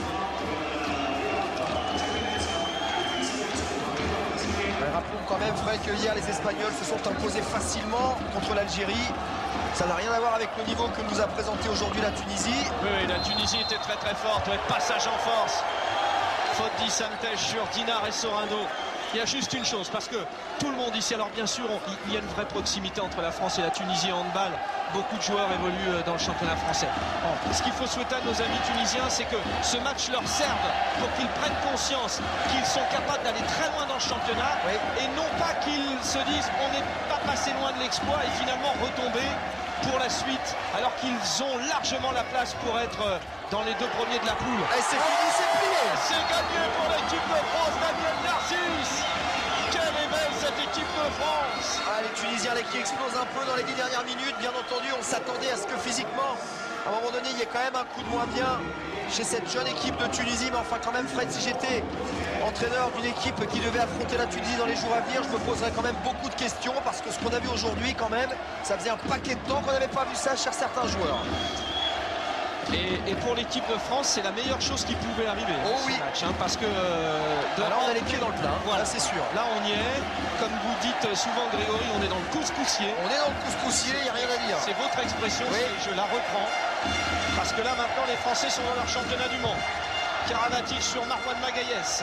Rappelons quand même, Fred, que hier les Espagnols se sont imposés facilement contre l'Algérie. Ça n'a rien à voir avec le niveau que nous a présenté aujourd'hui la Tunisie. Oui, la Tunisie était très très forte. Ouais, passage en force. Faute d'Issam Tej sur Dinar et Sorando. Il y a juste une chose, parce que tout le monde ici, alors bien sûr, il y a une vraie proximité entre la France et la Tunisie en handball. Beaucoup de joueurs évoluent dans le championnat français. Bon, ce qu'il faut souhaiter à nos amis tunisiens, c'est que ce match leur serve pour qu'ils prennent conscience qu'ils sont capables d'aller très loin dans le championnat, oui. Et non pas qu'ils se disent on n'est pas passé loin de l'exploit et finalement retomber pour la suite, alors qu'ils ont largement la place pour être dans les 2 premiers de la poule. Et c'est fini, c'est plié. C'est gagné pour l'équipe de France, Daniel Narcisse. Quelle est belle cette équipe de France. Ah, les Tunisiens qui explosent un peu dans les 10 dernières minutes. Bien entendu, on s'attendait à ce que physiquement, à un moment donné, il y ait quand même un coup de moins bien chez cette jeune équipe de Tunisie. Mais enfin, quand même, Fred, si j'étais entraîneur d'une équipe qui devait affronter la Tunisie dans les jours à venir, je me poserais quand même beaucoup de questions, parce que ce qu'on a vu aujourd'hui, quand même, ça faisait un paquet de temps qu'on n'avait pas vu ça chez certains joueurs. Et pour l'équipe de France, c'est la meilleure chose qui pouvait arriver. Oh oui, match, hein, parce que là on a les pieds dans le plat, voilà, c'est sûr. Là on y est, comme vous dites souvent Grégory, on est dans le couscoussier. On est dans le couscoussier, il n'y a rien à dire. C'est votre expression, oui. Je la reprends. Parce que là maintenant les Français sont dans leur championnat du monde. Karabatic sur Marwan Magaïès.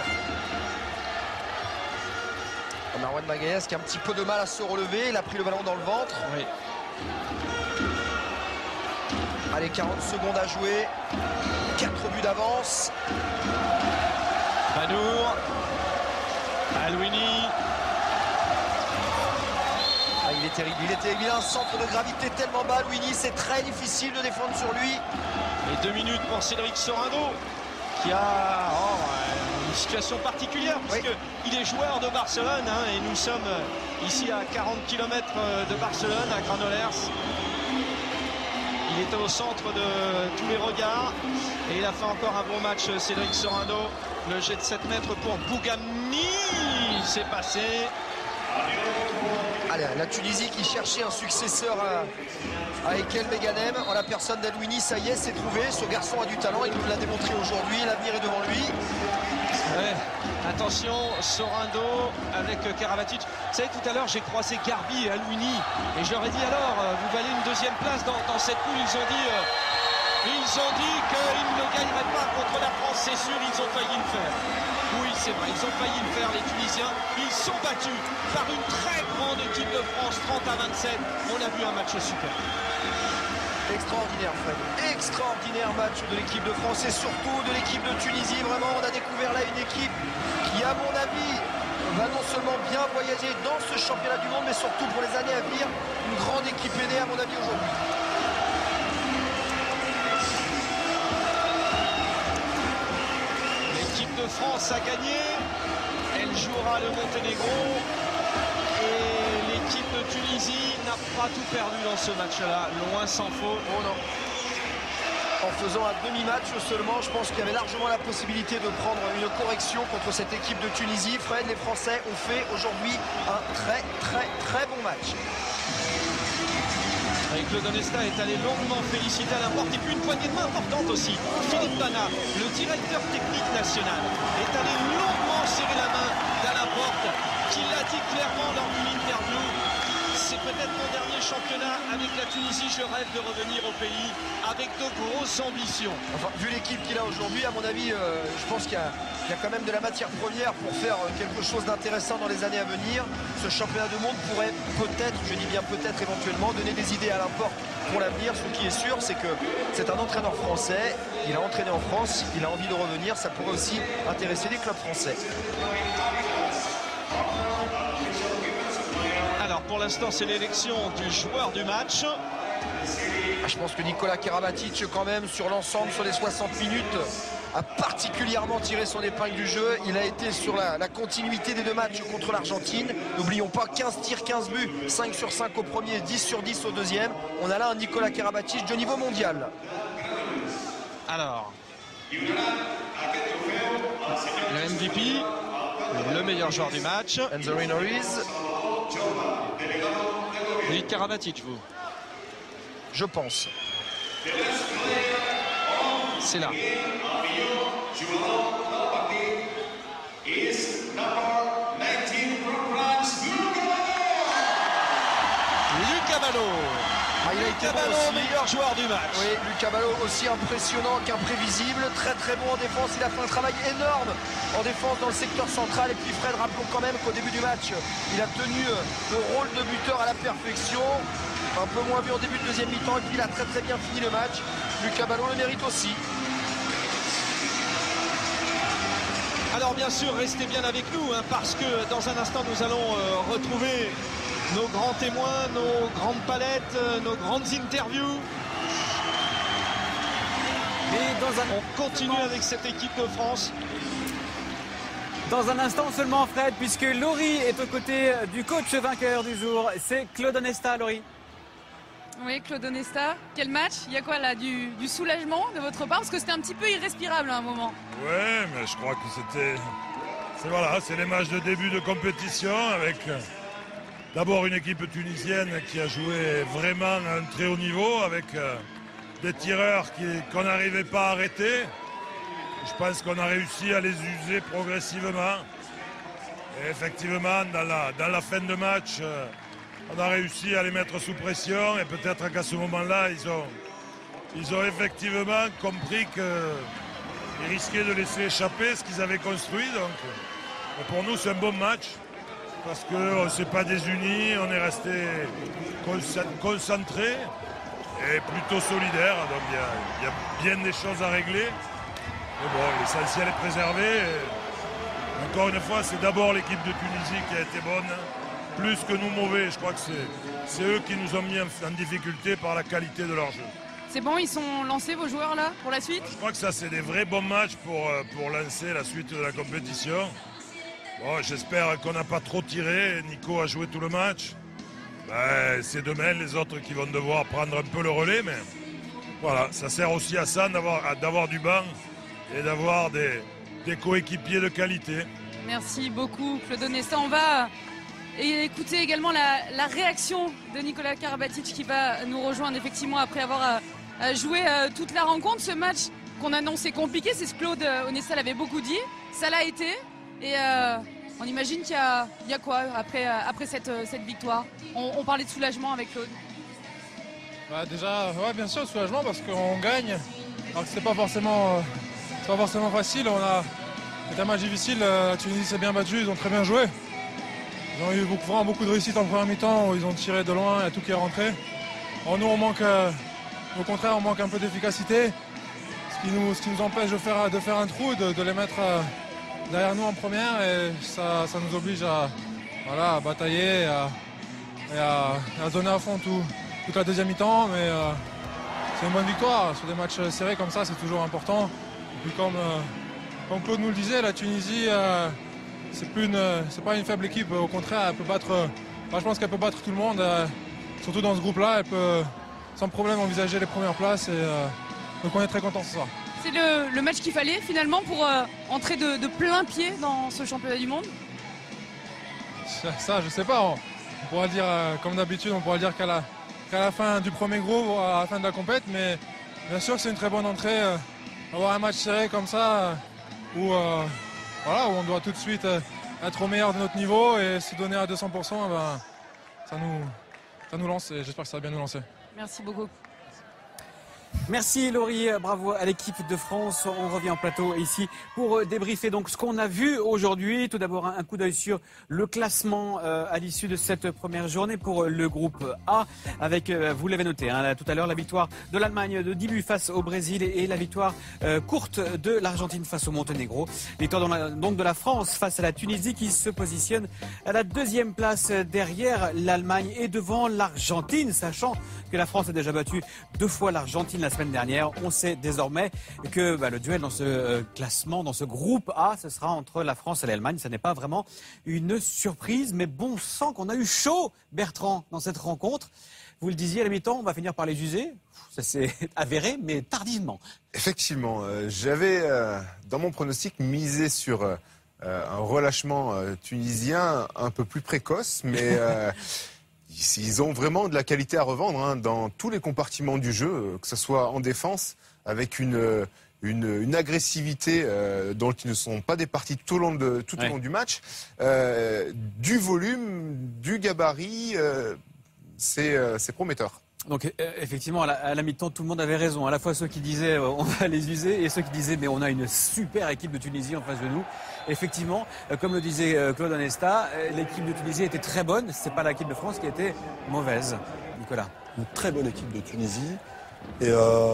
Marwan Magaïès qui a un petit peu de mal à se relever, il a pris le ballon dans le ventre. Oui. Allez, 40 secondes à jouer. 4 buts d'avance. Banour. Alouini. Ah, il est terrible, il a un centre de gravité tellement bas, Alouini, c'est très difficile de défendre sur lui. Et 2 minutes pour Cédric Sorando, qui a une situation particulière, puisqu'il est joueur de Barcelone, hein, et nous sommes ici à 40 km de Barcelone, à Granollers. Il était au centre de tous les regards, et il a fait encore un bon match, Cédric Sorando. Le jet de 7 mètres pour Bougami, c'est passé. Allez, la Tunisie qui cherchait un successeur à Ekel Meganem en la personne d'Alouini, ça y est, c'est trouvé. Ce garçon a du talent, il nous l'a démontré aujourd'hui, l'avenir est devant lui. Ouais. Attention, Sorando avec Karabatic. Vous savez, tout à l'heure, j'ai croisé Garbi et Alouini, et je leur ai dit alors, vous valez une 2e place dans cette poule. Ils ont dit qu'ils ne gagneraient pas contre la France, c'est sûr, ils ont failli le faire. Oui, c'est vrai, ils ont failli le faire, les Tunisiens. Ils sont battus par une très grande équipe de France, 30-27. On a vu un match super. Extraordinaire, Fred. Extraordinaire match de l'équipe de France et surtout de l'équipe de Tunisie. Vraiment, on a découvert là une équipe qui, à mon avis, va non seulement bien voyager dans ce championnat du monde, mais surtout pour les années à venir, une grande équipe aînée, à mon avis, aujourd'hui. L'équipe de France a gagné. Elle jouera le Monténégro. Et l'équipe de Tunisie n'a pas tout perdu dans ce match-là, loin s'en faut. Oh non. En faisant un demi-match seulement, je pense qu'il y avait largement la possibilité de prendre une correction contre cette équipe de Tunisie. Fred, les Français ont fait aujourd'hui un très bon match. Et Claude Onesta est allé longuement féliciter Alain Porte, et puis une poignée de main importante aussi. Philippe Bana, le directeur technique national, est allé longuement serrer la main d'Alain Porte, qui l'a dit clairement lors d'une interview. C'est peut-être mon dernier championnat avec la Tunisie, je rêve de revenir au pays avec de grosses ambitions. Enfin, vu l'équipe qu'il a aujourd'hui, à mon avis, je pense qu'il y a quand même de la matière première pour faire quelque chose d'intéressant dans les années à venir. Ce championnat du monde pourrait peut-être, je dis bien peut-être éventuellement, donner des idées à l'importe pour l'avenir. Ce qui est sûr, c'est que c'est un entraîneur français, il a entraîné en France, il a envie de revenir, ça pourrait aussi intéresser les clubs français. Alors pour l'instant, c'est l'élection du joueur du match. Je pense que Nicolas Karabatic, quand même, sur l'ensemble, sur les 60 minutes, a particulièrement tiré son épingle du jeu. Il a été sur la continuité des 2 matchs contre l'Argentine. N'oublions pas, 15 tirs, 15 buts, 5 sur 5 au premier, 10 sur 10 au deuxième. On a là un Nicolas Karabatic de niveau mondial. Alors, le MVP, le meilleur joueur du match. Enzo Norris. Et Karabatic, vous? Je pense. C'est là. Lucas Ballot. Il a été Ballot, meilleur joueur du match. Oui, Lucas Ballot aussi impressionnant qu'imprévisible, très bon en défense. Il a fait un travail énorme en défense dans le secteur central. Et puis Fred, rappelons quand même qu'au début du match, il a tenu le rôle de buteur à la perfection. Un peu moins vu en début de deuxième mi-temps, et puis il a très bien fini le match. Lucas Ballot le mérite aussi. Alors bien sûr, restez bien avec nous, hein, parce que dans un instant, nous allons retrouver nos grands témoins, nos grandes palettes, nos grandes interviews. Et on continue avec cette équipe de France. Dans un instant seulement, Fred, puisque Laurie est aux côtés du coach vainqueur du jour. C'est Claude Onesta, Laurie. Oui, Claude Onesta, quel match? Il y a quoi là, du soulagement de votre part? Parce que c'était un petit peu irrespirable à un moment. Ouais, mais je crois que c'est les matchs de début de compétition avec d'abord une équipe tunisienne qui a joué vraiment à un très haut niveau avec des tireurs qu'on n'arrivait pas à arrêter. Je pense qu'on a réussi à les user progressivement. Et effectivement, dans la fin de match, on a réussi à les mettre sous pression et peut-être qu'à ce moment-là, ils ont effectivement compris qu'ils risquaient de laisser échapper ce qu'ils avaient construit. Donc, pour nous, c'est un bon match parce qu'on ne s'est pas désunis, on est resté concentré et plutôt solidaire. Donc, il y a bien des choses à régler. Mais bon, l'essentiel est préservé. Encore une fois, c'est d'abord l'équipe de Tunisie qui a été bonne, plus que nous mauvais. Je crois que c'est eux qui nous ont mis en difficulté par la qualité de leur jeu. C'est bon, ils sont lancés vos joueurs là pour la suite? Je crois que ça c'est des vrais bons matchs pour lancer la suite de la compétition. Bon, j'espère qu'on n'a pas trop tiré. Nico a joué tout le match. Ben, c'est demain les autres qui vont devoir prendre un peu le relais, mais voilà, ça sert aussi à ça d'avoir du banc et d'avoir des coéquipiers de qualité. Merci beaucoup Claude Onesta. On va écouter également la réaction de Nikola Karabatic qui va nous rejoindre effectivement après avoir joué toute la rencontre. Ce match qu'on annonçait compliqué, c'est ce que Claude Onesta l'avait beaucoup dit. Ça l'a été et on imagine qu'il y a quoi après cette victoire. On parlait de soulagement avec Claude. Bah déjà, ouais, bien sûr, soulagement parce qu'on gagne. Alors que c'est pas forcément facile. C'est un match difficile. La Tunisie s'est bien battue, ils ont très bien joué. Ils ont eu vraiment beaucoup de réussite en première mi-temps où ils ont tiré de loin, il y a tout qui est rentré. Alors nous, au contraire, on manque un peu d'efficacité. Ce qui nous empêche de faire un trou, de les mettre derrière nous en première. Et ça nous oblige à batailler et à donner à fond toute la deuxième mi-temps. Mais c'est une bonne victoire. Sur des matchs serrés comme ça, c'est toujours important. Et puis comme Claude nous le disait, la Tunisie, c'est pas une faible équipe. Au contraire, elle peut battre. Je pense qu'elle peut battre tout le monde. Surtout dans ce groupe-là, elle peut sans problème envisager les premières places. Donc on est très contents ce soir. C'est le match qu'il fallait finalement pour entrer de plein pied dans ce championnat du monde. Ça, je sais pas. On pourra dire, comme d'habitude, on pourra dire qu'à la fin du premier groupe, à la fin de la compète. Mais bien sûr, c'est une très bonne entrée. Avoir un match serré comme ça, où on doit tout de suite être au meilleur de notre niveau et se donner à 200%, ça nous lance et j'espère que ça va bien nous lancer. Merci beaucoup. Merci Laurie, bravo à l'équipe de France. On revient en plateau ici pour débriefer donc ce qu'on a vu aujourd'hui. Tout d'abord un coup d'œil sur le classement à l'issue de cette première journée pour le groupe A avec, vous l'avez noté, tout à l'heure, la victoire de l'Allemagne de 10 buts face au Brésil et la victoire courte de l'Argentine face au Monténégro. Victoire donc de la France face à la Tunisie qui se positionne à la deuxième place derrière l'Allemagne et devant l'Argentine, sachant que la France a déjà battu 2 fois l'Argentine la semaine dernière. On sait désormais que le duel dans ce classement, dans ce groupe A, ce sera entre la France et l'Allemagne. Ce n'est pas vraiment une surprise, mais bon sang qu'on a eu chaud, Bertrand, dans cette rencontre. Vous le disiez à la mi-temps, on va finir par les user. Ça s'est avéré, mais tardivement. Effectivement, j'avais dans mon pronostic misé sur un relâchement tunisien un peu plus précoce, mais... Ils ont vraiment de la qualité à revendre dans tous les compartiments du jeu, que ce soit en défense, avec une agressivité dont ils ne sont pas départis tout au long du match, du volume, du gabarit, c'est prometteur. Donc effectivement, à la mi-temps, tout le monde avait raison. À la fois ceux qui disaient on va les user et ceux qui disaient mais on a une super équipe de Tunisie en face de nous. Effectivement, comme le disait Claude Onesta, l'équipe de Tunisie était très bonne. C'est pas l'équipe de France qui était mauvaise. Nicolas. Une très bonne équipe de Tunisie. Et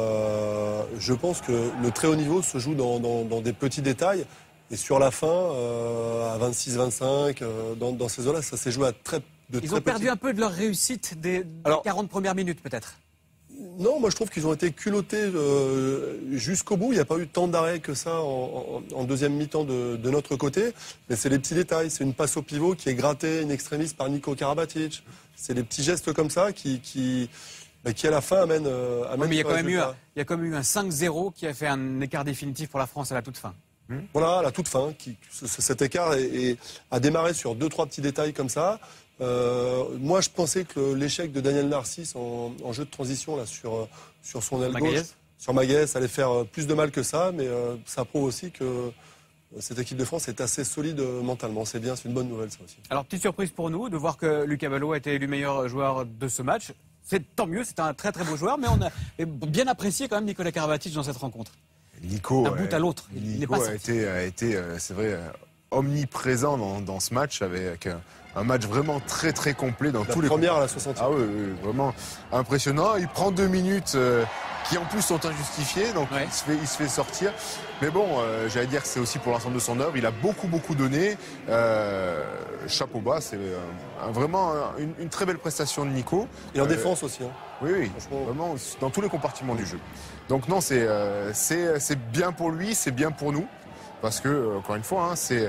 je pense que le très haut niveau se joue dans des petits détails. Et sur la fin, à 26-25, dans ces eaux-là, ça s'est joué à très Ils ont perdu un peu de leur réussite des 40 premières minutes peut-être. Non, moi je trouve qu'ils ont été culottés jusqu'au bout. Il n'y a pas eu tant d'arrêts que ça en deuxième mi-temps de notre côté. Mais c'est les petits détails. C'est une passe au pivot qui est grattée in extremis par Niko Karabatic. C'est des petits gestes comme ça qui à la fin amènent mais il y a quand même eu un 5-0 qui a fait un écart définitif pour la France à la toute fin. Voilà, à la toute fin. Cet écart a démarré sur 2-3 petits détails comme ça. Moi, je pensais que l'échec de Daniel Narcisse en jeu de transition là, sur son aile gauche, sur Maguès, allait faire plus de mal que ça, mais ça prouve aussi que cette équipe de France est assez solide mentalement. C'est bien, c'est une bonne nouvelle ça aussi. Alors, petite surprise pour nous de voir que Lucas Ballot a été élu meilleur joueur de ce match. C'est tant mieux, c'est un très très beau joueur, mais on a bien apprécié quand même Nikola Karabatic dans cette rencontre. Nico, d'un bout à l'autre. Nico a été, c'est vrai, omniprésent dans ce match, avec un match vraiment très très complet dans tous les premières à la 60e. Ah oui, vraiment impressionnant. Il prend 2 minutes qui en plus sont injustifiées, donc il se fait sortir. Mais bon, j'allais dire que c'est aussi pour l'ensemble de son œuvre. Il a beaucoup donné. Chapeau bas, c'est vraiment une très belle prestation de Nico. Et en défense aussi. Hein. Oui, vraiment dans tous les compartiments du jeu. Donc non, c'est bien pour lui, c'est bien pour nous, parce que encore une fois, hein,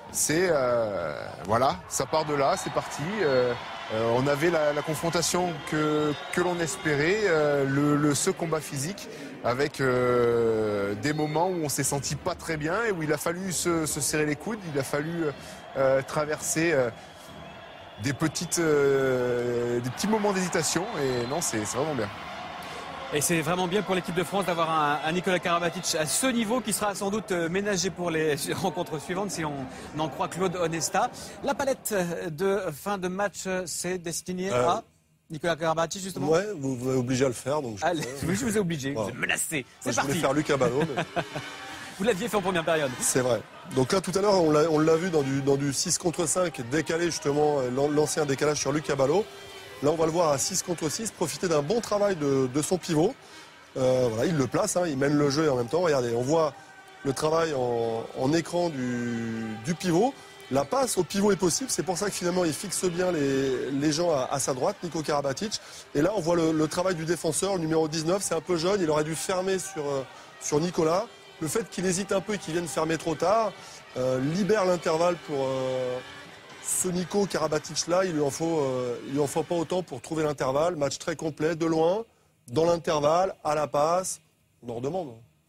voilà, ça part de là, c'est parti. On avait la confrontation que l'on espérait, ce combat physique, avec des moments où on s'est senti pas très bien et où il a fallu se serrer les coudes, il a fallu traverser des petits moments d'hésitation, et non, c'est vraiment bien. Et c'est vraiment bien pour l'équipe de France d'avoir un Nikola Karabatic à ce niveau, qui sera sans doute ménagé pour les rencontres suivantes, si on en croit Claude Onesta. La palette de fin de match, c'est destiné à Nikola Karabatic, justement. Ouais, vous m'avez obligé à le faire. Donc allez, je vous ai obligé, vous êtes menacé. C'est parti. Je voulais faire Luc Caballo. Mais... Vous l'aviez fait en première période. C'est vrai. Donc là, tout à l'heure, on l'a vu dans du 6 contre 5, décalé justement, l'ancien décalage sur Luc Caballo. Là, on va le voir à 6 contre 6, profiter d'un bon travail de son pivot. Voilà, il le place, hein, il mène le jeu et en même temps, regardez, on voit le travail en écran du pivot. La passe au pivot est possible, c'est pour ça que finalement, il fixe bien les gens à sa droite, Niko Karabatic. Et là, on voit le travail du défenseur, le numéro 19, c'est un peu jeune, il aurait dû fermer sur Nicolas. Le fait qu'il hésite un peu et qu'il vienne fermer trop tard, libère l'intervalle pour... ce Niko Karabatic là, il lui en faut pas autant pour trouver l'intervalle. Match très complet, de loin, dans l'intervalle, à la passe. On en redemande.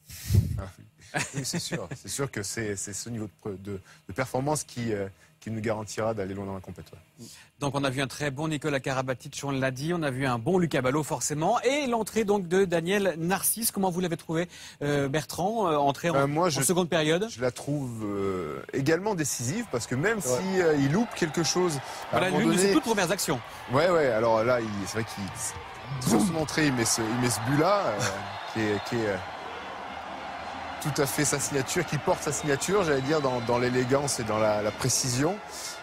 Oui, c'est sûr. C'est sûr que c'est ce niveau de performance qui nous garantira d'aller loin dans la compétition. Donc on a vu un très bon Nikola Karabatic, on l'a dit, on a vu un bon Luc Caballo forcément, et l'entrée donc de Daniel Narcisse. Comment vous l'avez trouvé, Bertrand, entrée en seconde période? Je la trouve également décisive, parce que même si il loupe quelque chose... Voilà, l'une de ses toutes premières actions. Ouais, alors là, c'est vrai qu'il sur son entrée, il met ce but-là, qui est tout à fait sa signature, qui porte sa signature, j'allais dire, dans l'élégance et dans la précision.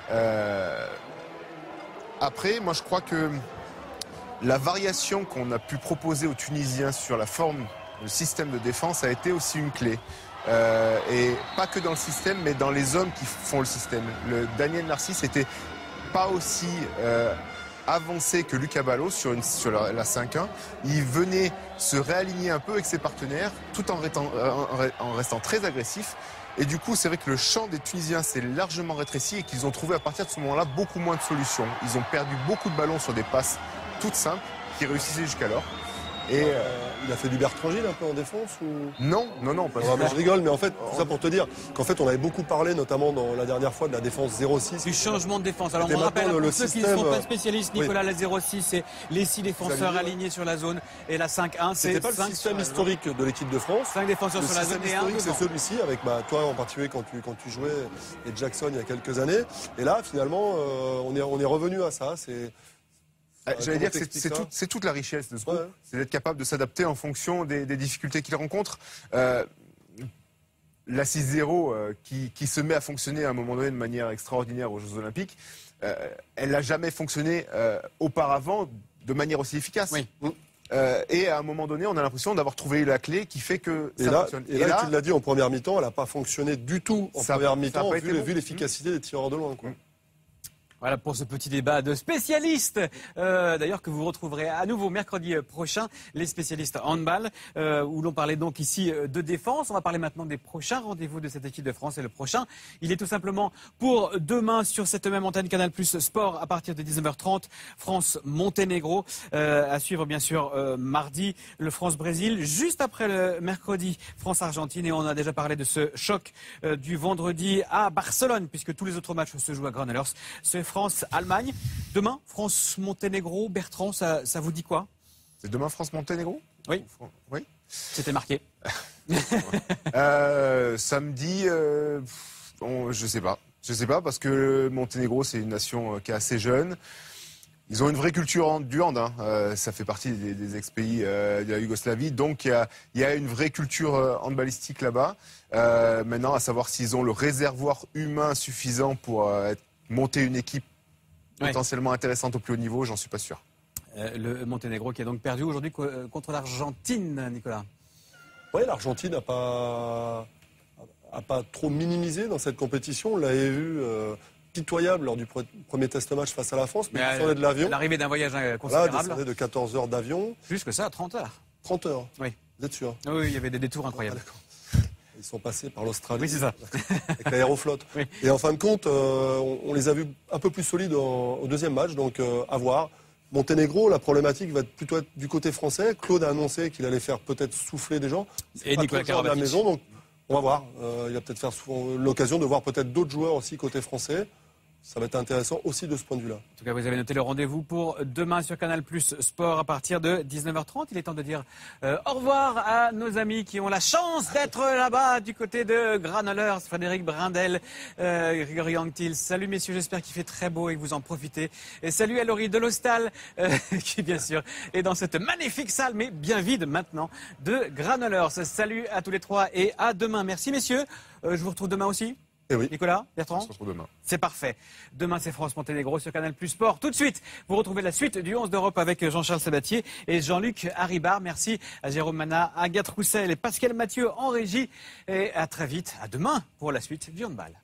Après, moi je crois que la variation qu'on a pu proposer aux Tunisiens sur la forme, le système de défense a été aussi une clé. Et pas que dans le système, mais dans les hommes qui font le système. Le Daniel Narcisse n'était pas aussi avancé que Luc Caballo sur la 5-1. Il venait se réaligner un peu avec ses partenaires, tout en restant très agressif. Et du coup, c'est vrai que le champ des Tunisiens s'est largement rétréci et qu'ils ont trouvé à partir de ce moment-là beaucoup moins de solutions. Ils ont perdu beaucoup de ballons sur des passes toutes simples qui réussissaient jusqu'alors. Et il a fait du Bertrand Gilles un peu en défense ou... Non, pas je rigole, mais en fait, tout ça pour te dire qu'en fait, on avait beaucoup parlé, notamment dans la dernière fois, de la défense 0-6. Du changement de défense. Alors, on rappelle pour ceux qui ne sont pas spécialistes, Nicolas, la 0-6, c'est les 6 défenseurs alignés sur la zone, et la 5-1, c'est... C'était pas le système historique de l'équipe de France. 5 défenseurs sur la zone et 1 devant. C'est celui-ci, avec toi en particulier quand tu jouais, et Jackson il y a quelques années. Et là, finalement, on est revenu à ça. J'allais dire que c'est toute la richesse de ce groupe, c'est d'être capable de s'adapter en fonction des difficultés qu'il rencontre. La 6-0 qui se met à fonctionner à un moment donné de manière extraordinaire aux Jeux Olympiques, elle n'a jamais fonctionné auparavant de manière aussi efficace. Oui. Et à un moment donné, on a l'impression d'avoir trouvé la clé qui fait que ça fonctionne. Et là, tu l'as dit en première mi-temps, elle n'a pas fonctionné du tout en première mi-temps, vu l'efficacité des tireurs de loin. Voilà pour ce petit débat de spécialistes, d'ailleurs que vous retrouverez à nouveau mercredi prochain, les spécialistes handball, où l'on parlait donc ici de défense. On va parler maintenant des prochains rendez-vous de cette équipe de France. Et le prochain, il est tout simplement pour demain sur cette même antenne Canal+ Sport à partir de 19h30, France-Monténégro. À suivre bien sûr mardi, le France-Brésil, juste après le mercredi, France-Argentine. Et on a déjà parlé de ce choc du vendredi à Barcelone, puisque tous les autres matchs se jouent à Granollers. France-Allemagne. Demain, France-Monténégro. Bertrand, ça vous dit quoi? C'est demain France-Monténégro? Oui. Oui. C'était marqué. Samedi, je sais pas. Je sais pas parce que Monténégro, c'est une nation qui est assez jeune. Ils ont une vraie culture du hand, hein. Ça fait partie des ex-pays de la Yougoslavie, donc il y a une vraie culture handballistique là-bas. Maintenant, à savoir s'ils ont le réservoir humain suffisant pour monter une équipe potentiellement intéressante au plus haut niveau, j'en suis pas sûr. Le Monténégro qui a donc perdu aujourd'hui contre l'Argentine, Nicolas. Oui, l'Argentine n'a pas trop minimisé dans cette compétition. On l'avait vu pitoyable lors du premier test match face à la France, mais il sortait de l'avion. L'arrivée d'un voyage considérable. Voilà, de 14 heures d'avion. Plus que ça, 30 heures. 30 heures. Oui. Vous êtes sûr? Oui, il y avait des détours incroyables. Ils sont passés par l'Australie. Oui, c'est ça. Avec l'aéroflotte. Oui. Et en fin de compte, on les a vus un peu plus solides au deuxième match, donc à voir. Monténégro, la problématique va plutôt être du côté français. Claude a annoncé qu'il allait faire peut-être souffler des gens. Et Nicolas Karabatic. À la maison, donc on va voir. Il va peut-être faire l'occasion de voir peut-être d'autres joueurs aussi côté français. Ça va être intéressant aussi de ce point de vue-là. En tout cas, vous avez noté le rendez-vous pour demain sur Canal+ Sport à partir de 19h30. Il est temps de dire au revoir à nos amis qui ont la chance d'être là-bas du côté de Granollers. Frédéric Brindel, Grégory Anctil. Salut messieurs, j'espère qu'il fait très beau et que vous en profitez. Et salut à Laurie Delostal qui bien sûr est dans cette magnifique salle, mais bien vide maintenant, de Granollers. Salut à tous les trois et à demain. Merci messieurs. Je vous retrouve demain aussi. Eh oui. Nicolas, Bertrand, on se retrouve demain. C'est parfait. Demain, c'est France-Monténégro sur Canal+ Sport. Tout de suite, vous retrouvez la suite du 11 d'Europe avec Jean-Charles Sabatier et Jean-Luc Haribar. Merci à Jérôme Mana, Agathe Roussel et Pascal Mathieu en régie. Et à très vite, à demain pour la suite du handball.